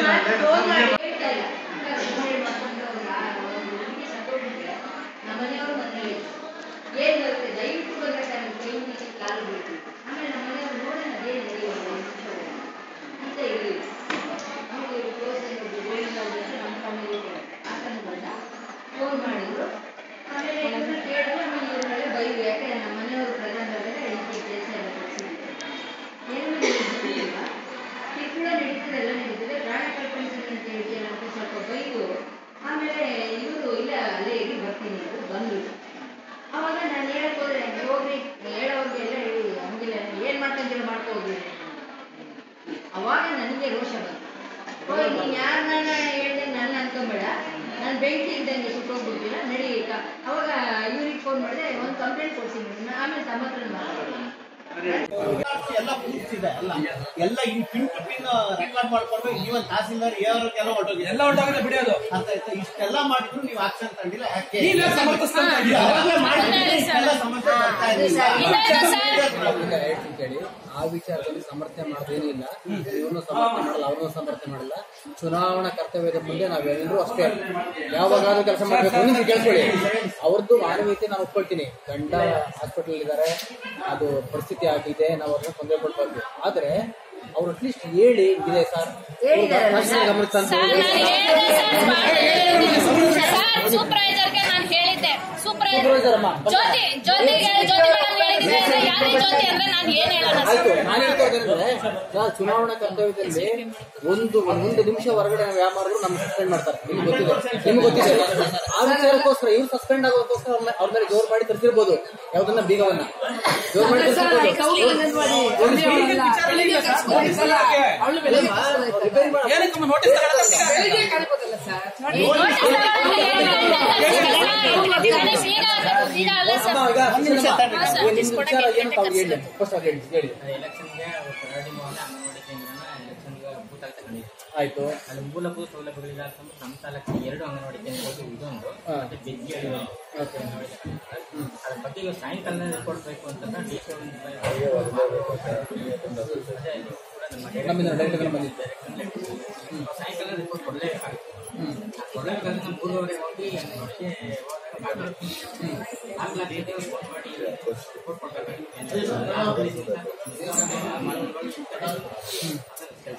ನಮ್ಮನೆಯವರು ಮನೆಯಲ್ಲಿ ಏನ್ ಬರುತ್ತೆ ದಯವಿಟ್ಟು ಬರಬೇಕಾದ್ರೆ ಕೈ ಮುಚ್ಚಿ ಕಾಲು ಬಿಡ್ತೀವಿ. ಆಮೇಲೆ ನಮ್ಮನೆಯವರು ನೋಡೋಣ ಅದೇ ನಡೆಯುವ ಅಂತ ಇರಲಿಲ್ಲ. ನಮಗೆ ನಮ್ಮ ಫ್ಯಾಮಿಲಿ ಆತನ ಬಂದ ಫೋನ್ ಮಾಡಿದ್ರು. ಆಮೇಲೆ ಇವ್ರನ್ನ ಕೇಳಿದ್ರು. ಆಮೇಲೆ ಇವ್ರನ್ನೆಲ್ಲ ಬೈದು ಯಾಕೆ ನಮ್ಮ ಮನೆಯವರು ಪ್ರಧಾನದವರೆಲ್ಲ ಇದಕ್ಕೆ ಕೆಲಸ ಎಲ್ಲ ಕೊಡಿಸಿದ್ರು. ಏನು ನಡೀತಿಲ್ಲ ಕಿರುಕುಳ ನಡೀತದೆ ಎಲ್ಲ ನಡೀತದೆ ಪ್ರಾಣ ಕಲ್ಪನಿಸಿದೆ ಅಂತ ಹೇಳ್ತೀವಿ ಅಂತ ಸ್ವಲ್ಪ ಬೈದು ಆಮೇಲೆ ಇವರು ಇಲ್ಲ ಅಲ್ಲೇ ಇರಿ ಬರ್ತೀನಿ ಅಂತ ಬಂದರು. ಅವಾಗ ನಾನು ಹೇಳಕ್ ಹೋದ್ರೆ ಹೋಗ್ರಿ ಹೇಳೋರ್ಗೆಲ್ಲ ಹೇಳಿ ಹಂಗಿಲ್ಲ ಏನ್ ಮಾಡ್ಕೊಂತೀರ ಮಾಡ್ಕೊ ಹೋಗ್ರಿ. ಅವಾಗ ನನಗೆ ರೋಷ ಬಂತು. ಹೋಗಿ ನೀನ್ ಯಾರನ್ನ ಹೇಳ್ದೆ ನನ್ನ ಅನ್ಕೊಂಬೇಡ, ನಾನು ಬೆಂಕಿ ಇದ್ದಂಗೆ ಸುಟ್ಟೋಗ್ಬಿಡ್ತೀನ ನಡಿ. ಅವಾಗ ಇವ್ರಿಗೆ ಫೋನ್ ಮಾಡಿದೆ ಒಂದು ಕಂಪ್ಲೇಂಟ್ ಕೊಡ್ತೀನಿ ಆಮೇಲೆ ತಮ್ಮ ಹತ್ರ ಮಾತಾಡೋಣ. ಎಲ್ಲ ಇದೆ ಅಲ್ಲ ಎಲ್ಲ ಈ ಪಿನ್ ಟು ಪಿನ್ ರೆಕಾರ್ಡ್ ಮಾಡ್ಕೊಂಡು ಈವನ್ ತಹಸೀಲ್ದಾರ್ ಎಲ್ಲ ಹೊರಟೋಗಿದೆ ಎಲ್ಲ ಹೊರಟೋಗಿದೆ ಬಿಡೋದು ಅಂತ ಇತ್ತು. ಇಷ್ಟೆಲ್ಲ ಮಾಡಿದ್ರು ನೀವು ಆಕ್ಷನ್ ತಗೊಂಡಿಲ್ಲ ಯಾಕೆ? ಆ ವಿಚಾರದಲ್ಲಿ ಸಮರ್ಥನೆ ಮಾಡೋದೇನಿಲ್ಲ. ಇವನು ಸಮರ್ಥನೆ ಮಾಡಲ್ಲ, ಅವನು ಸಮರ್ಥನೆ ಮಾಡಲ್ಲ. ಚುನಾವಣಾ ಕರ್ತವ್ಯದ ಮುಂದೆ ನಾವೆಲ್ಲರೂ ಅಷ್ಟೇ ಯಾವಾಗಾದ್ರೂ ಕೆಲಸ ಮಾಡಬೇಕು ಅಂತ ಕೇಳ್ಕೊಳ್ಳಿ. ಅವ್ರದ್ದು ಮಾನವೀಯತೆ ನಾನು ಒಪ್ಕೊಳ್ತೀನಿ. ಗಂಡ ಹಾಸ್ಪಿಟಲ್ ಇದ್ದಾರೆ, ಅದು ಪರಿಸ್ಥಿತಿ ಆಗಿದೆ, ನಾವು ಅವ್ರನ್ನ ತೊಂದರೆ ಕೊಡ್ಬಾರ್ದು. ಆದ್ರೆ ಅವ್ರು ಅಟ್ಲೀಸ್ಟ್ ಹೇಳಿ ಇದೆ ಸರ್ ಗಮನಿಸ್ತಾ ಸೂಪರ್ವೈಸರ್ಗೆ ನಾನು ಹೇಳಿದ್ದೆ. ಸೂಪರ್ವೈಸರ್ ಜ್ಯೋತಿ ಜ್ಯೋತಿ ಜ್ಯೋತಿ ಮೇಡಮ್ ಹೇಳಿದ್ರೆ ಯಾರೇ ಜ್ಯೋತಿ ಅಂದ್ರೆ ನಾನು ಏನ್ ಹೇಳೋಣ? ಆಯ್ತು, ನಾನು ಹೇಳ್ತೇನೆ ಚುನಾವಣಾ ಕರ್ತವ್ಯದಲ್ಲಿ ಒಂದು ಒಂದು ನಿಮಿಷ ಹೊರಗಡೆ ನಾವು ಯಾವ ಮಾಡಿದ್ರು ನಮ್ಗೆ ಸಸ್ಪೆಂಡ್ ಮಾಡ್ತಾರೆ. ನಿಮ್ಗೆ ಗೊತ್ತಿದೆ ನಿಮ್ಗೆ ಗೊತ್ತಿದೆ ಆ ವಿಚಾರಕ್ಕೋಸ್ಕರ ಇವ್ರು ಸಸ್ಪೆಂಡ್ ಆಗೋದಕ್ಕೋಸ್ಕರ ಅವ್ರ ಮೇಲೆ ಜೋರ್ ಮಾಡಿ ತರಿಸಿರ್ಬೋದು. ಯಾವ್ದನ್ನ ಬೀಗವನ್ನ ಜೋರ್ ಮಾಡಿ ಆಯ್ತು. ಅಲ್ಲಿ ಮೂಲಭೂತ ಸೌಲಭ್ಯಗಳಿಲ್ಲ ಅಂತಂದ್ರೆ ನಮ್ಮ ತಾಲೂಕಿನ ಎರಡು ಅಂಗನವಾಡಿ ಕೇಂದ್ರಗಳು ಇದೊಂದು ಮತ್ತೆ ಬೆಜ್ಜಿಯಲ್ಲಿ ಅದ್ರ ಬಗ್ಗೆ ಇವಾಗ ಸಾಯಂಕಾಲ ರಿಪೋರ್ಟ್ ಬೇಕು ಅಂತಂದ್ರೆ ಡಿ ಸಿ ಸಾಯಂಕಾಲ ರಿಪೋರ್ಟ್ ಕೊಡಲೇಬೇಕಾಗುತ್ತೆ. ಕೊಡಲೇಬೇಕಾದ್ರೆ ನಮ್ಮ ಮೂರುವರೆಗೆ ಹೋಗಿ ಅಂಗನವಾಡಿಗೆ ಆಗ್ಲಾಗ್ತದೆ ರಿಪೋರ್ಟ್ ಮಾಡಿ ರಿಪೋರ್ಟ್ ಕೊಡಬೇಕಾಗುತ್ತೆ. ಕೆಲಸ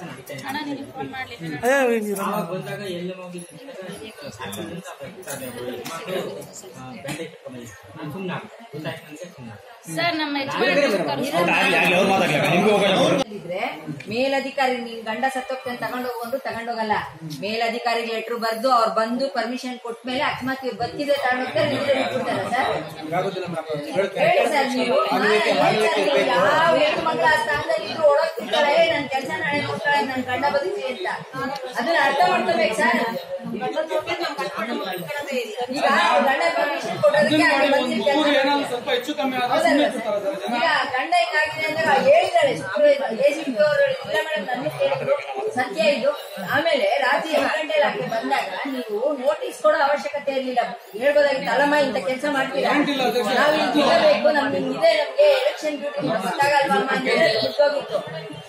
ನಡೀತಾ ಬಂದಾಗ ಎಲ್ಲ ಹೋಗಿ ಮೇಲಧಿಕಾರಿ ನೀನ್ ಗಂಡ ಸತ್ತೋಗ್ತಾನೆ ತಗೊಂಡೋಗಂದ್ರು ತಗೊಂಡೋಗಲ್ಲ. ಮೇಲಧಿಕಾರಿ ಲೆಟ್ರು ಬರ್ದು ಅವ್ರು ಬಂದು ಪರ್ಮಿಷನ್ ಕೊಟ್ಮೇಲೆ ಅಕಸ್ಮಾತ್ ಇವ್ರು ಬರ್ತಿದೆ ತಗೊಂಡೋಗ್ತಾರೆ ಬಿಡ್ತಾರ ಸರ್. ಹೇಳಿ ಸರ್ ನೀವು ಯಾವ ಹೆಣ್ಣು ಮಗಳ ಸ್ಥಾನದಲ್ಲಿ ಇದ್ರು ಓಡೋಗ್ತಿರ್ತಾಳೆ ನನ್ ಕೆಲಸ ನಾಳೆ ನೋಡ್ತಾಳೆ ನನ್ ಗಂಡ ಬದುಕಿ ಅಂತ ಅದನ್ನ ಅರ್ಥ ಮಾಡ್ಕೋಬೇಕು ಸರ್. ಈಗ ಗಂಡ ಪರ್ಮಿಷನ್ ಕೊಡೋದಕ್ಕೆ ಈಗ ಗಂಡ ಹಿಂಗಾಗಿದೆ ಅಂದ್ರೆ ಹೇಳಿದಾಳೆ ಎಸಿಪಿ ಅವರು ಇಲ್ಲ ಮೇಡಮ್ ನನ್ನ ಕೇಳಿದ್ರು ಸತ್ಯ ಇದು. ಆಮೇಲೆ ರಾತ್ರಿ ಎಂಟು ಗಂಟೆ ಆಕೆ ಬಂದಾಗ ನೀವು ನೋಟಿಸ್ ಕೊಡೋ ಅವಶ್ಯಕತೆ ಇರ್ಲಿಲ್ಲ. ಹೇಳ್ಬೋದಾಗಿತ್ತು ಅಲ್ಲಮ್ಮ ಇಂತ ಕೆಲಸ ಮಾಡ್ತೀರಾ ನಾವ್ ಇಲ್ಲಿ ಇರಬೇಕು ನಮ್ಗೆ ಇದೆ ನಮ್ಗೆ ಎಲೆಕ್ಷನ್ ಡ್ಯೂಟಿ ಗೊತ್ತಾಗಲ್ವಮ್ಮ ಅಂತ ಬಿಟ್ಟೋಗಿತ್ತು.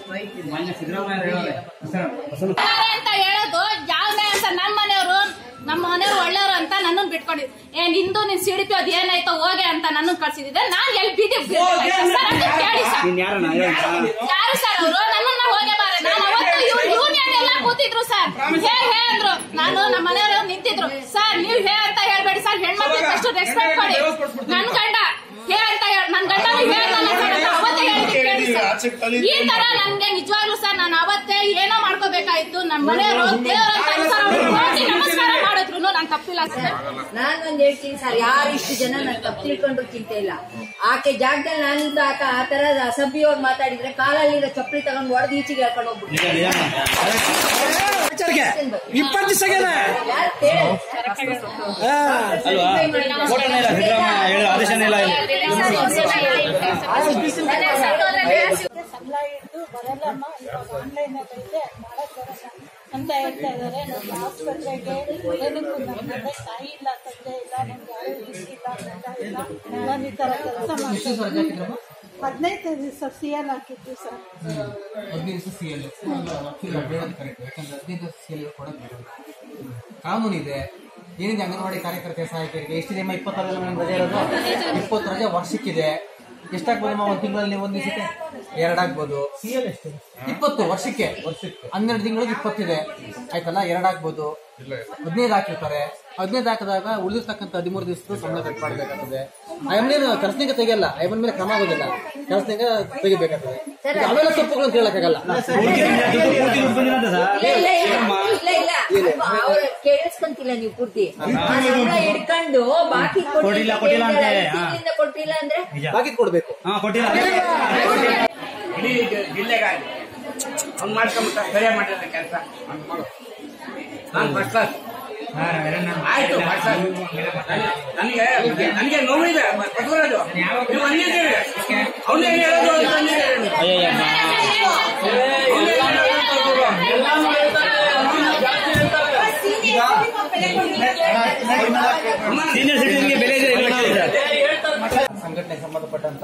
ಅಂತ ಹೇಳೋದು ಯಾವ್ದೇ ಅಂತ ನಮ್ಮ ಮನೆಯವರು ನಮ್ಮ ಮನೆಯವ್ರು ಒಳ್ಳೆಯವರು ಅಂತ ನನ್ನನ್ನು ಬಿಟ್ಕೊಂಡಿದ್ ಏ ನಿಂದು ನಿನ್ ಸಿಡಿಪಿ ಅದ್ ಏನಾಯ್ತೋ ಹೋಗೆ ಅಂತ ನನ್ನ ಕಳ್ಸಿದ್ದೆ. ನಾನ್ ಎಲ್ಲಿ ಬೀದಿ ಕೇಳಿ ಯಾರು ಸರ್ ಅವರು ನನ್ನನ್ನ ಹೋಗೆ ಬಾರೆ. ನಾನು ಅವತ್ತು ಯೂನಿಯನ್ ಎಲ್ಲ ಕೂತಿದ್ರು ಸರ್ ಹೇ ಹೇ ಅಂದ್ರು. ನಾನು ನಮ್ಮ ಮನೆಯವರು ನಿಂತಿದ್ರು ಸರ್ ನೀವ್ ಹೇ ಅಂತ ಹೇಳ್ಬೇಡಿ ಸರ್, ಹೆಣ್ಮಕ್ಳಿಗೆ ಅಷ್ಟು ರೆಸ್ಪೆಕ್ಟ್ ಕೊಡಿ. ನನ್ ಗಂಡ ಹೇ ಅಂತ ಹೇಳಿ ನನ್ ಗಂಡ ಅವತ್ತೇ ಹೇಳಿದ್ವಿ ಈ ತರ ನನ್ಗೆ ನಿಜವಾಗ್ಲು ಸರ್ ನಾನು ಅವತ್ತೇ ಏನೋ ಮಾಡ್ಕೋಬೇಕಾಯ್ತು. ನಮ್ಮ ಮನೆಯವರು ದೇವರ ನಮಸ್ಕಾರ ಮಾಡಿದ್ರು ನಾನು ತಪ್ಪಿಲ್ಲ ಸರ್. ನಾನೊಂದ್ ಹೇಳ್ತೀನಿ ಸರ್, ಯಾರು ಇಷ್ಟು ಜನ ನಾನು ತಪ್ಪು ತಿಳ್ಕೊಂಡ್ರು ಚಿಂತೆ ಇಲ್ಲ. ಆಕೆ ಜಾಗದಲ್ಲಿ ನಾನಿಂದ ಆಕ ಆ ತರ ಅಸಭ್ಯವ್ರು ಮಾತಾಡಿದ್ರೆ ಕಾಲಲ್ಲಿರೋ ಚಪ್ಪಲಿ ತಗೊಂಡು ಹೊಡೆದು ಈಚೆಗೆ ಹೇಳ್ಕೊಂಡು ಹೋಗ್ಬಿಟ್ಟು ಎಚ್ಚರಿಕೆ ಇಪ್ಪತ್ತು ದಿವಸಗೇನೆ ಅಲ್ವಾ ಫೋಟೋನೇ ಇಲ್ಲ ಸಿದ್ದರಾಮಯ್ಯ ಹೇಳಿದ ಆದೇಶನೇ ಇಲ್ಲ ಸಂಬಳ ಇಟ್ಟು ಬರಲ್ಲಮ್ಮ ಇವಾಗ ಆನ್ಲೈನ್ ಅಲ್ಲಿ ಐತೆ ಮಾಡಕ್ ಬರಲ್ಲ ಅಂತ ಹೇಳ್ತಾ ಇದಾರೆ. ನಮ್ಮ ಆಸ್ಪತ್ರೆಗೆ ಏನಕ್ಕೂ ನಮ್ಮ ತಾಯಿ ಇಲ್ಲ, ತಂದೆ ಇಲ್ಲ, ನಮ್ಗೆ ಯಾರು ಇಷ್ಟಿಲ್ಲ, ಗಂಡ ಇಲ್ಲ. ನಾನು ಈ ತರ ಕೆಲಸ ಮಾಡ್ತೀನಿ. ಹದಿನೈದು ದಿವಸ ಸಿ ಎಲ್ ಹಾಕಿದ್ವಿ ಸರ್. ಹದಿನೈದು ದಿವಸ ಸಿ ಎಲ್ ಬೇಡದು ಕರೆಕ್ಟ್. ಯಾಕಂದ್ರೆ ಹದಿನೈದು ದಿವಸ ಸಿ ಎಲ್ ಕೊಡೋದು ಬೇಡ. ಕಾನೂನಿದೆ. ಏನಿದೆ ಅಂಗನವಾಡಿ ಕಾರ್ಯಕರ್ತೆ ಸಹಾಯಕರಿಗೆ ಎಷ್ಟಿದೆ ಅಮ್ಮ? ಇಪ್ಪತ್ತಾರು ರಜೆ ಇರೋದು. ಇಪ್ಪತ್ತು ರಜೆ ವರ್ಷಕ್ಕಿದೆ. ಎಷ್ಟಾಗ್ಬೋದಮ್ಮ ಒಂದು ತಿಂಗಳಲ್ಲಿ? ಒಂದು ದಿವಸಕ್ಕೆ ಎರಡಾಗ್ಬೋದು. ಸಿ ಎಲ್ ಎಷ್ಟು? ಇಪ್ಪತ್ತು ವರ್ಷಕ್ಕೆ. ವರ್ಷಕ್ಕೆ ಹನ್ನೆರಡು ತಿಂಗಳಿಗೆ ಇಪ್ಪತ್ತಿದೆ ಆಯ್ತಲ್ಲ, ಎರಡಾಗ್ಬೋದು. ಹದಿನೈದು ಹಾಕಿರ್ತಾರೆ. ಹದಿನೈದು ಹಾಕಿದಾಗ ಉಳಿದಿರ್ತಕ್ಕಂಥ ಹದಿಮೂರು ದಿವಸದ ಸಂಬಳ ಕಟ್ ಮಾಡಬೇಕಾಗ್ತದೆ. ಐವನ್ನೇನು ಕೆಲಸನಿಗೆ ತೆಗಿಯಲ್ಲ, ಐವನ್ ಮೇಲೆ ಕ್ರಮ ಆಗೋದಿಲ್ಲ, ಕೆಲಸನಿಗೆ ತೆಗಿಬೇಕಾಗ್ತದೆ. ಅವೆಲ್ಲ ತಪ್ಪುಗಳನ್ನು ಕೇಳಕ್ಕಾಗಲ್ಲ. ಕೇಳಿಸ್ಕೊಂತಿಲ್ಲ ನೀವು ಪೂರ್ತಿ ಹಿಡ್ಕೊಂಡು ಬಾಕಿ ಕೊಟ್ಟಿಲ್ಲ ಕೊಟ್ಟಿಲ್ಲ ಅಂದ್ರೆ ಬಾಕಿ ಕೊಡ್ಬೇಕು. ಇಡೀ ಜಿಲ್ಲೆಗಾಗಿ ಹಂಗ್ ಮಾಡ್ಕೊಂಬಿಟ್ಟ ಸರಿಯಾಗಿ ಮಾಡಿಲ್ಲ ಕೆಲಸ ನಾನು ಫಸ್ಟ್ ಕ್ಲಾಸ್ ಆಯ್ತು. ನನಗೆ ನನಗೆ ನೋವಿದೆ ಬಸವರಾಜು, ನೀವು ಅಂದಿದ್ದೀರಿ ಅವನೇ ಹೇಳೋದು ಸೀನಿಯರ್ ಸಿಟಿಜನ್ಗೆ ಬೆಲೆ ಇದೆ. ಸಂಘಟನೆಗೆ ಸಂಬಂಧಪಟ್ಟಂತ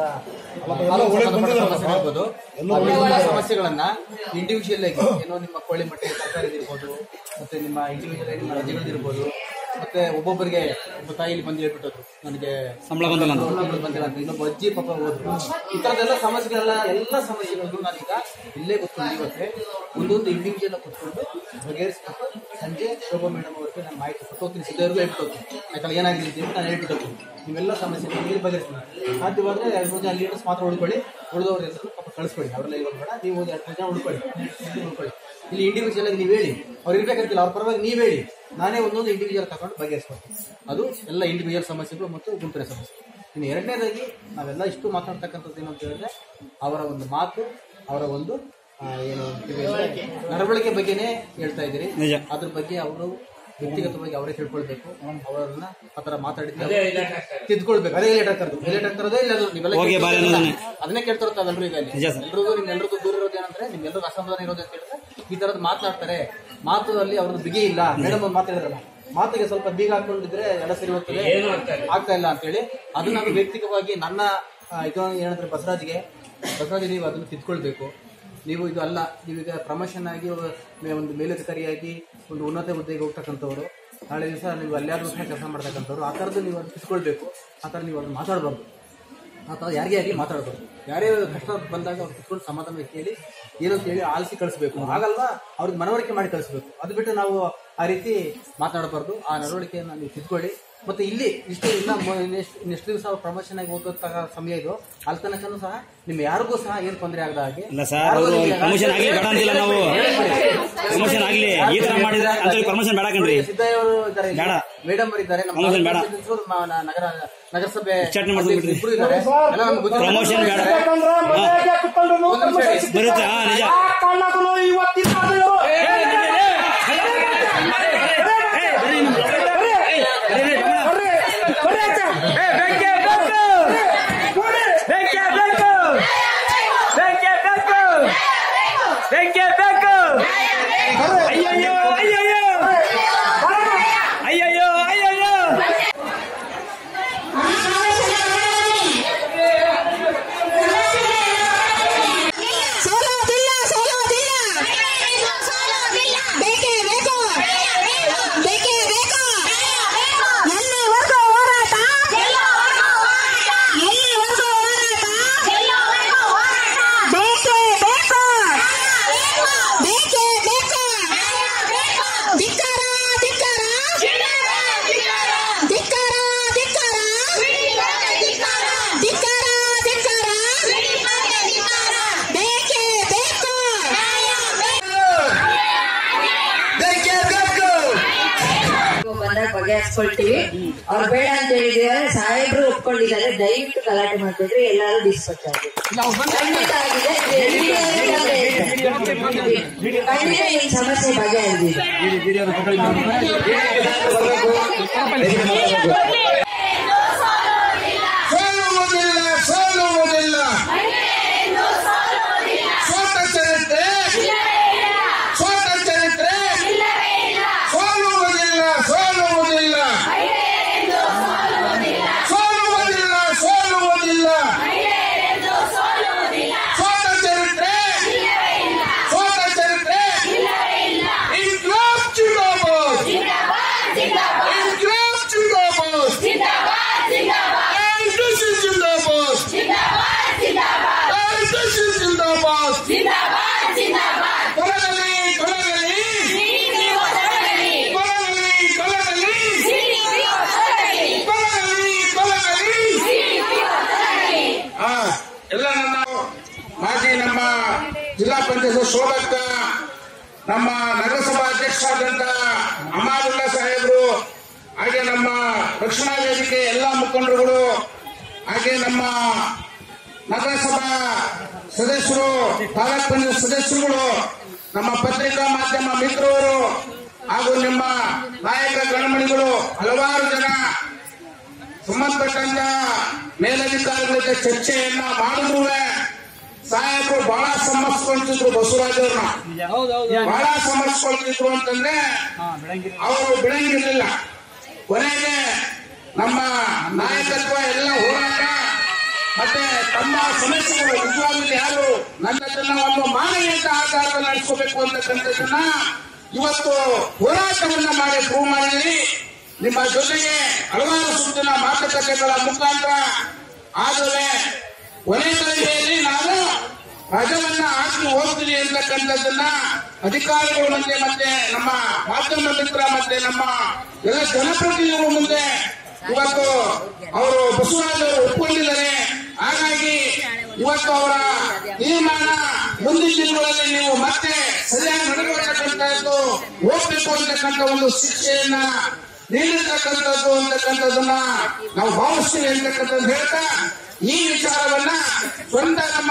ಸಮಸ್ಯೆಗಳನ್ನ ಇಂಡಿವಿಜುವಲ್ ಆಗಿ ಏನೋ ನಿಮ್ಮ ಕೋಳಿ ಮಟ್ಟೆ ಸರ್ಕಾರಿ ಇರ್ಬೋದು, ಮತ್ತೆ ನಿಮ್ಮ ಇಂಡಿವಿಜುವಲ್ ಆಗಿ ನಿಮ್ಮ ರಜೆಗಳಿರ್ಬೋದು, ಮತ್ತೆ ಒಬ್ಬೊಬ್ಬರಿಗೆ ಒಬ್ಬ ತಾಯಿಲಿ ಬಂದು ಹೇಳ್ಬಿಟ್ಟರು ನನಗೆ ಸಂಬಳ ಬಂದಿಲ್ಲ ಬಂದಿಲ್ಲ ಅಂತ, ಇನ್ನೊಬ್ಬ ಅಜ್ಜಿ ಪಾಪ ಹೋದ್ರು. ಈ ತರದೆಲ್ಲ ಸಮಸ್ಯೆಗಳೆಲ್ಲ ಎಲ್ಲ ಸಮಸ್ಯೆಗಳಿಗೂ ನಾನೀಗ ಇಲ್ಲೇ ಕೂತ್ಕೊಂಡು ಇವತ್ತೇ ಒಂದೊಂದು ಇಂಡಿವಿಜುವಲ್ ಕೂತ್ಕೊಂಡು ಬಗೆಹರಿಸ್ಕೊಂಡು ಸಂಜೆ ಶೋಭಾ ಮೇಡಮ್ ಅವ್ರಿಗೆ ನಾನು ಮಾಹಿತಿ ಕೊಟ್ಟು ಹೋಗ್ತೀನಿ. ಸಿದ್ದವ್ರಿಗೂ ಹೇಳ್ಬಿಟ್ಟು ಯಾಕಂದ್ರೆ ಏನಾಗಿದೆ ಅಂತ ನಾನು ಹೇಳ್ಬಿಟ್ಟು ನೀವೆಲ್ಲ ಸಮಸ್ಯೆಗಳಿಗೆ ಬಗೆಹರಿಸ್ತೀನಿ. ಸಾಧ್ಯವಾದ್ರೆ ಎರಡು ಮೂರು ಜನ ಲೀಡರ್ಸ್ ಮಾತ್ರ ಉಳ್ಕೊಳ್ಳಿ, ಉಳಿದವ್ರ ಹೆಸರು ಪಾಪ ಕಳಿಸ್ಕೊಳ್ಳಿ. ಅವರೆಲ್ಲ ಇವಾಗ ಬೇಡ, ನೀವು ಒಂದು ಎರಡು ಮೂರು ಜನ ಉಳ್ಕೊಳ್ಳಿ ಉಳ್ಕೊಳ್ಳಿ ಇಲ್ಲಿ ಇಂಡಿವಿಜುವಲ್ ಆಗಿ ನೀವು ಹೇಳಿ, ಅವ್ರು ಇರ್ಬೇಕಂತಿಲ್ಲ, ಅವ್ರ ಪರವಾಗಿ ನೀವು ಹೇಳಿ, ನಾನೇ ಒಂದೊಂದು ಇಂಡಿವಿಜುವಲ್ ತಗೊಂಡು ಬಗೆಹರಿಸ್ಕೊಡ್ತೀನಿ. ಅದು ಎಲ್ಲ ಇಂಡಿವಿಜುವಲ್ ಸಮಸ್ಯೆಗಳು ಮತ್ತು ಗುಂಪಿನ ಸಮಸ್ಯೆ. ಇನ್ನು ಎರಡನೇದಾಗಿ ನಾವೆಲ್ಲ ಇಷ್ಟು ಮಾತಾಡ್ತಕ್ಕಂಥದ್ದು ಏನು ಅಂತ ಹೇಳಿದ್ರೆ ಅವರ ಒಂದು ಮಾತು, ಅವರ ಒಂದು ಏನು ನಡವಳಿಕೆ ಬಗ್ಗೆನೇ ಹೇಳ್ತಾ ಇದ್ದೀರಿ. ಅದ್ರ ಬಗ್ಗೆ ಅವರು ವ್ಯಕ್ತಿಗತವಾಗಿ ಅವರೇ ತಿಳ್ಕೊಳ್ಬೇಕು. ಅವರನ್ನ ಆತರ ಮಾತಾಡಿದ್ರೆ ತಿದ್ಕೊಳ್ಬೇಕು. ಅದೇ ಲೇಟ್ ಆಗ್ತದೆ ಲೇಟ್ ಆಗ್ತಾರದೇ ಇಲ್ಲ, ನೀವೆಲ್ಲ ಅದನ್ನೇ ಕೇಳ್ತಿರುತ್ತಲ್ರಿ. ಈಗ ಎಲ್ರಿಗೂ ನಿಮ್ಮೆಲ್ಲರಿಗೂ ದೂರ ಇರೋದು ಏನಂದ್ರೆ ನಿಮ್ಮೆಲ್ಲರಿಗೂ ಅಸಮಾಧಾನ ಇರೋದು ಅಂತ ಹೇಳಿದ್ರೆ ಈ ತರದ್ ಮಾತನಾಡ್ತಾರೆ. ಮಾತು ಅಲ್ಲಿ ಅವ್ರದ್ದು ಬಿಗಿ ಇಲ್ಲ. ಮೇಡಮ್ ಒಂದು ಮಾತಾಡಿದ್ರಲ್ಲ, ಮಾತಿಗೆ ಸ್ವಲ್ಪ ಬೀಗ ಹಾಕೊಂಡಿದ್ರೆ ಎಲ್ಲ ಸರಿ ಹೋಗ್ತದೆ, ಆಗ್ತಾ ಇಲ್ಲ ಅಂತ ಹೇಳಿ ಅದು ನಾನು ವ್ಯಕ್ತಿಗತವಾಗಿ ನನ್ನ ಇದು ಏನಂದ್ರೆ ಬಸವರಾಜ್ಗೆ ಬಸವರಾಜ್ ನೀವು ಅದನ್ನು ತಿದ್ಕೊಳ್ಬೇಕು. ನೀವು ಇದು ಅಲ್ಲ, ನೀವೀಗ ಪ್ರಮೋಷನ್ ಆಗಿ ಒಂದು ಮೇಲಧಿಕಾರಿಯಾಗಿ ಒಂದು ಉನ್ನತ ಹುದ್ದೆಗೆ ಹೋಗ್ತಕ್ಕಂಥವ್ರು, ನಾಳೆ ದಿವಸ ನೀವು ಅಲ್ಲಾರು ಕೆಲಸ ಮಾಡ್ತಕ್ಕಂಥವ್ರು. ಆ ಥರದ್ದು ನೀವು ಅದನ್ನು ತಿಳ್ಕೊಳ್ಬೇಕು. ಆ ಥರ ನೀವು ಅದನ್ನು ಮಾತಾಡಬಾರ್ದು. ಆ ಥರ ಯಾರಿಗೆ ಆಗಲಿ ಮಾತಾಡಬಾರ್ದು. ಯಾರೇ ಕಷ್ಟ ಬಂದಾಗ ಅವ್ರು ತಿಳ್ಕೊಂಡು ಸಮಾಧಾನ ಕೇಳಿ ಏನಂತ ಹೇಳಿ ಆಲಿಸಿ ಕಳಿಸ್ಬೇಕು. ಹಾಗಲ್ವಾ ಅವ್ರಿಗೆ ಮನವರಿಕೆ ಮಾಡಿ ಕಳಿಸ್ಬೇಕು. ಅದು ಬಿಟ್ಟು ನಾವು ಆ ರೀತಿ ಮಾತಾಡಬಾರ್ದು. ಆ ನಡವಳಿಕೆಯನ್ನು ನೀವು ತಿಳ್ಕೊಳ್ಳಿ. ಮತ್ತೆ ಇಲ್ಲಿ ಇಷ್ಟು ಇಲ್ಲ ಇನ್ನೆಷ್ಟು ದಿವಸ ಪ್ರಮೋಷನ್ ಆಗಿ ಹೋಗೋ ಸಮಯ ಇದು, ಅಲ್ಲಿ ತನಕನೂ ಸಹ ನಿಮ್ ಯಾರಿಗೂ ಸಹ ಏನ್ ತೊಂದರೆ ಆಗದ ಹಾಗೆ ಸಿದ್ದಯ್ಯ ಅವರು ಇದ್ದಾರೆ, ಮೇಡಮ್ ಅವರು ಇದ್ದಾರೆ, ನಮ್ಮ ನಗರ ನಗರಸಭೆ ಇಬ್ರು ಇದ್ದಾರೆ. ಎಲ್ಲ ನಮ್ಗೆ ಅವ್ರು ಬೇಡ ಅಂತ ಹೇಳಿದ್ರೆ ಸಾಹೇಬ್ರು ಒಪ್ಕೊಂಡಿದ್ದಾರೆ. ದಯವಿಟ್ಟು ಗಲಾಟೆ ಮಾಡ್ಬೇಡ್ರಿ, ಎಲ್ಲಾರು ಡಿಸ್ಪಚ್ ಆಗಿ ಖಂಡಿತ ಆಗಿದೆ. ಖಂಡಿತ ಈ ಸಮಸ್ಯೆ ಬಗೆಹರಿದಿದೆ. ಸೋಲುವುದಿಲ್ಲ ಸೋಲುವುದಿಲ್ಲ ಸೋತ ಚರಿತ್ರೆ ಸೋತ ಚರಿತ್ರೆ ಸೋಲುವುದಿಲ್ಲ ಸೋಲುವುದಿಲ್ಲ ಸೋಲುವುದಿಲ್ಲ ಸೋಲುವುದಿಲ್ಲ ಸೋತ ಚರಿತ್ರೆ ಸೋತ ಚರಿತ್ರೆ ಇನ್ಕ್ಲಾಬ್ ಜಿಂದಾಬಾದ್ ಇನ್ಕ್ಲಾಬ್ ಜಿಂದಾಬಾದ್ ಎಲ್ಲ ನನ್ನ ಮಾಜಿ ನಮ್ಮ ಜಿಲ್ಲಾ ಪಂಚಾಯತ್ ಶೋಭಕ್ಕ, ನಮ್ಮ ನಗರಸಭಾ ಅಧ್ಯಕ್ಷರಾದಂತ ಅಮಾದುಲ್ಲಾ ಸಾಹೇಬರು, ಹಾಗೆ ನಮ್ಮ ರಕ್ಷಣಾ ವೇದಿಕೆ ಎಲ್ಲ ಮುಖಂಡರುಗಳು, ಹಾಗೆ ನಮ್ಮ ನಗರಸಭಾ ಸದಸ್ಯರು, ತಾಲೂಕ್ ಪಂಚಾಯತ್ ಸದಸ್ಯರುಗಳು, ನಮ್ಮ ಪತ್ರಿಕಾ ಮಾಧ್ಯಮ ಮಿತ್ರರು ಹಾಗೂ ನಿಮ್ಮ ನಾಯಕ ಗಣಮಣಿಗಳು, ಹಲವಾರು ಜನ ಸಂಬಂಧಪಟ್ಟಂತ ಮೇಲಧಿಕಾರಿಗಳ ಜೊತೆ ಚರ್ಚೆಯನ್ನ ಮಾಡಿದ್ರು ಸಾಹೇಬರು ಬಹಳ ಸಮಸ್ಕೊಳ್ತಿದ್ರು. ಬಸವರಾಜ್ ಅವ್ರನ್ನ ಬಹಳ ಸಮಸ್ಕೊಳ್ತಿದ್ರು ಅಂತಂದ್ರೆ ಅವರು ಬಿಡಂಗಿರ್ಲಿಲ್ಲ. ಕೊನೆಗೆ ನಮ್ಮ ನಾಯಕತ್ವ ಎಲ್ಲ ಹೋರಾಟ ಮತ್ತೆ ತಮ್ಮ ಸಮಸ್ಯೆಗಳು ನಿಜವಾಗ್ಲೂ ಯಾರು ನನ್ನದನ್ನ ಒಂದು ಮಾನವೀಯತೆ ಆಧಾರದ ನಡೆಸ್ಕೋಬೇಕು ಅಂತಕ್ಕಂಥದ್ದನ್ನ ಇವತ್ತು ಹೋರಾಟವನ್ನ ಮಾಡಿ ಪ್ರೂವ್ ಮಾಡಿ ನಿಮ್ಮ ಜೊತೆಗೆ ಹಲವಾರು ಸುತ್ತಿನ ಮಾತುಕತೆಗಳ ಮುಖಾಂತರ ಆದರೆ ಕೊನೆ ತರಗತಿಯಲ್ಲಿ ನಾನು ರಜವನ್ನ ಹಾಕಿ ಹೋಗ್ತೀನಿ ಅಂತಕ್ಕಂಥದ್ದನ್ನ ಅಧಿಕಾರಿಗಳ ಮುಂದೆ ಮತ್ತೆ ನಮ್ಮ ಮಾಧ್ಯಮ ಮಿತ್ರ ಮತ್ತೆ ನಮ್ಮ ಎಲ್ಲ ಜನಪ್ರತಿನಿಧಿಗಳ ಮುಂದೆ ಇವತ್ತು ಅವರು ಬಸವರಾಜ್ ಅವರು ಒಪ್ಪಿಕೊಂಡಿದ್ದಾರೆ. ಹಾಗಾಗಿ ಇವತ್ತು ಅವರ ತೀರ್ಮಾನ ಮುಂದಿನ ದಿನಗಳಲ್ಲಿ ನೀವು ಮತ್ತೆ ಸರಿಯಾಗಿ ನಡೆಯತಕ್ಕಂಥದ್ದು ಹೋಗ್ಬೇಕು ಅಂತಕ್ಕಂಥ ಒಂದು ಶಿಕ್ಷೆಯನ್ನ ನೀಡಿರ್ತಕ್ಕಂಥದ್ದು ಅಂತಕ್ಕಂಥದ್ದನ್ನ ನಾವು ಭಾವಿಸ್ತೀವಿ ಅಂತಕ್ಕಂಥದ್ದು ಹೇಳ್ತಾ ಈ ವಿಚಾರವನ್ನ ಸ್ವಂತ ನಮ್ಮ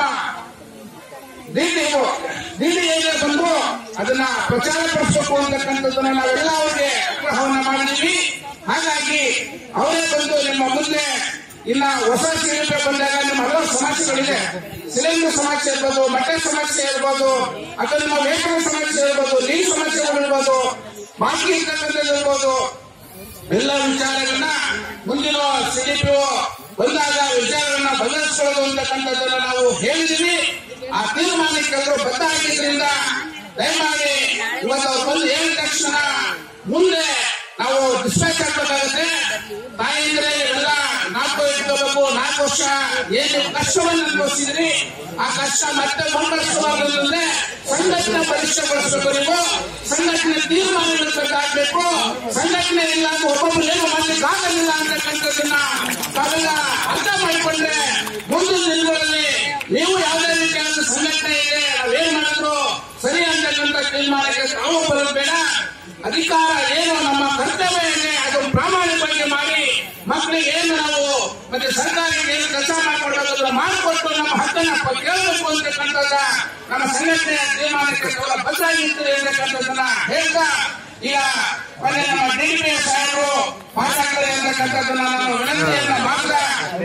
ಡಿಡಿಒ ಡಿಡಿಎಗೆ ಬಂದು ಅದನ್ನ ಪ್ರಚಾರ ಪಡಿಸಬೇಕು ಅಂತಕ್ಕಂಥದ್ದನ್ನ ನಾವೆಲ್ಲ ಅವರಿಗೆ ಆಗ್ರಹವನ್ನ ಮಾಡಿದ್ವಿ. ಹಾಗಾಗಿ ಅವರೇ ಬಂದು ನಿಮ್ಮ ಮುಂದೆ ಇನ್ನ ಹೊಸ ಸಿಲಿಂಡರ್ ಬಂದಾಗ ನಿಮ್ಮ ಹಲವು ಸಮಸ್ಯೆಗಳಿದೆ. ಸಿಲಿಂಡರ್ ಸಮಸ್ಯೆ ಇರ್ಬೋದು, ಮಟ್ಟೆ ಸಮಸ್ಯೆ ಇರ್ಬೋದು, ಅಥವಾ ನಿಮ್ಮ ವೇತನ ಸಮಸ್ಯೆ ಇರ್ಬೋದು, ನೀರು ಸಮಸ್ಯೆಗಳು ಇರ್ಬೋದು, ಬಾಕಿ ಇರ್ತಕ್ಕಂಥದ್ದು ಇರ್ಬೋದು, ಎಲ್ಲ ವಿಚಾರಗಳನ್ನ ಮುಂದಿನ ಸಿಡಿಪಿಒ ಬಂದಾಗ ವಿಚಾರಗಳನ್ನ ಬದಲಿಸಿಕೊಳ್ಳೋದು ಅಂತಕ್ಕಂಥದ್ದನ್ನ ನಾವು ಹೇಳಿದೀವಿ. ಆ ತೀರ್ಮಾನಕ್ಕೆ ಎಲ್ಲರೂ ಬದ್ಧ ಆಗಿದ್ರಿಂದ ದಯಮಾಡಿ ಇವತ್ತು ಅವ್ರು ಬಂದು ಹೇಳಿದ ತಕ್ಷಣ ಮುಂದೆ ನಾವು ಡಿಸ್ಪ್ಯಾಚ್ ಹಾಕಬೇಕಾಗುತ್ತೆ. ತಾಯಿದ್ರೆ ಎಲ್ಲ ನಾಲ್ಕು ಇಟ್ಕೋಬೇಕು, ನಾಲ್ಕು ವರ್ಷ ಏನು ಕಷ್ಟವನ್ನು ಅನುಭವಿಸಿದ್ರಿ ಆ ಕಷ್ಟ ಮತ್ತೆ ಮುಂದುವರಿಸುವಾಗಲೇ ಸಂಘಟನೆ ಪರೀಕ್ಷೆಗೊಳಿಸಬೇಕು. ನೀವು ಸಂಘಟನೆ ತೀರ್ಮಾನಗಳು ಬೇಕಾಗಬೇಕು. ಸಂಘಟನೆ ಇಲ್ಲ ಅಂದ್ರೆ ಒಬ್ಬೊಬ್ಬರು ಏನು ಮಾಡ್ಲಿಕ್ಕೆ ಆಗಲಿಲ್ಲ ಅಂತಕ್ಕಂಥದ್ದನ್ನ ತಾವೆಲ್ಲ ಅರ್ಥ ಮಾಡಿಕೊಂಡ್ರೆ ಮುಂದಿನ ದಿನಗಳಲ್ಲಿ ನೀವು ಯಾವುದೇ ರೀತಿಯಾದ ಸಂಘಟನೆ ಇದೆ ನಾವೇನ್ ಮಾಡಿದ್ರು ಸರಿ ಅಂತಕ್ಕಂಥ ತೀರ್ಮಾನಕ್ಕೆ ತಾವು ಬರೋದು ಬೇಡ. ಅಧಿಕಾರ ಏನು ನಮ್ಮ ಕರ್ತವ್ಯ ಇದೆ ಅದು ಪ್ರಾಮಾಣಿಕವಾಗಿ ಮಾಡಿ ಮಕ್ಕಳಿಗೆ ಏನು ನಾವು ಮತ್ತೆ ಸರ್ಕಾರಕ್ಕೆ ಏನು ಕೆಲಸ ಮಾಡಿಕೊಡ್ಬೇಕು ಮಾಡಿಕೊಟ್ಟು ನಮ್ಮ ಹಕ್ಕನ್ನ ಕೇಳಬೇಕು ಅಂತಕ್ಕಂಥದ್ದ ನಮ್ಮ ಸಂಘಟನೆಯ ತೀರ್ಮಾನಕ್ಕೆ ಬದ್ಧಾಗಿರ್ತದೆ ಅಂತಕ್ಕಂಥದ್ದನ್ನ ಹೇಳ್ತಾ ಈಗ ಮೊನ್ನೆ ನಮ್ಮ ಡಿಡಿಪಿ ಸಾಹೇಬರು ಮಾತಾಡ್ತಾರೆ ಅಂತಕ್ಕಂಥದ್ದನ್ನ ನಾನು ವಿನಂತಿಯನ್ನ ಮಾಡ್ತಾ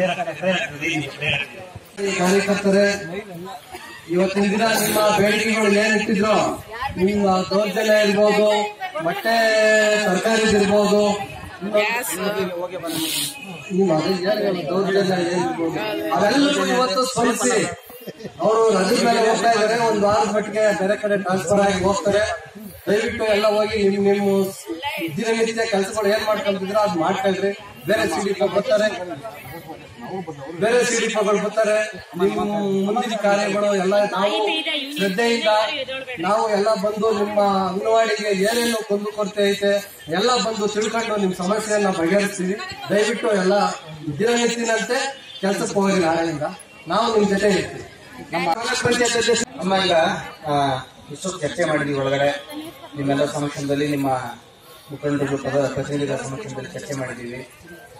ಕಾರ್ಯಕರ್ತರೆ, ಇವತ್ತಿನ ದಿನ ನಿಮ್ಮ ಬೇಡಿಕೆಗಳು ಏನಿಟ್ಟಿದ್ರು, ನಿಮ್ಮ ದೌರ್ಜನ್ಯ ಇರ್ಬೋದು, ಮತ್ತೆ ಸರ್ಕಾರದಿರ್ಬೋದು, ನಿಮ್ಮ ದೌರ್ಜನ್ಯ ಏನಿರ್ಬೋದು ಅವೆಲ್ಲವೂ ಇವತ್ತು ಸ್ಮರಿಸಿ ಅವರು ರಜೆ ಮೇಲೆ ಹೋಗ್ತಾ ಇದ್ದಾರೆ. ಒಂದು ವಾರದ ಮಟ್ಟಿಗೆ ಬೇರೆ ಕಡೆ ಟ್ರಾನ್ಸ್ಫರ್ ಆಗಿ ಹೋಗ್ತಾರೆ. ದಯವಿಟ್ಟು ಎಲ್ಲ ಹೋಗಿ ನಿಮ್ ನಿಮ್ಮ ದಿನನಿತ್ಯ ಕೆಲಸಗಳು ಏನ್ ಮಾಡ್ಕೊಂತಿದ್ರೆ ಅದು ಮಾಡ್ತಾ ಇದ್ರಿ. ಬೇರೆ ಸಿಡಿಪ ಬರ್ತಾರೆ, ಬೇರೆ ಸಿಡಿಪಗಳು ಬರ್ತಾರೆ. ನಿಮ್ಮ ಮುಂದಿನ ಕಾರ್ಯಗಳು ಎಲ್ಲ ನಾವು ಶ್ರದ್ಧೆಯಿಂದ ನಾವು ಎಲ್ಲ ಬಂದು ನಿಮ್ಮ ಅಂಗನವಾಡಿಗೆ ಏನೇನು ಕುಂದು ಕೊರತೆ ಐತೆ ಎಲ್ಲ ಬಂದು ತಿಳ್ಕೊಂಡು ನಿಮ್ ಸಮಸ್ಯೆಯನ್ನ ಬಗೆಹರಿಸ್ತೀವಿ. ದಯವಿಟ್ಟು ಎಲ್ಲ ದಿನನಿತ್ಯನಂತೆ ಕೆಲಸಕ್ಕೆ ಹೋಗಿ ನಾಳೆಯಿಂದ ನಾವು ನಿಮ್ ಜೊತೆ ಇರ್ತೀವಿ. ನಮ್ಮ ತಾಲೂಕ್ ಪಂಚಾಯತ್ ಅಧ್ಯಕ್ಷ ಅಮ್ಮ ಈಗ ಇಷ್ಟೊಂದು ಚರ್ಚೆ ಮಾಡಿದ್ವಿ ಒಳಗಡೆ ನಿಮ್ಮೆಲ್ಲ ಸಮಕ್ಷಮದಲ್ಲಿ, ನಿಮ್ಮ ಮುಖಂಡರು ಪದ ಪ್ರತಿನಿಧಿಗಳ ಸಮಕ್ಷಮದಲ್ಲಿ ಚರ್ಚೆ ಮಾಡಿದ್ದೀವಿ.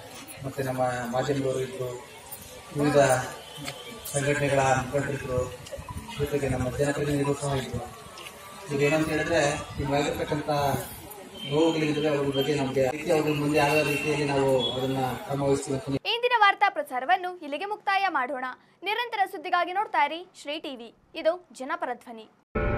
ಮತ್ತು ನಮ್ಮ ಮಾಧ್ಯಮದವರು ಇದ್ದರು, ವಿವಿಧ ಸಂಘಟನೆಗಳ ಮುಖಂಡರಿದ್ದರು, ಜೊತೆಗೆ ನಮ್ಮ ಜನಪ್ರತಿನಿಧಿಗಳು ಸಹ ಇದ್ದರು. ಈಗ ಏನಂತ ಹೇಳಿದ್ರೆ ನಿಮ್ಗಾಗಿರ್ತಕ್ಕಂಥ ನೋವುಗಳಿದ್ರೆ ಅವ್ರ ಬಗ್ಗೆ ನಮಗೆ ಅವ್ರ ಮುಂದೆ ಆಗೋ ರೀತಿಯಲ್ಲಿ ನಾವು ಅದನ್ನು ಕ್ರಮ ವಹಿಸ್ತೀವಿ. ಇಂದಿನ ವಾರ್ತಾ ಪ್ರಸಾರವನ್ನು ಇಲ್ಲಿಗೆ ಮುಕ್ತಾಯ ಮಾಡೋಣ. ನಿರಂತರ ಸುದ್ದಿಗಾಗಿ ನೋಡ್ತಾ ಇರಿ ಶ್ರೀ ಟಿವಿ. ಇದು ಜನಪರ ಧ್ವನಿ.